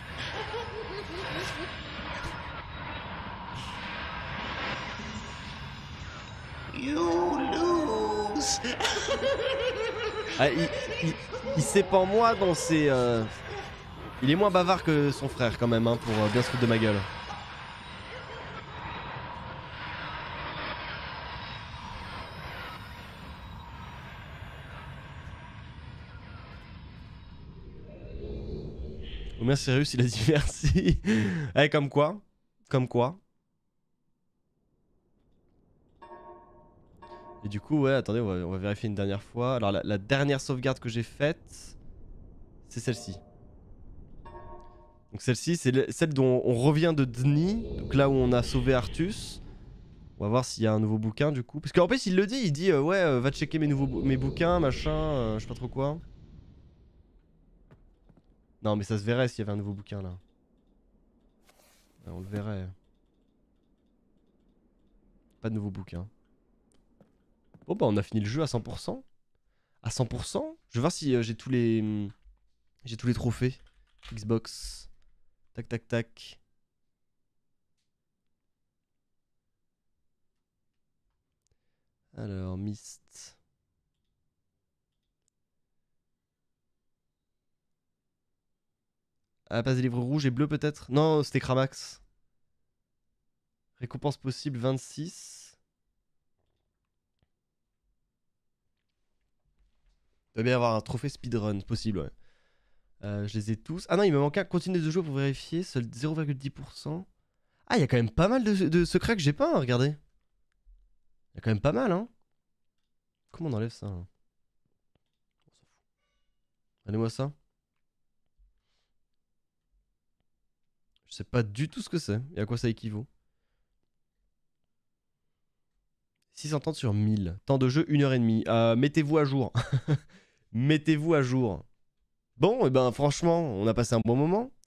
[SPEAKER 5] You lose.
[SPEAKER 1] Ah, il s'épand moi dans ses... Il est moins bavard que son frère quand même, hein, pour bien se foutre de ma gueule. Omer Sirius il a dit merci. Eh, comme quoi. Comme quoi. Et du coup, ouais, attendez, on va vérifier une dernière fois. Alors, la dernière sauvegarde que j'ai faite, c'est celle-ci. Donc celle-ci, c'est celle dont on revient de Dni, donc là où on a sauvé Artus. On va voir s'il y a un nouveau bouquin du coup. Parce qu'en plus il le dit, il dit ouais va checker mes bouquins, machin, je sais pas trop quoi. Non mais ça se verrait s'il y avait un nouveau bouquin là. Ouais, on le verrait. Pas de nouveau bouquin. Bon bah on a fini le jeu à 100%. À 100%. Je vais voir si j'ai tous les... J'ai tous les trophées. Xbox. Tac tac tac. Alors, Myst. Ah, pas des livres rouges et bleus peut-être? Non, c'était Cramax. Récompense possible 26. Il doit bien y avoir un trophée speedrun possible, ouais. Je les ai tous. Ah non, il me manque un. Continuer de jouer pour vérifier. Seul 0,10%. Ah, il y a quand même pas mal de secrets que j'ai pas, hein, regardez. Il y a quand même pas mal, hein. Comment on enlève ça hein? Allez-moi ça. Je sais pas du tout ce que c'est et à quoi ça équivaut. 630 sur 1000. Temps de jeu 1h30. Mettez-vous à jour. Mettez-vous à jour. Bon, et ben franchement, on a passé un bon moment.